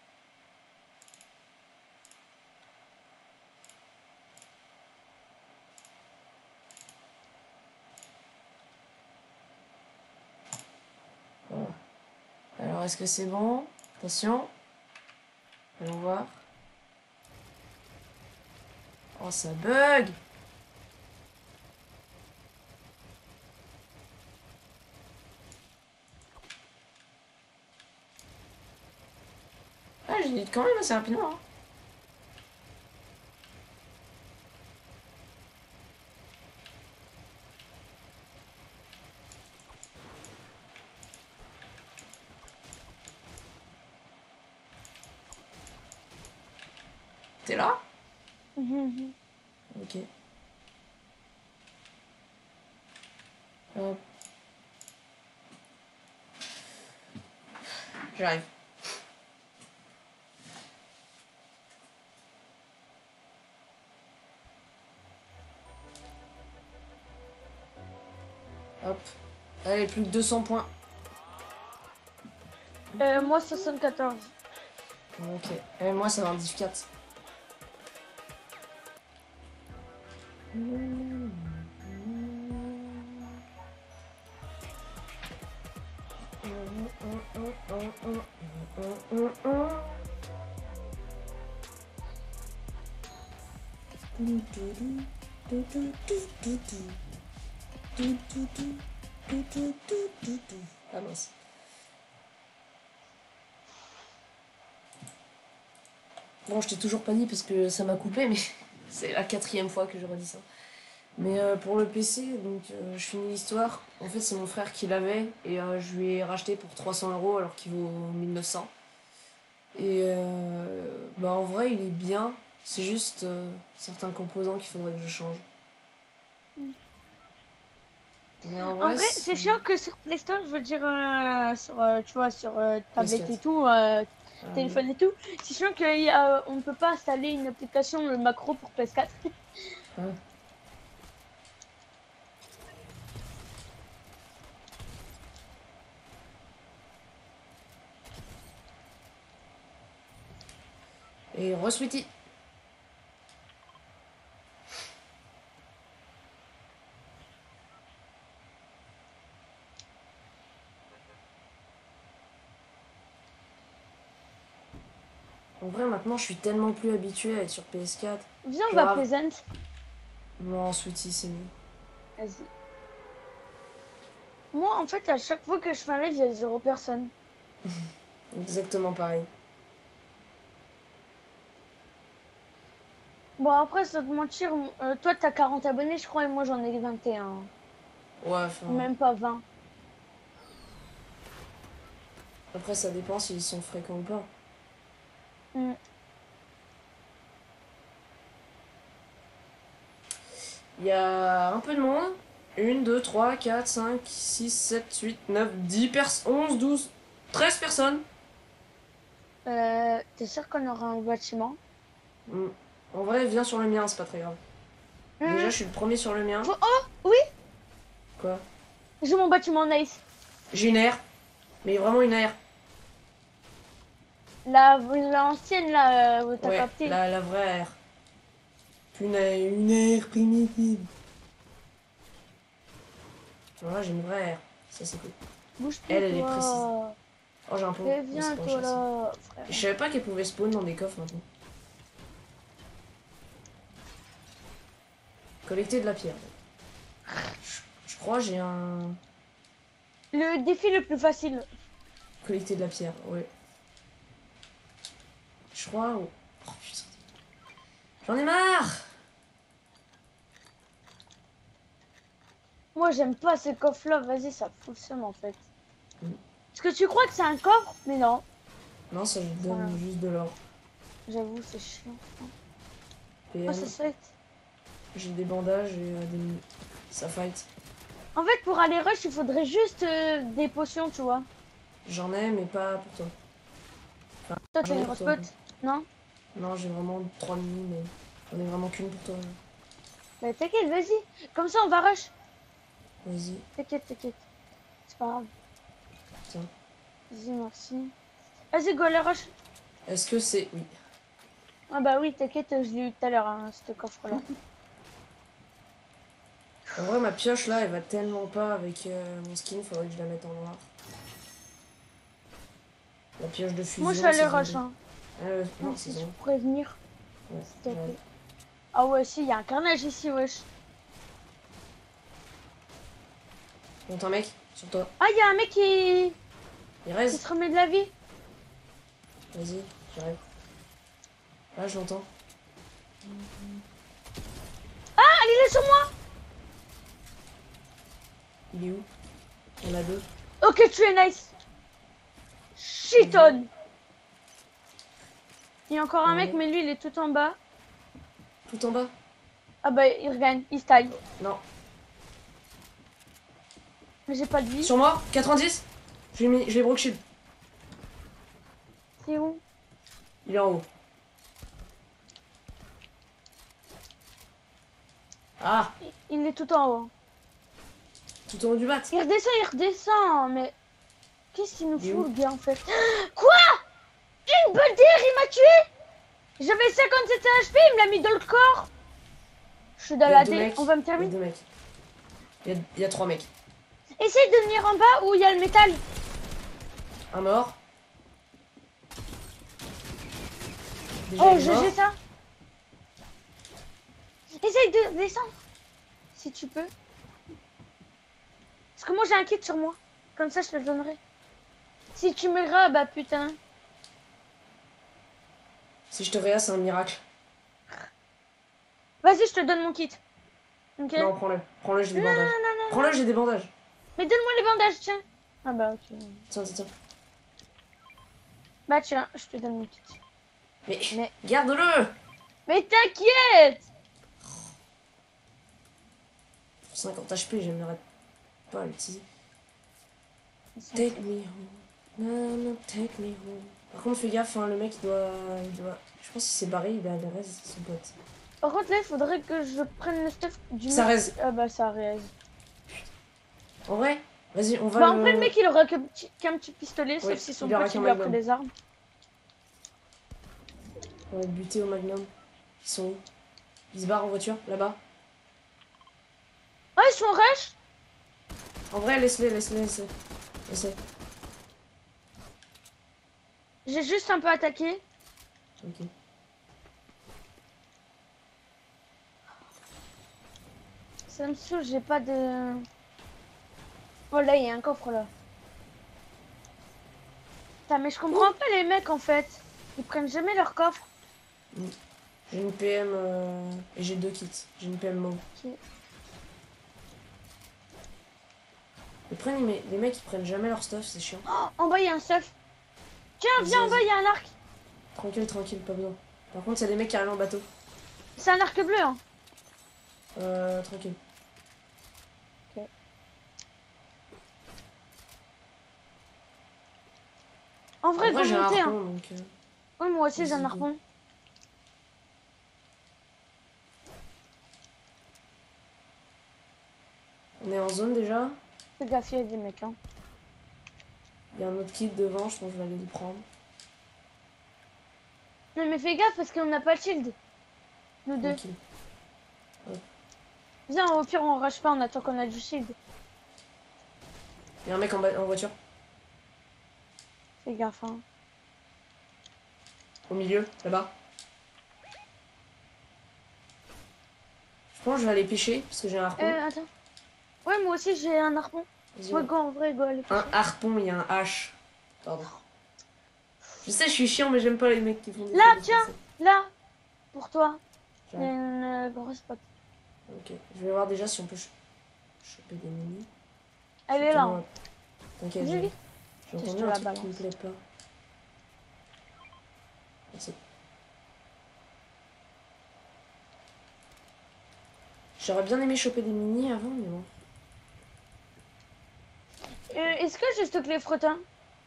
Voilà. Alors, est-ce que c'est bon? Attention. Allons voir. Oh, ça bug! Ah, j'ai dit quand même assez rapidement. Hein. T'es là? Mhm. Ok. Hop. J'arrive. Hop. Allez, plus que deux cents points. Euh, moi, soixante-quatorze. Ok. Et moi, ça va en dix-quatre. Ah mince. Bon, je t'ai toujours pas dit parce que ça m'a coupé, mais c'est la quatrième fois que je redis ça. Mais euh, pour le P C, donc euh, je finis l'histoire. En fait, c'est mon frère qui l'avait et euh, je lui ai racheté pour trois cents euros alors qu'il vaut mille neuf cents. Et euh, bah en vrai, il est bien. C'est juste euh, certains composants qu'il faudrait que je change. Mais en En vrai, vrai, c'est sûr que sur Play Store, je veux dire, euh, sur, euh, tu vois, sur euh, tablette et P S quatre. tout, euh, Ah, téléphone et tout, c'est sûr qu'on ne peut pas installer une application, le macro pour P S quatre. ah. Et re-sweetie. En vrai, maintenant, je suis tellement plus habituée à être sur P S quatre. Viens, on Genre, va av- Pleasant. non, sweetie, c'est mieux. Vas-y. Moi, en fait, à chaque fois que je fais un live, il y a zéro personne. Exactement pareil. Bon, après, sans te mentir, euh, toi, t'as quarante abonnés, je crois, et moi, j'en ai vingt et un. Ouais, enfin. Même pas vingt. Après, ça dépend s'ils sont fréquents ou pas. Mm. Il y a un peu de monde. un, deux, trois, quatre, cinq, six, sept, huit, neuf, dix personnes. onze, douze, treize personnes. Euh, t'es sûr qu'on aura un bâtiment? Hmm. En vrai, viens sur le mien, c'est pas très grave. Déjà, je suis le premier sur le mien. Faut- Oh, oui, Quoi? j'ai mon bâtiment nice. J'ai une aire. Mais vraiment une aire. La l'ancienne là où t'as Ouais, capté. la, la vraie aire. Une, une aire primitive. Voilà, j'ai une vraie aire. Ça, c'est cool. Bouge plus, Elle, elle est toi. précise. Oh, j'ai un pont. Mais Mais viens c'est pas un toi chasseur. là, frère. Je savais pas qu'elle pouvait spawn dans des coffres maintenant. Collecter de la pierre. Je, je crois j'ai un... Le défi le plus facile. Collecter de la pierre, ouais. Je crois... Oh, oh putain. J'en ai marre. Moi j'aime pas ces coffres là, vas-y ça fout le seum en fait. Mm. Est-ce que tu crois que c'est un coffre? Mais non, Non, ça je donne Voilà. juste de l'or. j'avoue c'est chiant. P Oh M, c'est sweet. j'ai des bandages et euh, des... Ça fight. En fait pour aller rush il faudrait juste euh, des potions tu vois. J'en ai, mais pas pour toi. Toi j'en t'as ai une pour grosse toi. pote? Non? Non, j'ai vraiment trois mini, mais j'en ai vraiment qu'une pour toi. Bah t'inquiète vas-y, comme ça on va rush. Vas-y, T'inquiète, t'inquiète. C'est pas grave. tiens. Vas-y merci. Vas-y go aller rush. Est-ce que c'est... Oui. Ah bah oui t'inquiète je l'ai eu tout à l'heure hein, ce coffre là. En vrai, ma pioche là, elle va tellement pas avec euh, mon skin, faudrait que je la mette en noir. La pioche de fusion. Moi je suis allé saison rush deux. hein. Euh, non, Donc, si tu saison. pourrais venir. Ouais, S'il te ouais. plaît. Ah ouais si, il y a un carnage ici wesh. Monte un mec, sur toi. Ah il y a un mec qui... Il qui reste. se remet de la vie. Vas-y, j'arrive. Là, je l'entends. Ah il est sur moi. Il est où? Il y en a deux. Ok tu es nice. Shiton. Il y a encore un Ouais. mec mais lui il est tout en bas. Tout en bas? Ah bah il regagne, il style. Non. Mais j'ai pas de vie. Sur moi? quatre-vingt-dix? Je l'ai mis, je l'ai broke shield. C'est où? Il est en haut. Ah! Il est tout en haut. Tout en haut du bat. Il redescend, il redescend. Mais qu'est-ce qu'il nous Il est fout où? le gars en fait? Quoi? Une balle d'air, il m'a tué. J'avais cinquante-sept H P, il me l'a mis dans le corps. Je suis dans Il y a la deux dé. mecs. On va me Il y a terminer. deux mecs. Il y a, il y a trois mecs. Essaye de venir en bas où il y a le métal. Un mort. Déjà, Oh, il est mort. G G ça. Essaye de descendre. Si tu peux. Parce que moi j'ai un kit sur moi. Comme ça je te le donnerai. Si tu me le bah putain. Si je te réa, c'est un miracle. Vas-y, je te donne mon kit. Ok. Non, prends-le. Prends-le, j'ai des non, non, bandages. non, non. Prends-le, j'ai des bandages. Mais donne-moi les bandages, tiens. Ah bah ok. Tiens, tiens, tiens. Bah tiens, je te donne mon kit. Mais, Mais- garde-le! Mais t'inquiète. Pour cinquante H P, j'aimerais pas l'utiliser. Take me home. Non, non, take me home. Par contre, fais gaffe, hein, le mec, il doit, il doit... Je pense qu'il s'est barré, il a le reste de son pote. Par contre là, il faudrait que je prenne le stuff du Ça mec. reste. Ah bah ça reste. En vrai, vas-y, on va Bah le... en vrai, le mec il aura qu'un petit, qu'un petit pistolet, sauf Oui, si son il aura pote il qu'un lui a pris magnum. des armes. On va le buter au magnum. Ils sont où? Ils se barrent en voiture, là-bas. Oh, ils sont rush. En vrai, laisse-les, laisse-les, laisse-les. Laisse-les. J'ai juste un peu attaqué. Ok. Ça me saoule, j'ai pas de... Oh là, il y a un coffre là. Putain, mais je comprends pas les mecs en fait. Ils prennent jamais leur coffre. J'ai une P M euh, et j'ai deux kits. J'ai une P M mauve. Ok. Ils prennent, mais les mecs ils prennent jamais leur stuff, c'est chiant. Oh, en bas, il y a un stuff. Tiens, Vas-y, viens en bas, vas-y. il y a un arc. Tranquille, tranquille, pas besoin. Par contre, il y a des mecs qui arrivent en bateau. C'est un arc bleu. Hein. Euh, tranquille. En vrai, En vrai, j'ai un remontez. Hein. harpon, donc... euh, Oui, moi aussi, j'ai un Vas-y, harpon. en zone déjà. Fais gaffe, il y a des mecs. Hein. Il y a un autre kit devant, je pense que je vais aller le prendre. Non, mais fais gaffe parce qu'on n'a pas le shield. Nous deux. Tranquille. Viens, au pire, on rush pas, on attend qu'on a du shield. Il y a un mec en, en voiture. Fais gaffe, hein. Au milieu, là-bas. Je pense que je vais aller pêcher parce que j'ai un harpon. Euh, attends. Ouais, moi aussi, j'ai un harpon. Vas-y, Ouais, ouais. go, en vrai, go, allez. Un harpon, il y a un H. Pardon. Je sais, je suis chiant, mais j'aime pas les mecs qui font des Là, fautes de tiens. français. Là, pour toi, il y a J'arrive. une euh, grosse pote. Ok, je vais voir déjà si on peut ch- choper des minis. Elle est là. hein. T'inquiète, Vas-y, j'ai vite. j'ai Je entendu te un la truc qui me balance. plaît pas. Merci. J'aurais bien aimé choper des minis avant, mais bon. Euh, Est-ce que je stocke les frettins?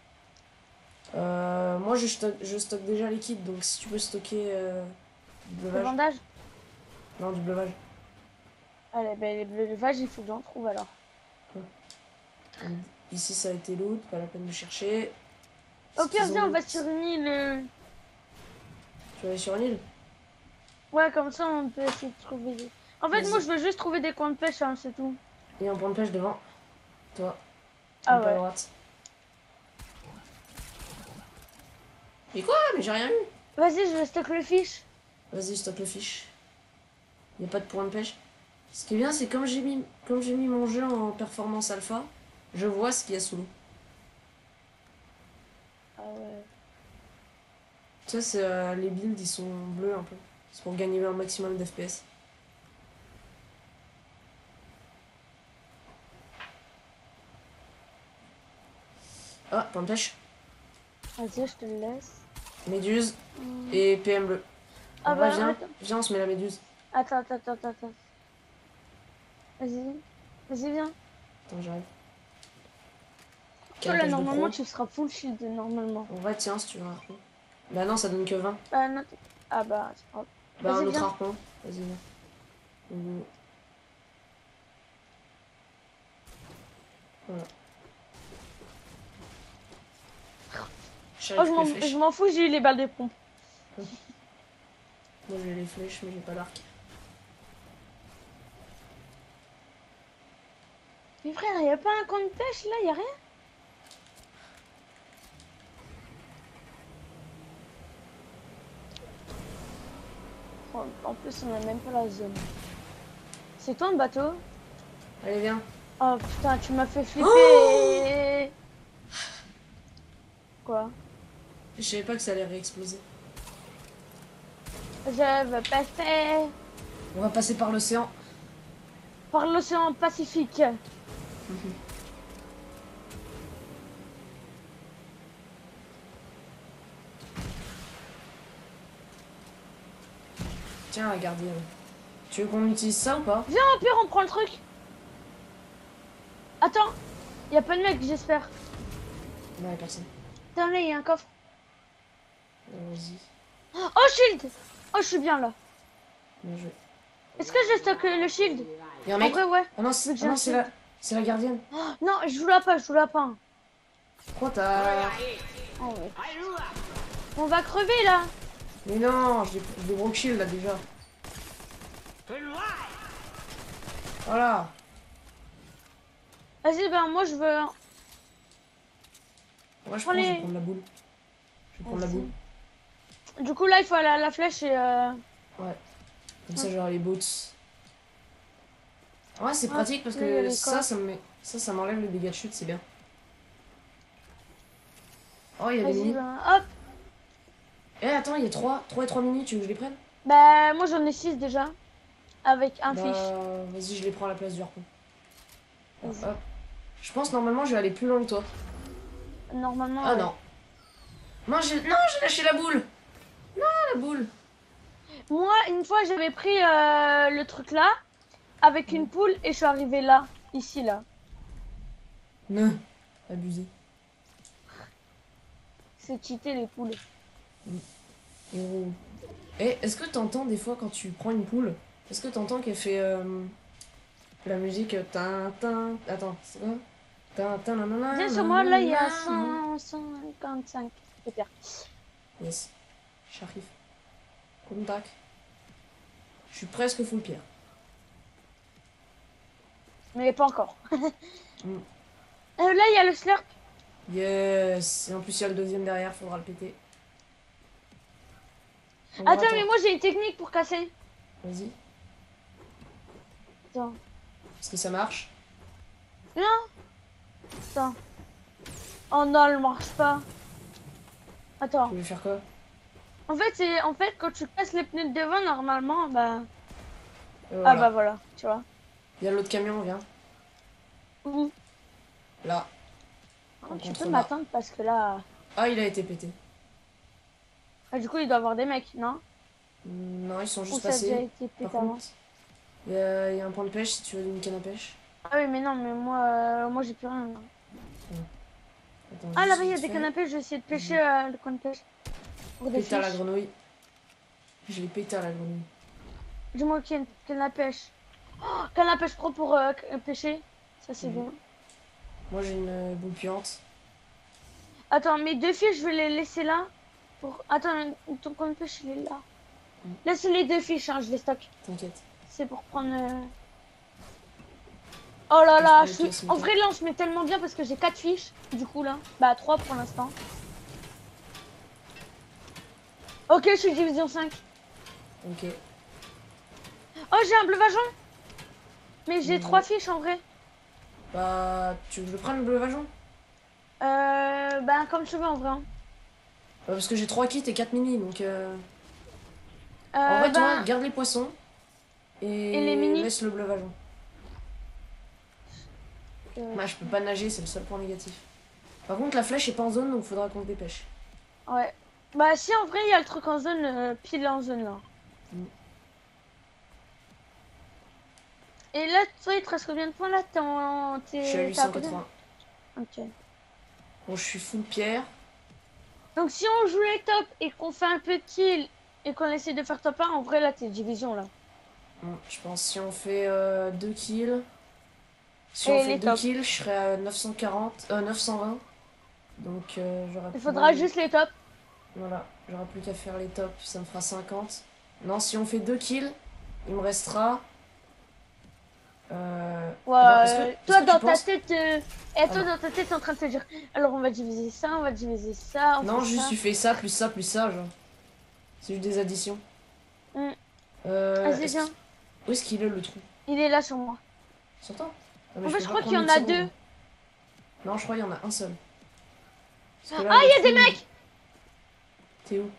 Euh, moi, je stocke, je stocke déjà les kits, donc si tu peux stocker euh, du Le bleuvage. bandage? Non, du bleuvage. Allez, ben les breuvages, il faut que j'en trouve alors. Donc, ici, ça a été loot, pas la peine de chercher. Au Ce pire, qu'ils viens, ont on va loot- sur une île. euh, Tu vas aller sur une île? Ouais, comme ça, on peut essayer de trouver des... En fait, Vas-y. moi, je veux juste trouver des coins de pêche, hein, c'est tout. Il y a un point de pêche devant. Toi. Ah Un peu à ouais. droite. Mais quoi? Mais j'ai rien eu. Vas-y, je stocke le fiche. Vas-y, stocke le fiche. Il n'y a pas de point de pêche. Ce qui est bien, c'est comme j'ai mis, comme j'ai mis mon jeu en performance alpha, je vois ce qu'il y a sous l'eau. Ah ouais. Tu sais, c'est, euh, les builds, ils sont bleus un peu. C'est pour gagner un maximum d'F P S. Ah, point de pêche. Vas-y, je te le laisse. Méduse Hmm. et P M bleu. Ah En vrai, bah, viens, attends. viens, on se met la méduse. Attends, attends, attends, attends. Vas-y. Vas-y, viens. Attends, j'arrive. Toi, là, Carapace de normalement, pro. tu seras full shield, normalement. En vrai, tiens, si tu veux un harpon. Bah non, ça donne que vingt. Ah, non, t'es- ah bah, c'est pas grave. Bah un Vas-y, autre viens. harpon. Vas-y, viens. Mhm. Voilà. Oh, je m'en- les flèches. je m'en fous, j'ai eu les balles de pompe. Moi j'ai les flèches, mais j'ai pas d'arc. Mais frère, y a pas un camp de pêche là, y a rien? Oh, en plus, on a même pas la zone. C'est toi le bateau? Allez, viens. Oh putain, tu m'as fait flipper. Quoi? Je savais pas que ça allait réexploser. Je veux passer On va passer par l'océan. par l'océan Pacifique. Tiens, la gardienne. Tu veux qu'on utilise ça ou pas? Viens, au pire, on prend le truc. Attends, y a pas de mec, j'espère. Non, y'a personne. Attends, là, y a un coffre. Euh, Vas-y. Oh, shield. Oh, je suis bien là. Bien joué. Est-ce que je stocke le shield? Y'a un En mec. vrai, ouais. Ah non, c'est Mais j'ai ah non, un c'est shield. la... c'est la gardienne. Oh, non, je joue la pas, je joue la pas. Pourquoi t'as... Oh, ouais. On va crever là. Mais non, je l'ai je l'ai broke shield là déjà. Voilà. Vas-y, ben moi je veux. Moi je Prends pense que je les- vais prendre la boule. Je vais prendre la Vas-y. boule. Du coup, là, il faut aller à la flèche et. Euh... Ouais. Comme ça j'aurai les boots. Ouais, c'est Ah, pratique parce là, il y a que les ça, coffres. ça me met... ça, ça m'enlève les dégâts de chute, c'est bien. Oh, il y a des Vas-y, mini. ben hop. Eh, attends, il y a trois, trois et trois mini, tu veux que je les prenne? Bah, moi j'en ai six déjà. Avec un Bah, fiche. vas-y, je les prends à la place du harpon. Hop, Vas-y. hop. Je pense normalement je vais aller plus loin que toi. Normalement. Ah ouais. non. Non, j'ai non, j'ai lâché la boule. Non, la boule. Moi, une fois, j'avais pris euh, le truc là. Avec une poule et je suis arrivée là. Ici, là. Non. Abusé. C'est cheaté les poules. Oh. Eh, est-ce que t'entends des fois quand tu prends une poule, est-ce que t'entends qu'elle fait euh, La musique. tin, tin. Attends, c'est quoi? tin, tin, nanana, Viens sur moi, là, il y a nanana. cent cinquante-cinq de pierre. Yes. J'arrive. Contact. Je suis presque full pierre. Mais pas encore. Mm. Euh, là, il y a le slurp. Yes. Et en plus, il y a le deuxième derrière, faudra le péter. On Attends, attend. mais moi, j'ai une technique pour casser. Vas-y. Attends. Est-ce que ça marche? Attends. Oh non, elle marche pas. Attends. Tu veux faire quoi? En fait, c'est en fait quand tu casses les pneus de devant, normalement, bah. Euh, Ah voilà. bah voilà, tu vois. Il y a l'autre camion, viens. Ouh. Là. Oh, En tu peux contrebas. m'attendre parce que là. Ah, il a été pété. Ah, du coup, il doit y avoir des mecs, non? Non, ils sont Ou juste ça a déjà passés. été pété Par avant? contre, il y, a il y a un point de pêche si tu veux une canne à pêche. Ah oui, mais non, mais moi, euh, moi j'ai plus rien. Là. Attends, Ah juste là-bas, il y a vite des fait. cannes à pêche, je vais essayer de pêcher euh, le coin de pêche. Pour des Péta la fiches. grenouille. Je l'ai pété à la grenouille. Dis-moi qu'il y a une canne à pêche. Oh, canne à pêche pro pour euh, pêcher. Ça, c'est Mhm. bien. Moi j'ai une euh, boule puante. Attends, mes deux fiches, je vais les laisser là. Pour... Attends, ton coin de pêche, il est là. Mm. Laisse les deux fiches, hein, je les stocke. T'inquiète. C'est pour prendre... euh, Oh là Je là, prends je les suis... pièces, en Mika. vrai là on se met tellement bien parce que j'ai quatre fiches, du coup là. Bah trois pour l'instant. Ok, je suis division cinq. Ok. Oh, j'ai un bleu vajon. Mais j'ai Mhm. trois fiches en vrai. Bah, tu veux que je prenne le bleu vajon? Euh... Bah comme tu veux en vrai. hein. Bah, parce que j'ai trois kits et quatre mini, donc... Euh... Euh, En vrai, toi, bah, garde les poissons. Et, Et les mini laisse le bleu vajon. euh, Moi, je peux pas nager, c'est le seul point négatif. Par contre, la flèche est pas en zone, donc faudra qu'on se dépêche. Ouais. Bah si en vrai il y a le truc en zone, euh, pile en zone là. Mm. Et là, toi il te reste combien de points là? T'es en... Je suis à T'es huit t'es à cent combien? quatre-vingts. Ok. Bon, je suis full pierre. Donc si on joue les top et qu'on fait un peu de kill et qu'on essaie de faire top un, en vrai là t'es division là. Bon, je pense si on fait euh, deux kills. Si Et on fait les deux top. kills, je serai à neuf cent quarante, euh, neuf cent vingt. Donc euh, j'aurai Il plus- faudra juste les tops. Voilà, j'aurai plus qu'à faire les tops, ça me fera cinquante. Non, si on fait deux kills, il me restera. Euh... Ouais, Attends, est-ce que, euh, est-ce toi que dans tu ta penses... tête, euh, et Ah toi non. dans ta tête t'es en train de te dire, alors on va diviser ça, on va diviser ça, on Non, fait juste ça. tu fais ça, plus ça, plus ça, genre. C'est juste des additions. Mm. Euh, Vas-y est-ce viens, que- Où est-ce qu'il est le trou? il est là sur moi. Sur toi? Non, mais En fait peux je pas crois qu'il y prendre en a une deux. seconde. Non, je crois qu'il y en a un seul. Parce que là, Ah le il y a trou, des mecs. T'es où?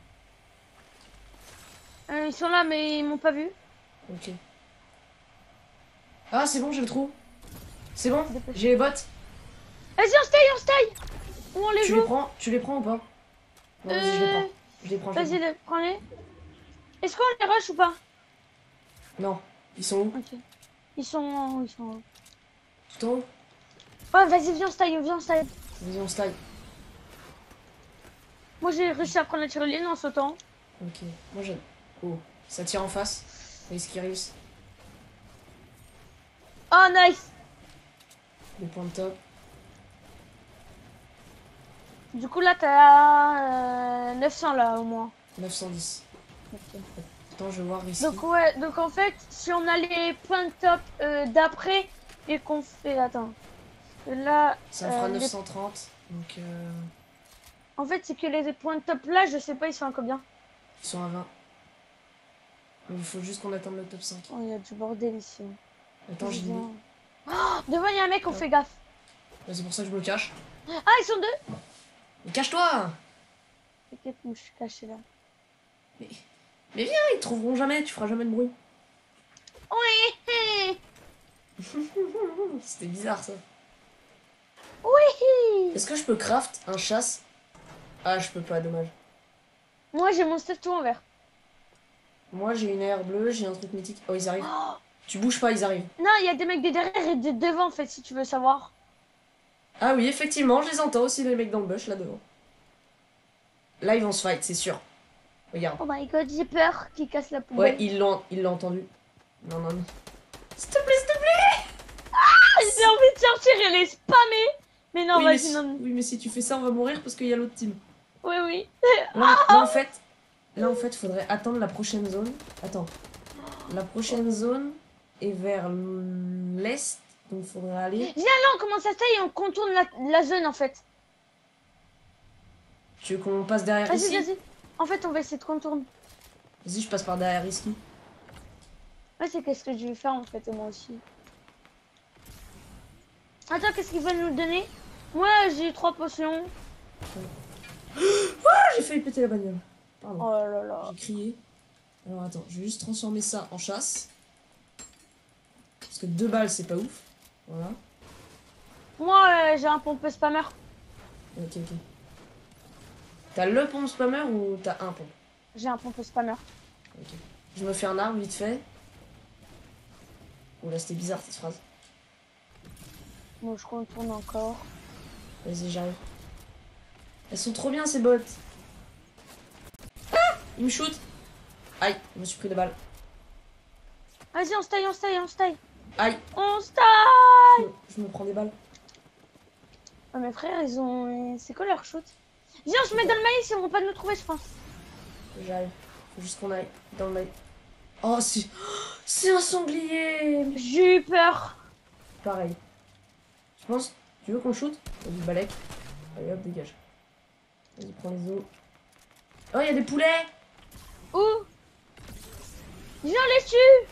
Euh, ils sont là mais ils m'ont pas vu. Ok. Ah, c'est bon, j'ai le trou. C'est bon, Dépêche. j'ai les bottes. Vas-y on se taille, on se taille. Où on les Tu les joue? prends, tu les prends ou pas? Non, vas-y, je les Euh, prends. Je les prends, je les Vas-y prends. les- prends-les. Est-ce qu'on les rush ou pas? Non, ils sont où? Ok. Ils sont en... Ils sont en... Tout en haut? Ouais vas-y viens on se taille, viens on se taille. Vas-y, on se taille. Moi j'ai réussi à prendre la tyrolienne en sautant. Ok, moi j'aime. Oh, ça tire en face. Est-ce qu'ils réussissent? Oh nice. Les points de top. Du coup là t'as euh, neuf cents là au moins. neuf cent dix. Ok. Attends, je vais voir ici. Donc ouais, donc en fait, si on a les points de top euh, d'après et qu'on fait, attends, là, Ça me fera euh, les- neuf cent trente. Donc, euh, en fait, c'est que les points de top là, je sais pas, ils sont à combien. ils sont à vingt. Mais il faut juste qu'on attende le top cinq. Oh, il y a du bordel ici. Attends, j'ai Viens. dit. Oh, devant, il y a un mec, on Ouais. fait gaffe. Bah, c'est pour ça que je me cache. Ah, ils sont deux. Mais cache-toi! T'inquiète, moi je suis caché là. Mais... Mais viens, ils te trouveront jamais, tu feras jamais de bruit. Oui. C'était bizarre ça. Oui. Est-ce que je peux craft un chasse? Ah, je peux pas, dommage. Moi j'ai mon stuff tout en vert. Moi j'ai une aire bleue, j'ai un truc mythique. Oh, ils arrivent. Oh. Tu bouges pas, ils arrivent. Non, il y a des mecs de derrière et de devant en fait, si tu veux savoir. Ah oui, effectivement, je les entends aussi, les mecs dans le bush là devant. Là, ils vont se fight, c'est sûr. Regarde. Oh my god, j'ai peur qu'ils cassent la Ouais, poubelle. ils l'ont ils l'ont entendu. Non, non, non. S'il te plaît, s'il te plaît. J'ai envie de sortir et les spammer. Mais non, oui, mais vas-y, si... non. oui, mais si tu fais ça, on va mourir parce qu'il y a l'autre team. Oui, oui. Là, là, en fait, là, en fait, faudrait attendre la prochaine zone. Attends. La prochaine zone est vers l'est, donc faudrait aller. Viens là, on commence à tailler et on contourne la, la zone en fait. Tu veux qu'on passe derrière Vas-y, ici? vas-y. En fait, on va essayer de contourner. Vas-y, je passe par derrière ici. Ouais, c'est qu'est-ce que je vais faire en fait, moi aussi. Attends, qu'est-ce qu'ils veulent nous donner? Moi, j'ai trois potions. Ah, j'ai failli péter la bagnole. Pardon. Oh là là. J'ai crié. Alors attends, je vais juste transformer ça en chasse. Parce que deux balles, c'est pas ouf. Voilà. Moi, euh, j'ai un pompe spammer. Ok, ok. T'as le pompe spammer ou t'as un pompe? J'ai un pompe spammer. Ok. Je me fais un arbre vite fait. Oh là, c'était bizarre cette phrase. Bon, je contourne encore. Vas-y, j'arrive. Elles sont trop bien ces bottes. Ah, il me shoot. Aïe, je me suis pris des balles. Vas-y, on se taille, on se taille, on se taille. Aïe, On se taille. je me, je me prends des balles. Oh, mes frères, ils ont... C'est quoi leur shoot? Viens, on se met dans le maïs, ils vont pas nous trouver, je pense. J'arrive. Faut juste qu'on aille dans le mail. Oh, c'est... C'est un sanglier. J'ai eu peur. Pareil. Je pense... Tu veux qu'on shoot? Vas-y, balèque. Allez, hop, dégage. Vas-y, prends les os. Oh, il y a des poulets. Où? Viens, on les tue.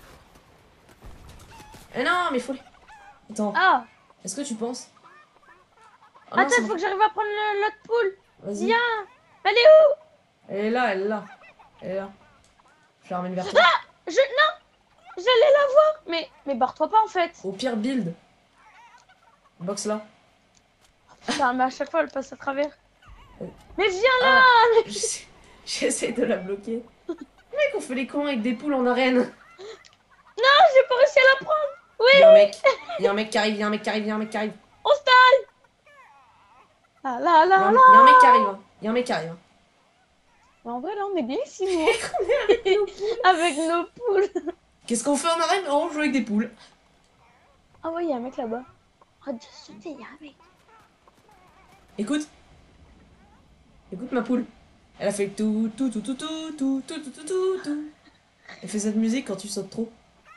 Eh non, mais faut les... Attends, Ah, est-ce que tu penses? Oh non, attends, c'est il faut bon. que j'arrive à prendre le- l'autre poule. Vas-y. Viens. Elle est où? Elle est là, elle est là. Elle est là. Je la ramène vers toi. Je... Non. J'allais la voir. Mais, mais barre-toi pas, en fait. Au pire, build. Box là. Putain, mais à chaque fois, elle passe à travers. Euh. Mais viens là. Ah, j'essaie j'essaie de la bloquer. Mec, on fait les cons avec des poules en arène. Non, j'ai pas réussi à la prendre. Oui. Il y a un mec. Il y a un mec qui arrive, il y a un mec qui arrive, il y a un mec qui arrive. On se taille. Ah là Il y a là un, là. il y a un mec qui arrive. hein. Il y a un mec qui arrive. hein. Mais en vrai, là, on est bien ici, nous. Avec nos poules. Qu'est-ce qu'on fait en arène? Oh, on joue avec des poules. Ah ouais, il y a un mec là-bas. Arrête de sauter, il y a un mec. Écoute. Écoute ma poule. Elle a fait tout, tout, tout, tout, tout, tout, tout, tout, tout, tout, tout. Elle fait cette musique quand tu sautes trop.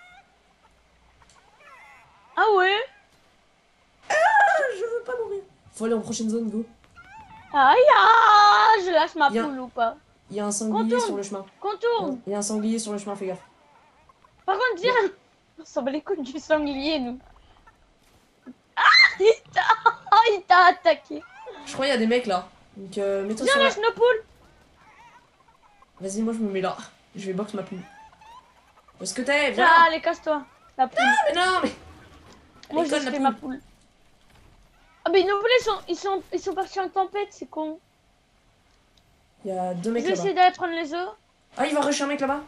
Ah ouais. Ah, je veux pas mourir. Faut aller en prochaine zone, go. Aïe, ah, je lâche ma Il y a- poule ou pas? Il y a un sanglier Contourne. sur le chemin. Contourne. Il y a un sanglier sur le chemin, fais gaffe. Par contre, viens. On s'en bat les couilles du sanglier, nous. Ah, il t'a ah, il t'a attaqué. Je crois qu'il y a des mecs là. Donc euh, mets-toi Viens, sur la... lâche nos poules. Vas-y, moi je me mets là. Je vais box ma poule. Où est-ce que t'es? Viens. Ah, allez, casse-toi. La poule. Ah, mais non, mais... Elle Moi, est j'ai conne, la fait poule. ma poule. Ah, mais nos poulets, ils sont, ils sont, ils sont partis en tempête, c'est con. Il y a deux Je mecs vais là-bas. essayer d'aller prendre les œufs. Ah, il va rusher un mec là-bas.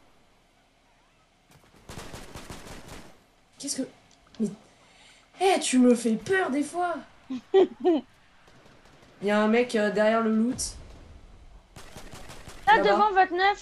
Qu'est-ce que... Mais... Eh, tu me fais peur des fois. Il y a un mec euh, derrière le loot. Là, Là-bas. devant vingt-neuf.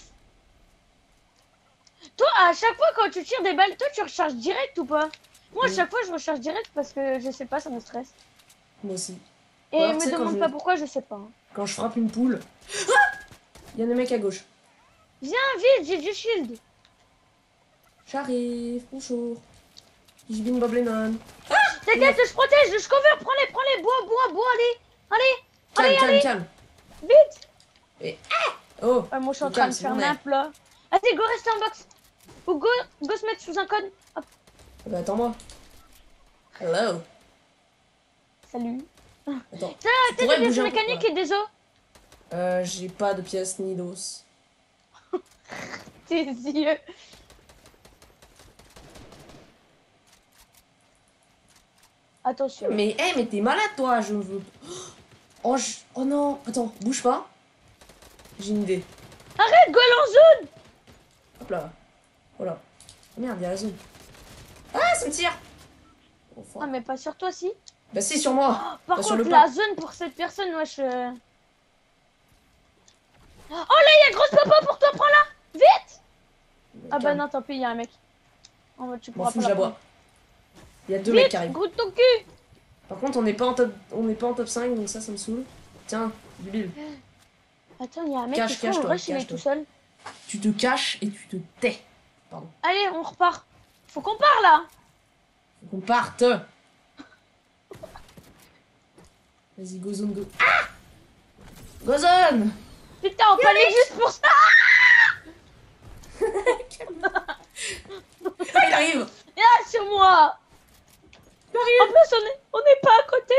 Toi, à chaque fois, quand tu tires des balles, toi, tu recharges direct ou pas? Moi, à Oui. chaque fois, je recharge direct parce que je sais pas, ça me stresse. Moi aussi. Et Ou alors, tu me sais, quand demande je- pas pourquoi, je sais pas. hein. Quand je frappe une poule... Ah, il y a des mecs à gauche. Viens, vite, j'ai du shield. J'arrive, bonjour. Je bin Bob Lennon. T'inquiète, je protège, je cover, prends-les, prends-les, bois, bois, bois, allez, allez, Calme, allez, calme, allez, calme. vite. Oh, Ouais, moi, je suis en Calme, train de c'est faire mon air. nimp là. Vas-y, go rester en box. Ou go, go se mettre sous un code. Hop, ah bah attends-moi. Hello. salut. Attends. T'as Tu t'as pourrais des pièces bouger un peu, mécaniques ouais. et des os? Euh, j'ai pas de pièces ni d'os. Tes yeux. Attention. Mais, hé, mais t'es malade, toi, je veux... Oh, je... oh non, attends, bouge pas. J'ai une idée. Arrête, go en zone. Hop là. Voilà. Oh, merde, il y a la zone. Ah, ça me tire. Oh, fuck. Ah, mais pas sur toi, si. Bah si, sur moi. Par Pas sur contre, le la pas. zone pour cette personne, wesh. euh. Oh là, il y a grosse papa pour toi, prends-la. Vite. Ah bah Calme. non, tant pis, il y a un mec. En mode, tu M'en pourras fous, pas je la la prendre. bois. Il y a deux mecs Vite, qui arrivent. goûte ton cul. Par contre, on n'est pas en top, on n'est pas en top cinq, donc ça, ça me saoule. Tiens, du Bill. Attends, il y a un mec Cache, qui se trouve, cache-toi, le rush, il est cache-toi. tout seul. Tu te caches et tu te tais. Pardon. Allez, on repart. Faut qu'on part là. Faut qu'on parte. Vas-y, go zone, go. Ah Go zone. Putain, on peut aller juste pour ça. Ah, il arrive. Ah, sur moi. Il En arrive. plus, on est, on n'est pas à côté.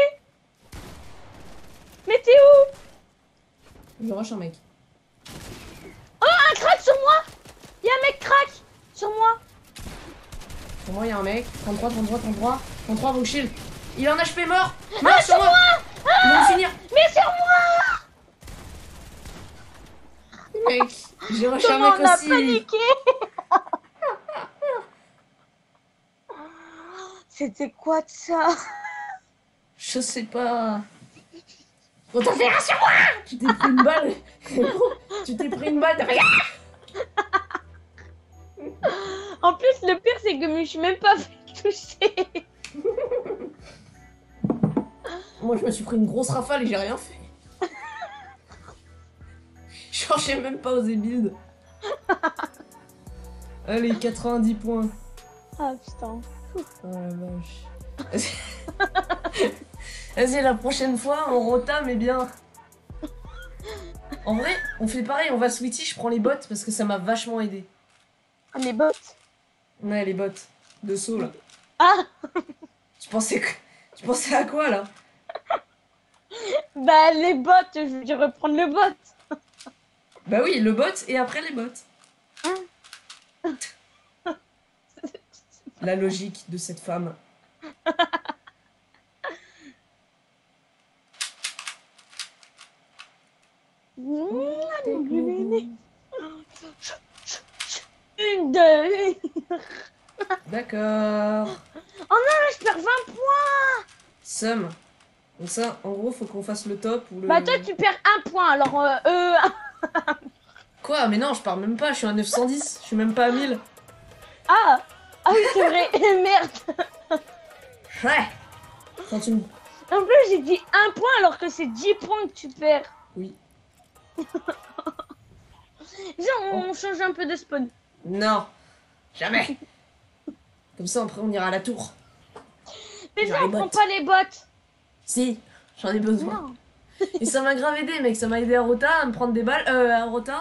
Mais t'es où? Je rush un mec. Oh, un crack sur moi. Il y a un mec crack sur moi. Pour moi, il y a un mec. trente-trois, trente-trois, trente-trois. trente-trois, vos shield. Il est en H P mort. Mort Ah, sur sur moi. moi. Ils vont me finir. Mais sur moi. Mec, j'ai rush un Comment mec on a aussi. paniqué. C'était quoi de ça? Je sais pas. On t'en fait un sur moi. Tu t'es pris une balle. Tu t'es pris une balle derrière. En plus, le pire, c'est que je me suis même pas fait toucher. Moi, je me suis pris une grosse rafale et j'ai rien fait. Genre, j'ai même pas osé build. Allez, quatre-vingt-dix points. Ah putain. Oh la vache. Vas-y, la prochaine fois, on rota, mais bien. En vrai, on fait pareil, on va switcher, je prends les bots parce que ça m'a vachement aidé. Ah, mes bottes. Ouais, les bots de saut là. Ah. Tu pensais que... Tu pensais à quoi là? Bah, les bottes, je vais reprendre le bot. Bah oui, le bot et après les bots. La logique de cette femme. Une, deux. D'accord. Oh non, je perds vingt points. Somme. Donc ça, en gros, faut qu'on fasse le top ou le... Bah, toi, tu perds un point. Alors, euh, euh... Quoi? Mais non, je pars même pas, je suis à neuf cent dix, je suis même pas à mille. Ah. Ah oui, c'est vrai. Merde. Ouais. Quand tu me... En plus, j'ai dit un point alors que c'est dix points que tu perds. Oui. Viens, on change un peu de spawn. Non. Jamais. Comme ça, après, on ira à la tour. Mais Genre viens, les on prend bottes. pas les bottes. Si, j'en ai besoin. Non. Et ça m'a grave aidé, mec. Ça m'a aidé à Rota, à me prendre des balles. Euh, à Rota.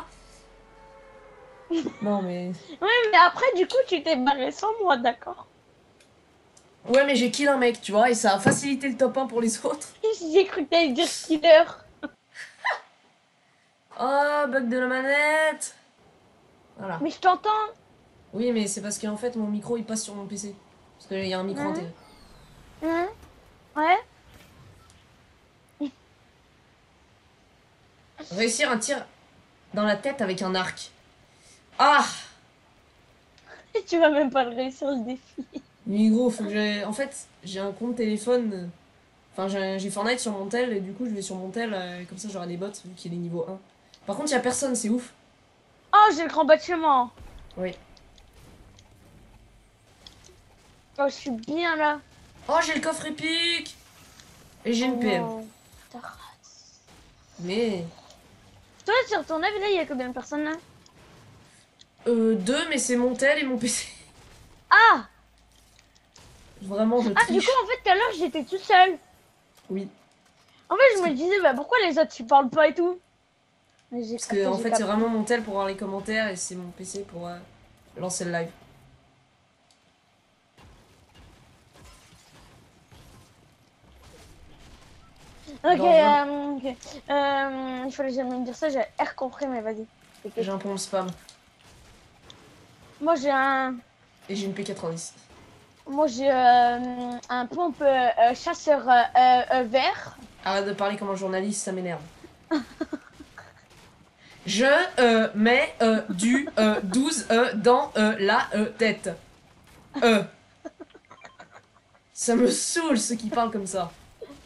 Non, mais... Oui, mais après, du coup, tu t'es barré sans moi, d'accord? Ouais, mais j'ai kill un mec, tu vois, et ça a facilité le top un pour les autres. J'ai cru que t'allais dire killer. Oh, bug de la manette. Voilà. Mais je t'entends. Oui, mais c'est parce qu'en fait, mon micro, il passe sur mon P C. Parce qu'il y a un micro Mhm. intégré. Hein? Ouais. Réussir un tir dans la tête avec un arc. Ah! Tu vas même pas le réussir le défi. Mais gros, faut que j'ai... En fait, j'ai un compte téléphone... euh, Enfin, j'ai j'ai Fortnite sur mon tel, et du coup, je vais sur mon tel, euh, comme ça, j'aurai des bots, vu qu'il est niveau un. Par contre, y a personne, c'est ouf. Oh, j'ai le grand bâtiment. Oui. Oh, je suis bien là. Oh, j'ai le coffre épique! Et j'ai une Oh P M. non, ta race. Mais... Toi, sur ton avis, là, il y a combien de personnes là? Euh, deux, mais c'est mon tel et mon P C. Ah! Vraiment, je Ah, du triche. coup, en fait, tout à l'heure, j'étais tout seul. Oui. En fait, je me disais, bah pourquoi les autres ils parlent pas et tout? Mais j'ai Parce capté, que, en j'ai fait, capté. c'est vraiment mon tel pour voir les commentaires, et c'est mon P C pour euh, lancer le live. Ok, Dans euh, ok. Euh, il fallait jamais me dire ça, j'ai R compris, mais vas-y. Ok. J'ai un pompe spam. Moi, j'ai un. Et j'ai une P quatre-vingt-dix. Moi, j'ai euh, un pompe euh, euh, chasseur euh, euh, euh, vert. Arrête de parler comme un journaliste, ça m'énerve. Je euh, mets euh, du euh, douze euh, dans euh, la euh, tête. Euh. Ça me saoule ceux qui parlent comme ça.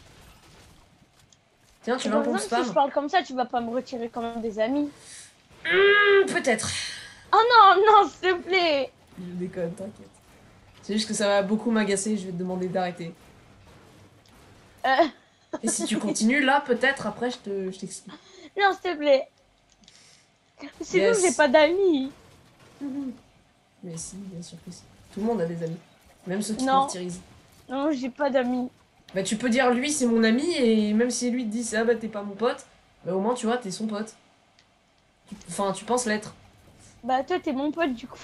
Tiens, tu veux un Par pompe exemple, si je spam? parle comme ça, tu vas pas me retirer quand même des amis. Hmm, peut-être. Oh non, non, s'il te plaît. Je déconne, t'inquiète. C'est juste que ça va beaucoup m'agacer, je vais te demander d'arrêter. Euh... Et si tu continues là, peut-être après je te je t'explique. Non, s'il te plaît. Sinon, Yes. j'ai pas d'amis. Mais si, bien sûr que si. Tout le monde a des amis. Même ceux qui te Non. martyrisent. Non, j'ai pas d'amis. Bah tu peux dire lui c'est mon ami et même si lui te dit ah bah t'es pas mon pote, bah au moins tu vois t'es son pote. Enfin tu penses l'être. Bah, toi, t'es mon pote, du coup.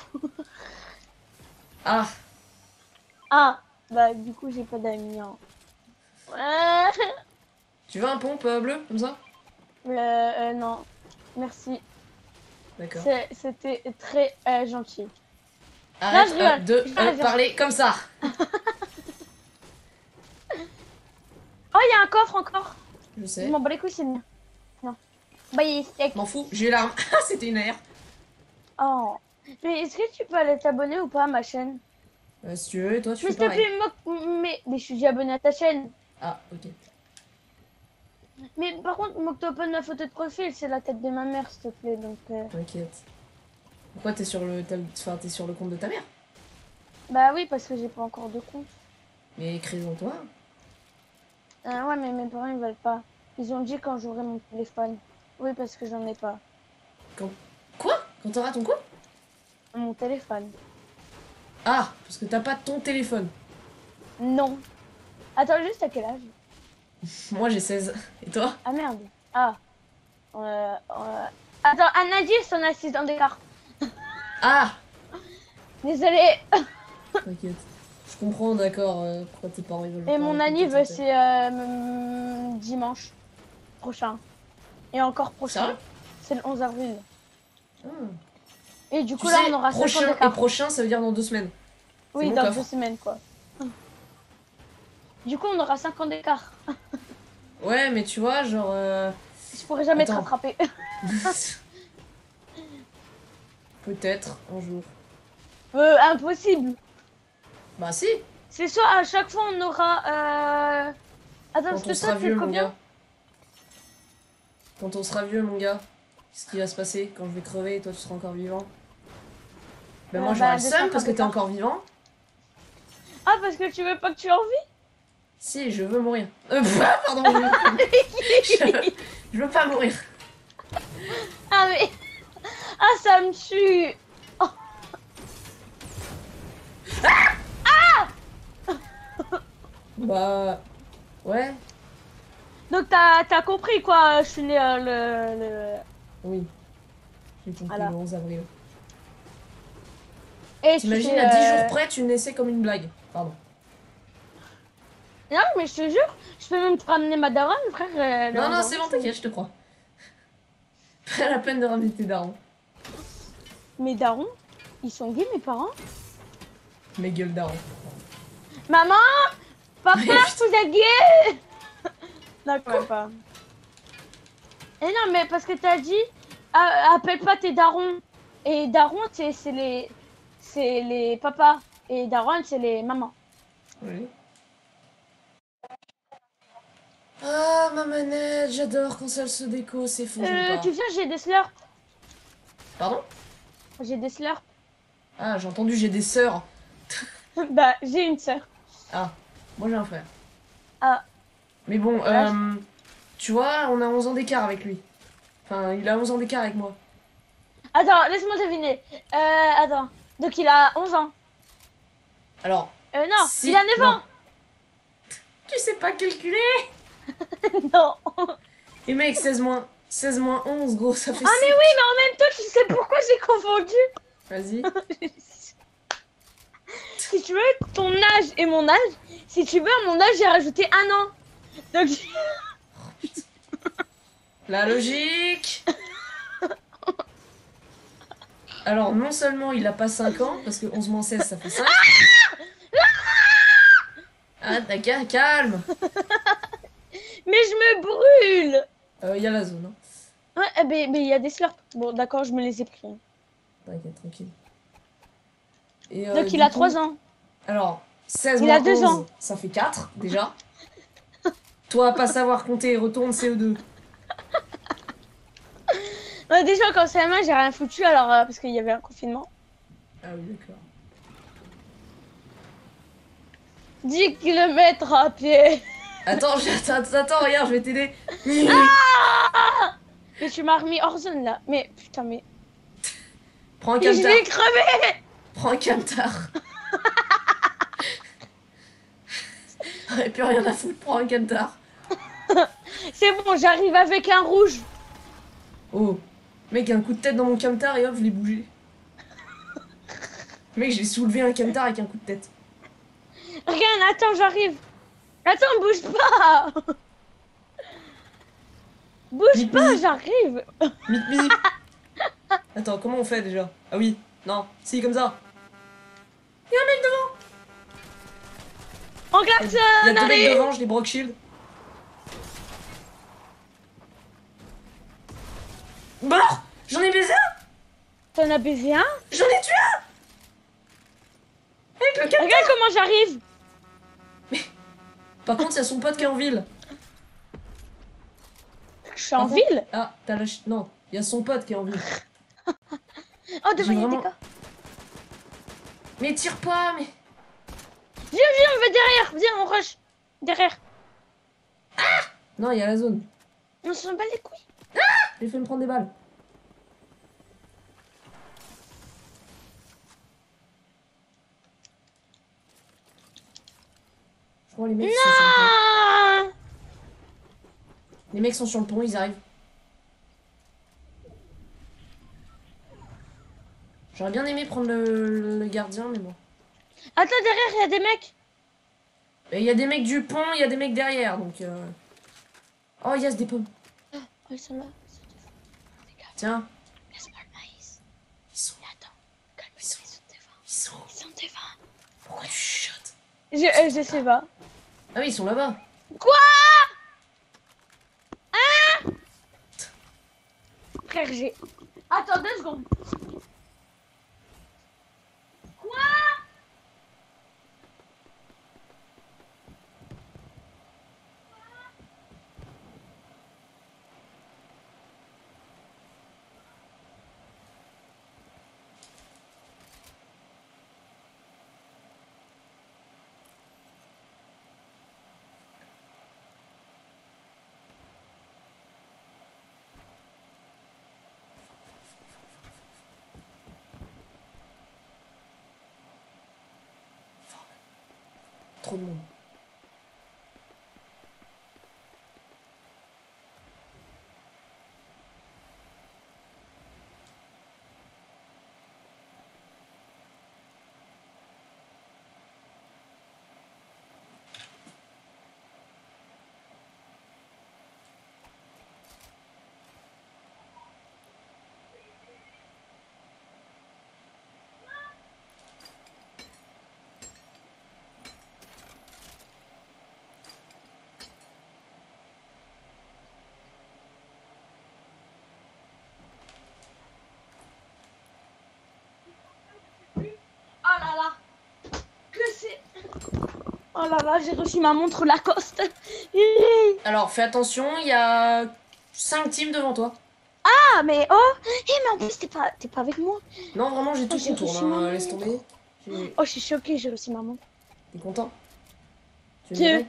Ah, Ah, bah, du coup, j'ai pas d'amis. Hein. Ouais. tu veux un pompe euh, bleu comme ça? Euh, euh, non. Merci. D'accord. C'est- C'était très euh, gentil. Arrête je euh, rigole. de Je euh, rigole. parler comme ça. Oh, il y a un coffre encore. Je Je sais. m'en bats les couilles, c'est le mien. Non. Bah, il est sec. M'en fous, j'ai l'arme. C'était une A R. Oh. Mais est-ce que tu peux aller t'abonner ou pas à ma chaîne? Euh, si tu veux, et toi tu Mais fais s'il te pareil. plaît, moque- mais... mais je suis déjà abonné à ta chaîne. Ah, ok. Mais par contre, moque-toi pas de ma photo de profil, c'est la tête de ma mère, s'il te plaît. Donc, euh... T'inquiète. Pourquoi t'es sur le t'as- enfin, t'es sur le compte de ta mère? bah oui, parce que j'ai pas encore de compte. Mais écris-en toi. Euh, ouais, mais mes parents ils veulent pas. Ils ont dit quand j'aurai mon téléphone. Oui, parce que j'en ai pas. Quoi? Quand t'auras ton quoi? Mon téléphone. Ah, parce que t'as pas ton téléphone. Non. Attends, juste à quel âge? Moi j'ai seize. Et toi? Ah merde. Ah. Euh, euh... Attends, Anadis, on a six ans d'écart. Ah! Désolée. T'inquiète. Je comprends, d'accord, euh, pourquoi tes parents ils veulent Et pas mon que anniv, t'aies- c'est euh, mm, dimanche prochain. Et encore prochain. Sérieux? C'est le onze avril. Ah. Et du Tu coup, là, sais, on aura cinq ans prochain et d'écart. prochain, ça veut dire dans deux semaines. Oui, mon dans coffre. deux semaines, quoi. Du coup, on aura cinq ans d'écart. Ouais, mais tu vois, genre... euh, Je pourrais jamais Attends. te rattraper. Peut-être, un jour. Euh, impossible. Bah si, C'est soit à chaque fois on aura. Euh... Attends, parce quand on que sera toi, vieux, c'est mon combien? gars. Quand on sera vieux, mon gars. Qu'est-ce qui va se passer quand je vais crever et toi tu seras encore vivant? Ben Euh, moi bah, j'aurai le de seum cinq parce ans que t'es d'écart. encore vivant. Ah, parce que tu veux pas que tu en vis? Si, je veux mourir. Euh, pff, pardon, je veux... je... je veux pas mourir. Ah, mais. Ah, ça me tue. Bah... Ouais, Donc, t'as as compris quoi? Je suis né euh, le. le... oui. J'ai compris Voilà. le onze avril. Et tu T'imagines, sais, à dix euh, jours près, tu naissais comme une blague. Pardon. Non, mais je te jure, je peux même te ramener ma daronne, frère. euh, le Non, non, onze c'est bon, avril. t'inquiète, je te crois. Pas la peine de ramener tes darons. Mes darons, ils sont gays, mes parents. Mes gueules darons. Maman, papa, Mais vous êtes gay? Non, quand même pas. Et non, mais parce que t'as dit, ah, appelle pas tes darons. Et darons, c'est c'est les, c'est les papas. Et daron, c'est les mamans. Oui. Ah, ma manette, j'adore quand ça se déco, c'est fou, j'aime Euh, pas. tu viens, j'ai des slurps. Pardon? J'ai des slurps. Ah, j'ai entendu, j'ai des sœurs. Bah, j'ai une sœur. Ah, moi j'ai un frère. Ah. Mais bon, Ah, euh, tu vois, on a onze ans d'écart avec lui. Enfin, il a onze ans d'écart avec moi. Attends, laisse-moi deviner. Euh, attends. Donc il a onze ans. Alors, Euh, non, si- il a neuf non. ans. Tu sais pas calculer? Non. Et mec, seize moins, seize moins onze, gros, ça fait Ah, mais six. oui, mais en même temps, tu sais pourquoi j'ai confondu? Vas-y. Si tu veux, ton âge et mon âge, si tu veux, à mon âge, j'ai rajouté un an. Donc, La logique. Alors, non seulement il a pas cinq ans, parce que onze moins seize, ça fait cinq. Ah, d'accord, calme. mais je me brûle. Il y a la zone, hein. Ouais, eh ben, mais il y a des slurps. Bon, d'accord, je me les ai pris. T'inquiète, tranquille. Et, euh, Donc, du il a coup, trois ans. Alors, seize Il moins a deux onze, ans. ça fait quatre, déjà. Toi, pas savoir compter, retourne C E deux. Ouais, déjà, quand c'est la main, j'ai rien foutu, alors, euh, parce qu'il y avait un confinement. Ah oui, d'accord. dix kilomètres à pied. Attends, je- attends, attends, regarde, je vais t'aider. Mais tu m'as remis hors zone là. Mais putain, mais. Prends un Mais je camtar. vais crever. Prends un camtar. Et plus rien à foutre, prends un camtar. C'est bon, j'arrive avec un rouge. Oh, mec, un coup de tête dans mon camtar et hop, je l'ai bougé. Mec, j'ai soulevé un camtar avec un coup de tête. Regarde, attends, j'arrive. Attends, bouge pas. Bouge Mip, pas, mip. j'arrive. Mip, mip. Attends, comment on fait déjà? Ah oui, non, si, comme ça. Y'a un mec devant. On Il y a klaxonne, deux mecs allez. devant, je les broke shield. Mort. J'en ai baisé un. T'en as baisé un? J'en ai tué un. Avec le camtar. Regarde comment j'arrive. Par contre, il y a son pote qui est en ville. Je suis en Par contre- ville. Ah, t'as lâché... Non, il y a son pote qui est en ville. Oh, devant, J'ai il y a vraiment- des cas. Mais tire pas, mais... Viens, viens, on va derrière. Viens, on rush. Derrière. Non, il y a la zone. On s'en bat les couilles. J'ai fait me prendre des balles. Je crois les mecs sont sur le pont. Ah. Les mecs sont sur le pont, ils arrivent. J'aurais bien aimé prendre le, le gardien, mais bon. Attends, derrière, il y a des mecs. Et il y a des mecs du pont, il y a des mecs derrière, donc... Euh... Oh, il y a des pommes. Oh, ils sont là. Tiens. Laisse-moi le maïs. Ils sont... Attends, calme, ils sont devant. Ils sont... Ils sont devant. Pourquoi tu chuchotes? Je, euh, je sais pas. Ah oui, ils sont là-bas. Quoi? Hein? Frère, j'ai... Attends deux secondes. Quoi? Trop de monde. Oh là là. Que c'est... Oh là là, j'ai reçu ma montre Lacoste. Alors, fais attention, il y a cinq teams devant toi. Ah, mais oh. Eh, mais en plus, t'es pas, t'es pas avec moi. Non, vraiment, j'ai tout j'ai contourne, reçu hein, ma laisse montre. tomber. J'ai- Oh, je suis choquée, j'ai reçu ma montre. T'es content? Tu veux Dieu. me donner?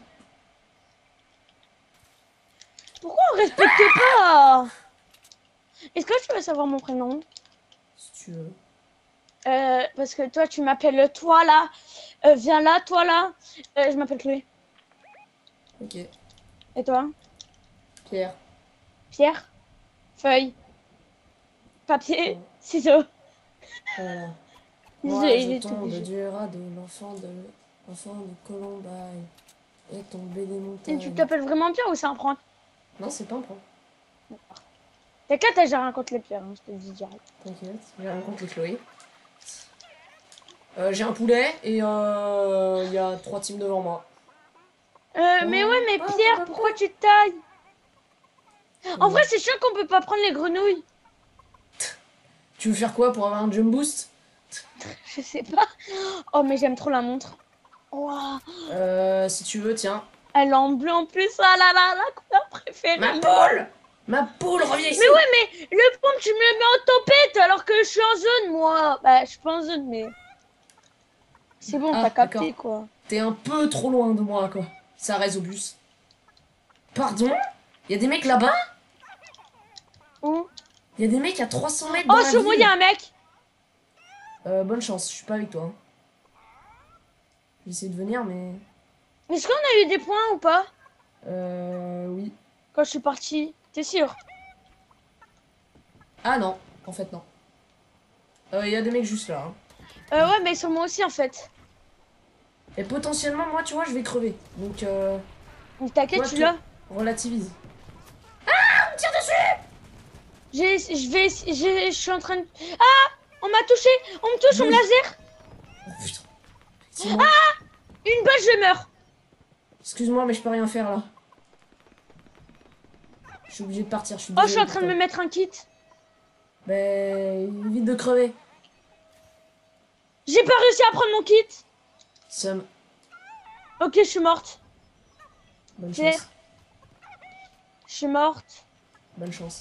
Pourquoi on respecte pas? Est-ce que tu veux savoir mon prénom? Si tu veux. Euh, parce que toi, tu m'appelles toi là. Euh, viens là, toi là. Euh, je m'appelle Chloé. Ok. Et toi? Pierre. Pierre? Feuille? Papier? Oh. Ciseaux? Voilà. J'ai- Moi, il je est tombe obligé. du radeau, l'enfant de l'enfant de Columbine est tombé des Et montagnes. tu t'appelles vraiment Pierre ou c'est un prank? Non, c'est pas un point. T'inquiète, j'ai rien contre les pierres, hein, je te le dis direct. T'inquiète, j'ai rien contre les Chloé. Euh, j'ai un poulet et euh, il y a trois teams devant moi. Euh, mais ouais, mais Ah, Pierre, ah, pourquoi tu te tailles? En Ouais. vrai, c'est chiant qu'on peut pas prendre les grenouilles. Tu veux faire quoi pour avoir un jump boost? Je sais pas. Oh, mais j'aime trop la montre. Ouah. Euh, si tu veux, tiens. Elle est en bleu en plus. Ah là là, la couleur préférée. Ma poule! Ma poule, reviens ici! Mais ouais, mais le pompe, tu me le mets en tempête alors que je suis en zone, moi. Bah, je suis pas en zone, mais. C'est bon, Ah, t'as capté d'accord. quoi. T'es un peu trop loin de moi, quoi. Ça reste au bus. Pardon? Y a des mecs là-bas? Où? Y a des mecs à trois cents mètres dans Oh, la sur moi, ville. il y a un mec. Euh, bonne chance, je suis pas avec toi. Hein. J'essaie de venir, mais... Est-ce qu'on a eu des points ou pas? Euh, oui. Quand je suis partie. T'es sûr? Ah non, en fait, non. Euh, y a des mecs juste là. Hein. Euh, ouais, mais sur moi aussi, en fait. Et potentiellement, moi, tu vois, je vais crever. Donc, euh... Donc t'inquiète, toi, tu tu- l'as. relativise. Ah, on me tire dessus! J'ai, je vais, j'ai- je suis en train de... Ah! On m'a touché! On me touche, on me Oui. laser! Oh putain. Excuse-moi. Une balle, je meurs! Excuse-moi, mais je peux rien faire là. Je suis obligé de partir, je suis Oh, je suis désolé en train de pour me toi. mettre un kit. Ben, évite de crever. J'ai pas réussi à prendre mon kit. Somme. Ok, je suis morte. Bonne Claire. chance. Je suis morte. Bonne chance.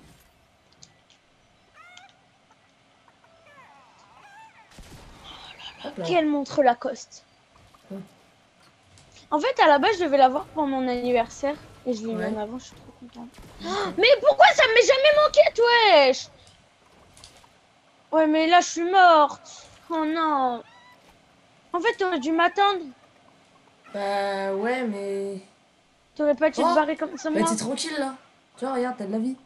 Hop là. Quelle montre Lacoste. Hum. En fait, à la base, je devais l'avoir pour mon anniversaire. Et je l'ai mis Ouais. en avant, je suis trop contente. Oh, mais pourquoi ça m'est jamais manqué, wesh? Ouais, mais là, je suis morte. Oh non. En fait, t'aurais dû m'attendre. Bah ouais, mais... T'aurais pas dû Oh, te barrer comme ça, Bah moi. t'es tranquille là. Tu vois, regarde, t'as de la vie.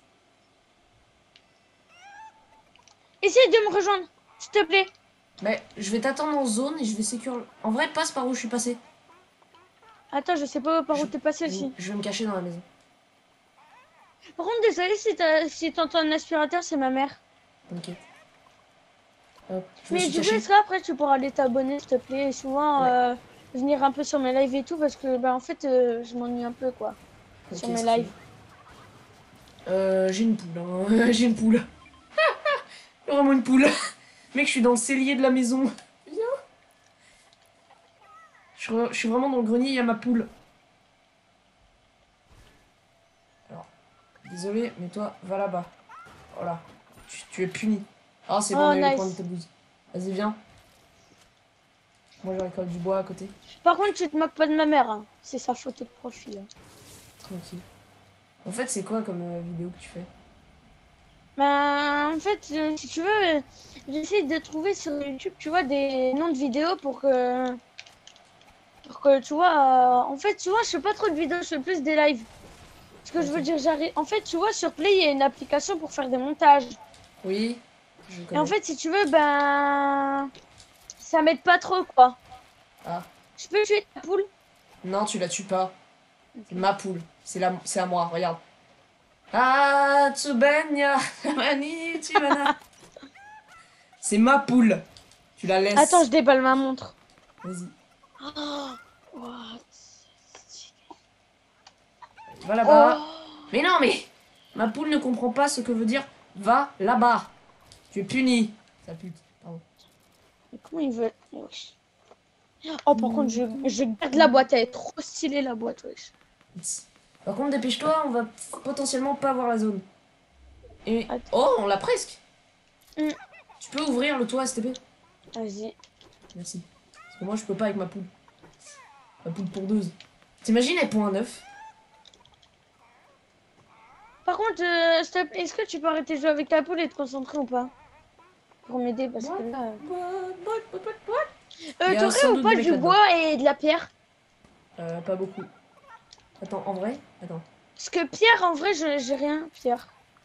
Essaye de me rejoindre, s'il te plaît. Mais je vais t'attendre en zone et je vais sécuriser. En vrai, passe par où je suis passé. Attends, je sais pas par où Je- t'es passé aussi. Je vais me cacher dans la maison. Par contre, désolé si t'as- si t'entends un aspirateur, c'est ma mère. T'inquiète. Hop, je me Mais suis du coup, caché. est-ce qu'après tu pourras aller t'abonner, s'il te plaît, et souvent Ouais. euh, venir un peu sur mes lives et tout, parce que bah en fait, euh, je m'ennuie un peu quoi, Ok, sur mes si tu lives. veux. Euh, j'ai une poule. Hein. j'ai une poule. Vraiment une poule. Mec, je suis dans le cellier de la maison. Viens. Je, re- je suis vraiment dans le grenier, il y a ma poule. Alors, désolé, mais toi, va là-bas. Voilà. Tu, tu es puni. Ah, c'est bon, Oh, on a eu les nice. points de tes bouses. Vas-y, viens. Moi, je récolte du bois à côté. Par contre, tu te moques pas de ma mère, hein. C'est sa photo de profil. hein. Tranquille. En fait, c'est quoi comme euh, vidéo que tu fais? Bah, en fait, euh, si tu veux, euh, j'essaie de trouver sur YouTube, tu vois, des noms de vidéos pour que, pour que tu vois, euh, en fait, tu vois, je fais pas trop de vidéos, je fais plus des lives. Ce que je veux Ok. dire, j'arrive. En fait, tu vois, sur Play, il y a une application pour faire des montages. Oui, je Et connais. en fait, si tu veux, ben, ça m'aide pas trop, quoi. Ah. Je peux tuer ta poule? Non, tu la tues pas. C'est ma poule. C'est la... c'est à moi, regarde. Ah, Tsubanya, Mani, Tibana. C'est ma poule. Tu la laisses. Attends, je déballe ma montre. Vas-y. Oh, what? Va là-bas. Oh. Mais non, mais ma poule ne comprend pas ce que veut dire va là-bas. Tu es puni. Ça pute. Pardon. Mais comment il veut? Wesh. Oh, par contre, je, je garde la boîte, elle est trop stylée, la boîte, wesh. Oups. Par contre, dépêche-toi, on va potentiellement pas voir la zone. Et... Attends. Oh, on l'a presque. Mm. Tu peux ouvrir le toit, s'il te plaît? Vas-y. Merci. Parce que moi, je peux pas avec ma poule. Ma poule pondeuse. T'imagines, elle pond un œuf? Par contre, euh, s'il te plaît, est-ce que tu peux arrêter de jouer avec ta poule et te concentrer ou pas? Pour m'aider, parce que là... Il y Euh, a sans t'aurais ou doute pas des mecs du là-dedans. bois et de la pierre? Euh, pas beaucoup. Attends, en vrai? Attends. Parce que pierre, en vrai, je- j'ai rien, pierre.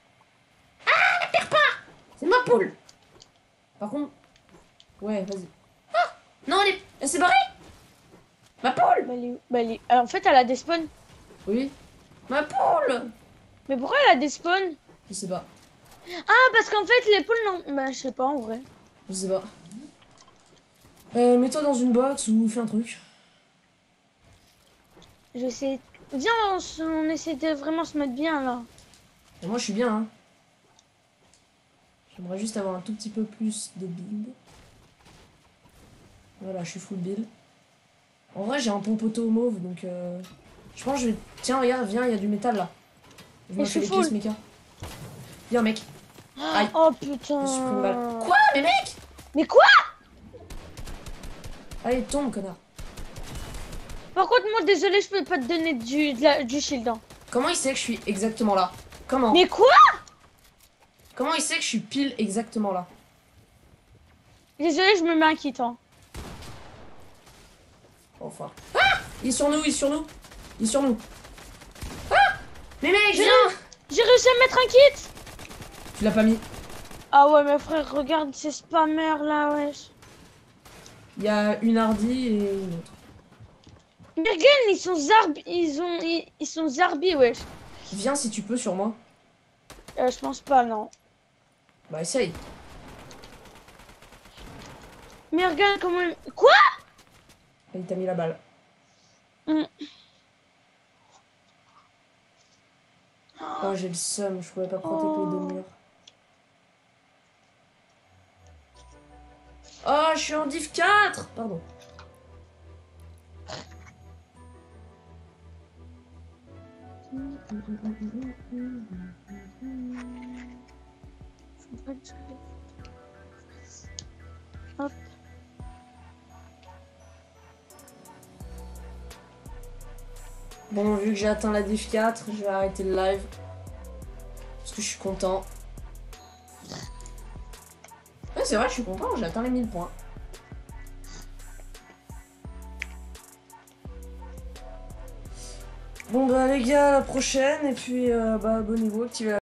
C'est ma poule! Par contre... Ouais, vas-y. Ah! Non, elle est... Elle s'est barrée! Ma poule! Bah, elle est où Bah, elle est- Alors, en fait, elle a des spawns. Oui. Ma poule! Mais pourquoi elle a des spawns? Je sais pas. Ah, parce qu'en fait, les poules, non... Bah, je sais pas, en vrai. Je sais pas. Euh, mets-toi dans une box ou fais un truc. Je sais... Viens, on, s- on essaie de vraiment se mettre bien, là. Et moi, je suis bien, hein. J'aimerais juste avoir un tout petit peu plus de build. Voilà, je suis full build. En vrai, j'ai un pompoto mauve, donc... Euh... Je pense que je vais... Tiens, regarde, viens, il y a du métal, là. Je Et me je fais suis les pièces full. méca. Viens, mec. Aïe. Oh, Je me suis pris une putain. balle. Quoi? Mais mec! Mais quoi? Allez, tombe, connard. Par contre, moi, désolé, je peux pas te donner du, de la- du shield. Hein. Comment il sait que je suis exactement là? Comment? Mais quoi? Comment il sait que je suis pile exactement là? Désolé, je me mets un kit. Hein. Enfin. Ah! Il est sur nous, il est sur nous. Il est sur nous. Ah! Mais mec, J'ai viens! j'ai réussi à mettre un kit. Tu l'as pas mis. Ah ouais, mais frère, regarde ces spammers là, wesh. Il y a une hardie et une autre. Mergen, ils sont zarbi, ils ont, ils, ils sont zarbi, wesh. Viens si tu peux sur moi. Euh, je pense pas, non. Bah essaye. Mergen, comment même. Quoi? Il t'a mis la balle. Mm. Oh, j'ai le seum, je pouvais pas protéger les deux murs. Oh, je suis en div quatre. Pardon. Hop. Bon, vu que j'ai atteint la div quatre, je vais arrêter le live. Parce que je suis content. Ouais, c'est vrai, je suis content, j'ai atteint les mille points. Bon bah les gars, à la prochaine, et puis euh, bah abonnez-vous, activez la